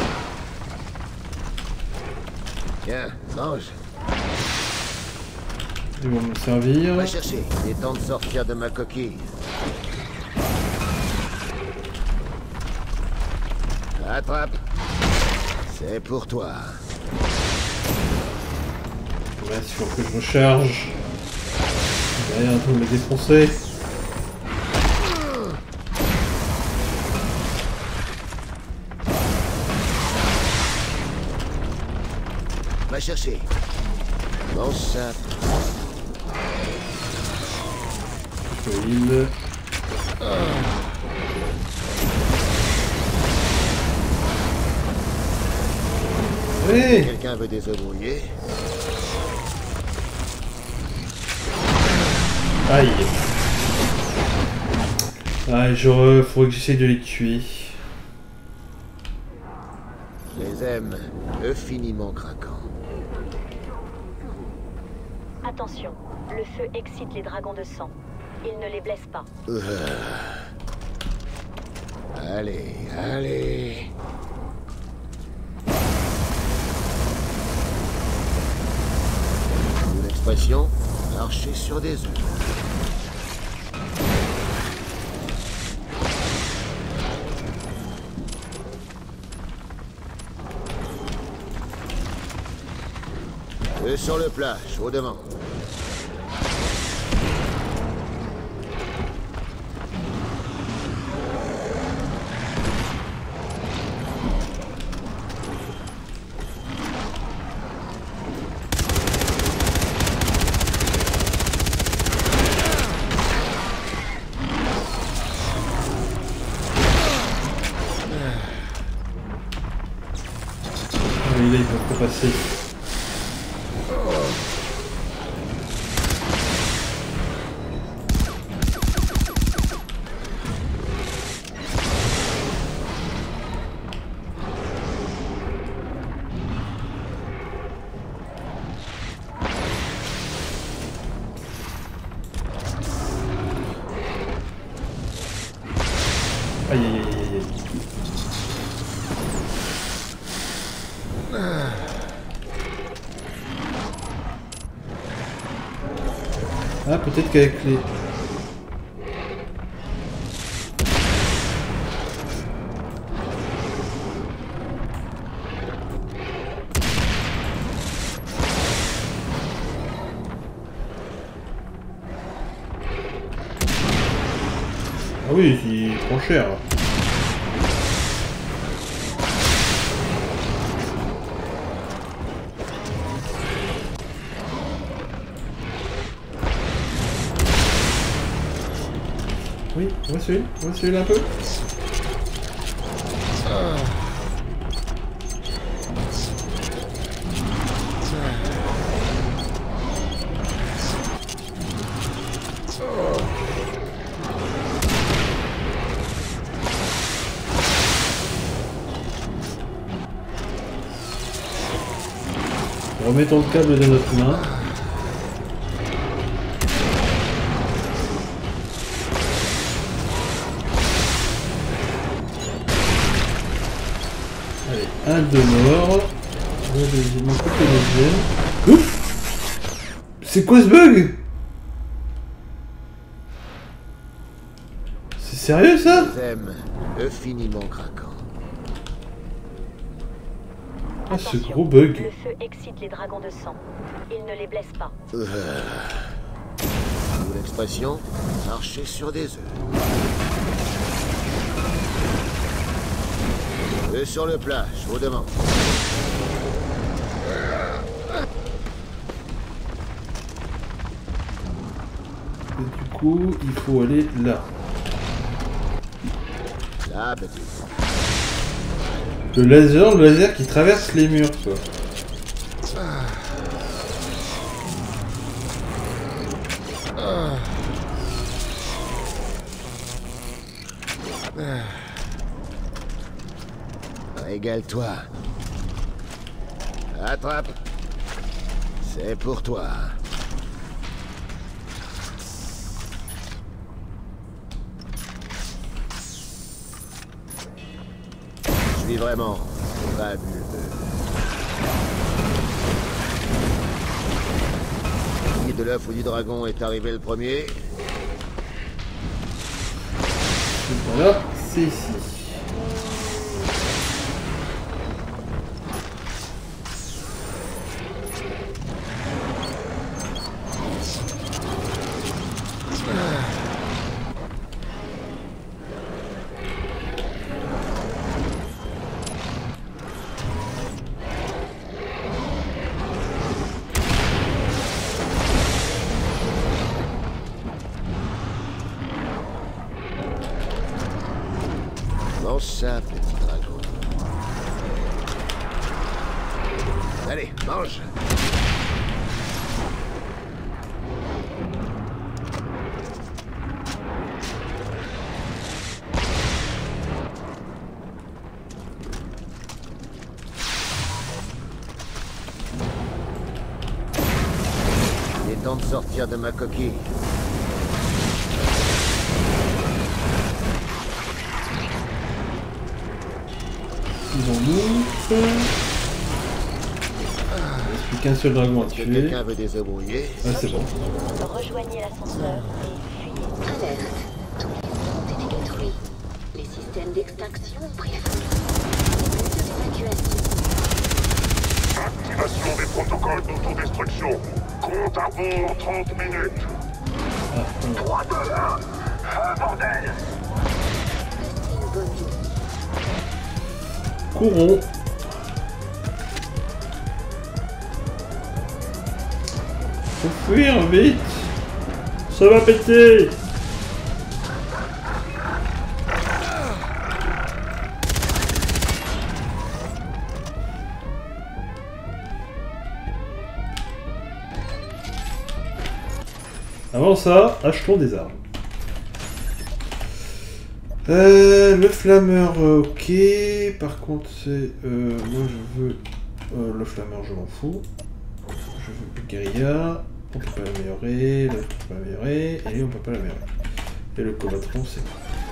Tiens, mange. Ils vont me servir. Va chercher. Il est temps de sortir de ma coquille. Attrape. C'est pour toi. Ouais, il faut que je recharge. Derrière, tout me défoncer. Va chercher. Mange ça. Il... Oui. Quelqu'un veut des œufs brouillés? Aïe. Ah, genre, faudrait que j'essaye de les tuer. Je les aime infiniment craquants. Attention, le feu excite les dragons de sang. Il ne les blesse pas. Euh... Allez, allez. Une expression, marcher sur des œufs. Eux sur le plat, chaudement. Oui, là, ils peuvent pas passer. Aïe aïe aïe aïe aïe. Ah, peut-être qu'avec les... Ah oui, il prend cher. Oui, on va celui-là, on va celui-là un peu. Remettons le câble de notre main. Allez, Un de mort. Le deuxième, on coupe le deuxième. Ouf! C'est quoi ce bug? C'est sérieux ça? Zem, infiniment craquant. Ah, ce gros bug. Le feu excite les dragons de sang. Il ne les blesse pas. Euh... Ou l'expression, marcher sur des œufs. Eux sur le plat, je vous demande. Et du coup, il faut aller là. Là, petit. Le laser, le laser qui traverse les murs, quoi. Ah. Ah. Ah. Régale-toi. Attrape. C'est pour toi. Je suis vraiment fabuleux. Qui de l'œuf ou du dragon est arrivé le premier? Voilà, c'est ici. Mange ça, petit dragon. Allez, mange. Il est temps de sortir de ma coquille. Ils ont mousse. Il ne reste plus qu'un seul dragon à tuer. Quelqu'un veut des œufs brouillés? Ah, c'est bon. Rejoignez l'ascenseur et fuyez. Alerte. Tous les ponts ont été détruits. Les systèmes d'extinction ont pris feu. Plus d'évacuation. Activation des protocoles d'autodestruction. Compte à rebours trente minutes. trois, deux, un. Un bordel. Courons. Faut fuir vite. Ça va péter. Avant ça, achetons des armes. Euh, le flammeur, euh, ok. Par contre, c'est... Euh, moi, je veux... Euh, le flammeur, je m'en fous. Je veux le guérilla. On peut pas l'améliorer. Là, on peut pas l'améliorer. Et lui, on peut pas l'améliorer. Et le comatron, c'est...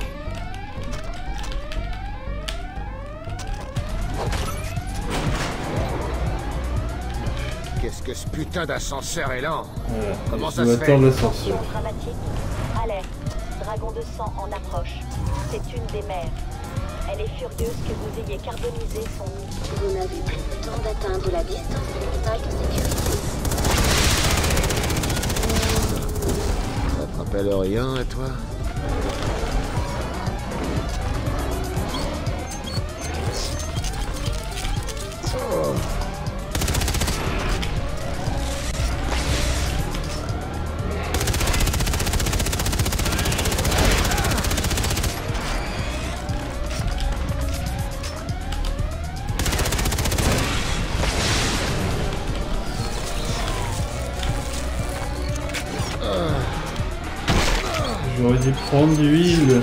Qu'est-ce que ce putain d'ascenseur est lent? Voilà. Comment Et ça je se dois fait? attendre l'ascenseur. Dramatique. Alerte. Dragon de sang en approche. C'est une des mères. Elle est furieuse que vous ayez carbonisé son nid. Vous n'avez plus le temps d'atteindre la distance minimale de sécurité. Ça te rappelle rien, à toi? Oh. J'aurais dû prendre de l'huile.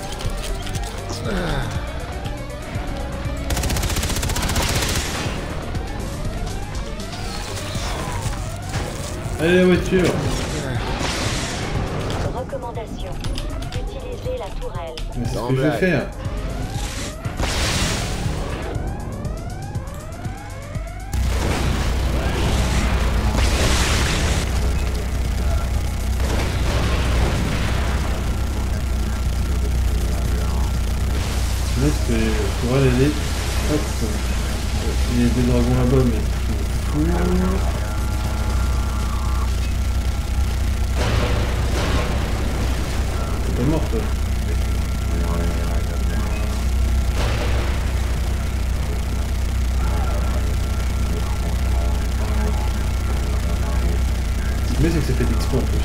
Allez, la voiture. Recommandation. Utilisez la tourelle. Mais c'est ce que je vais faire. pas, mais je m'en fous. T'es pas mort, toi. Mais c'est que ça fait de l'expo en plus.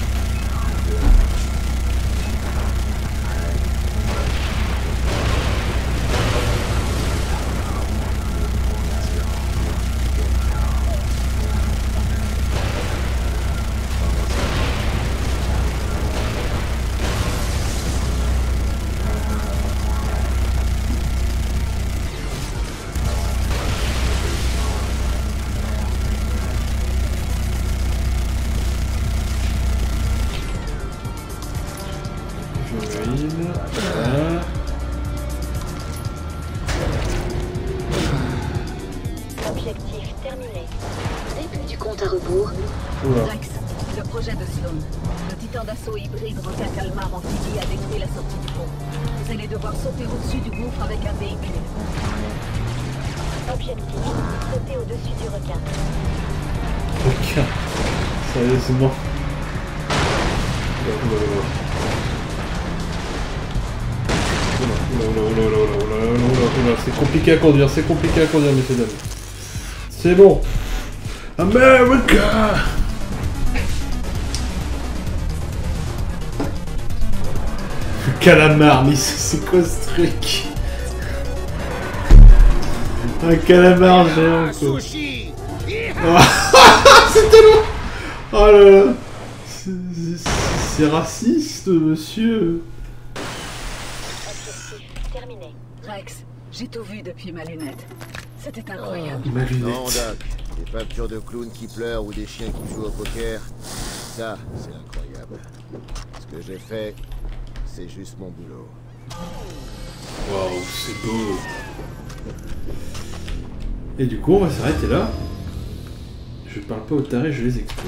Objectif terminé. Début du compte à rebours. Rex, le projet de Sloan. Le titan d'assaut hybride requin Kalmar amphibie a détruit la sortie du pont. Vous allez devoir sauter au-dessus du gouffre avec un véhicule. Objectif, sauter au-dessus du requin. Requin. Sérieusement. C'est compliqué à conduire, c'est compliqué à conduire, messieurs dames. C'est bon. America. Calamar, mais c'est quoi ce truc? Un calamar géant, quoi. C'est tellement... Oh là là. C'est raciste, monsieur. Terminé. Rex, j'ai tout vu depuis ma lunette. C'était incroyable. Ma lunette. Non, Doc. Des peintures de clowns qui pleurent ou des chiens qui jouent au poker. Ça, c'est incroyable. Ce que j'ai fait, c'est juste mon boulot. Waouh, c'est beau. Et du coup, on va s'arrêter là. Je parle pas aux tarés, je les expose.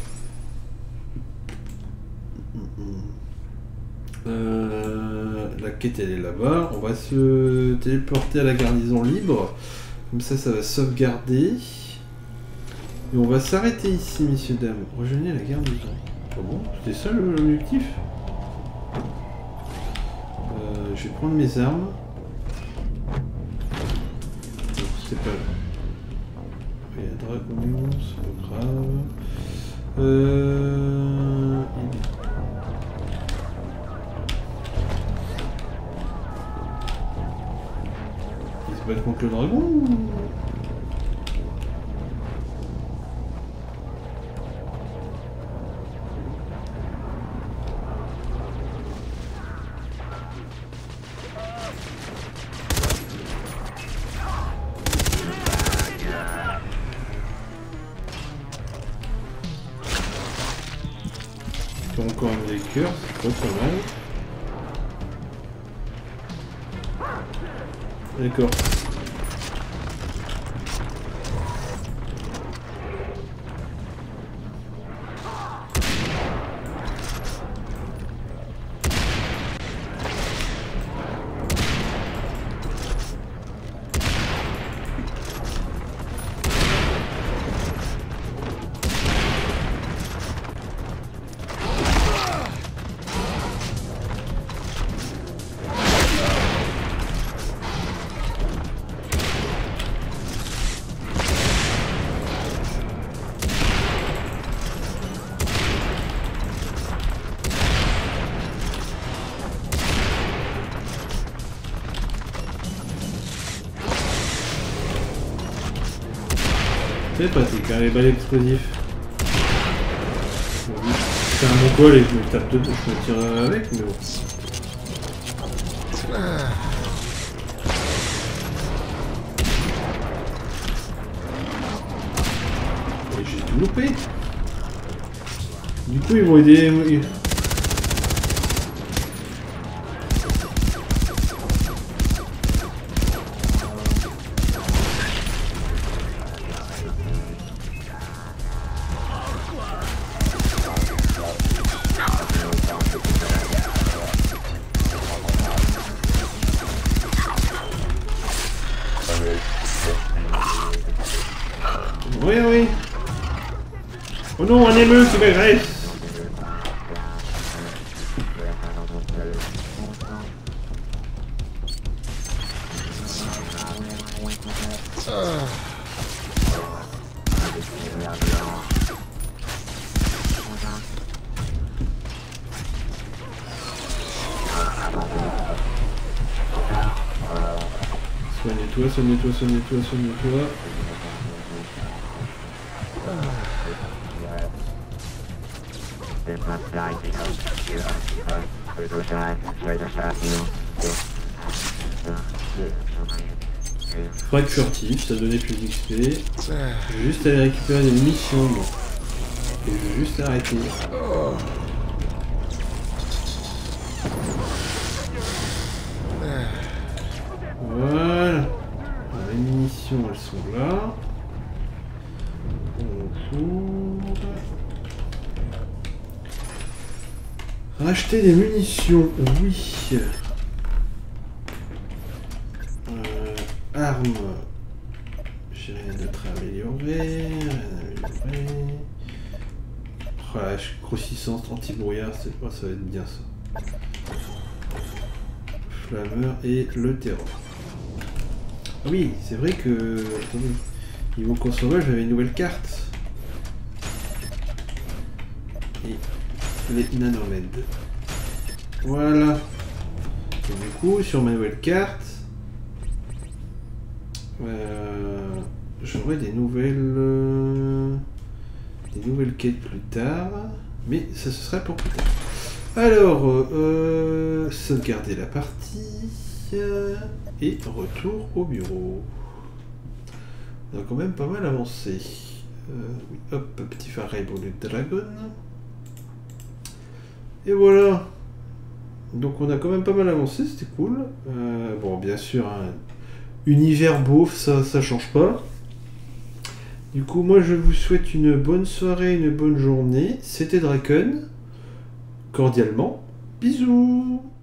Euh, la quête elle est là-bas. On va se téléporter à la garnison libre. Comme ça, ça va sauvegarder. Et on va s'arrêter ici, messieurs, dames. Rejoignez la garnison. Ah bon, c'était ça l'objectif. euh, Je vais prendre mes armes. C'est pas... Il y a dragon, c'est pas grave. Euh... Il se bat contre le dragon ou... Encore un des cœurs, c'est pas mal. D'accord. C'est pratique, hein, les balles explosifs. C'est un mongol et je me tape dedans, je me tire avec, mais bon. Et j'ai tout loupé. Du coup, ils vont aider... Oui, oui. Oh non, un émeu qui m'agresse. Soigne-toi, soigne-toi, soigne-toi, soigne-toi. Frag furtif, ça donnait plus d'X P. Je vais juste aller récupérer des munitions. Bon. Et je vais juste arrêter. Voilà. Les munitions, elles sont là. On ouvre. Racheter des munitions, oui. Euh, armes. J'ai rien d'autre à améliorer. Rien à améliorer. Oh, la grossissance anti-brouillard, c'est pas, ça va être bien ça. Flammeur et le terror. Ah oui, c'est vrai que... Attendez. Niveau consommateur, j'avais une nouvelle carte. Et les nanomèdes. Voilà. Et du coup, sur ma nouvelle carte, euh, j'aurai des nouvelles... Euh, des nouvelles quêtes plus tard. Mais ça, ce sera pour plus tard. Alors, euh, sauvegarder la partie euh, et retour au bureau. On a quand même pas mal avancé. Euh, oui, hop, petit phare Rainbow Dragon. Et voilà. Donc on a quand même pas mal avancé, c'était cool. Euh, bon, bien sûr, hein, univers beauf, ça, ça change pas. Du coup, moi je vous souhaite une bonne soirée, une bonne journée. C'était Draken. Cordialement, bisous.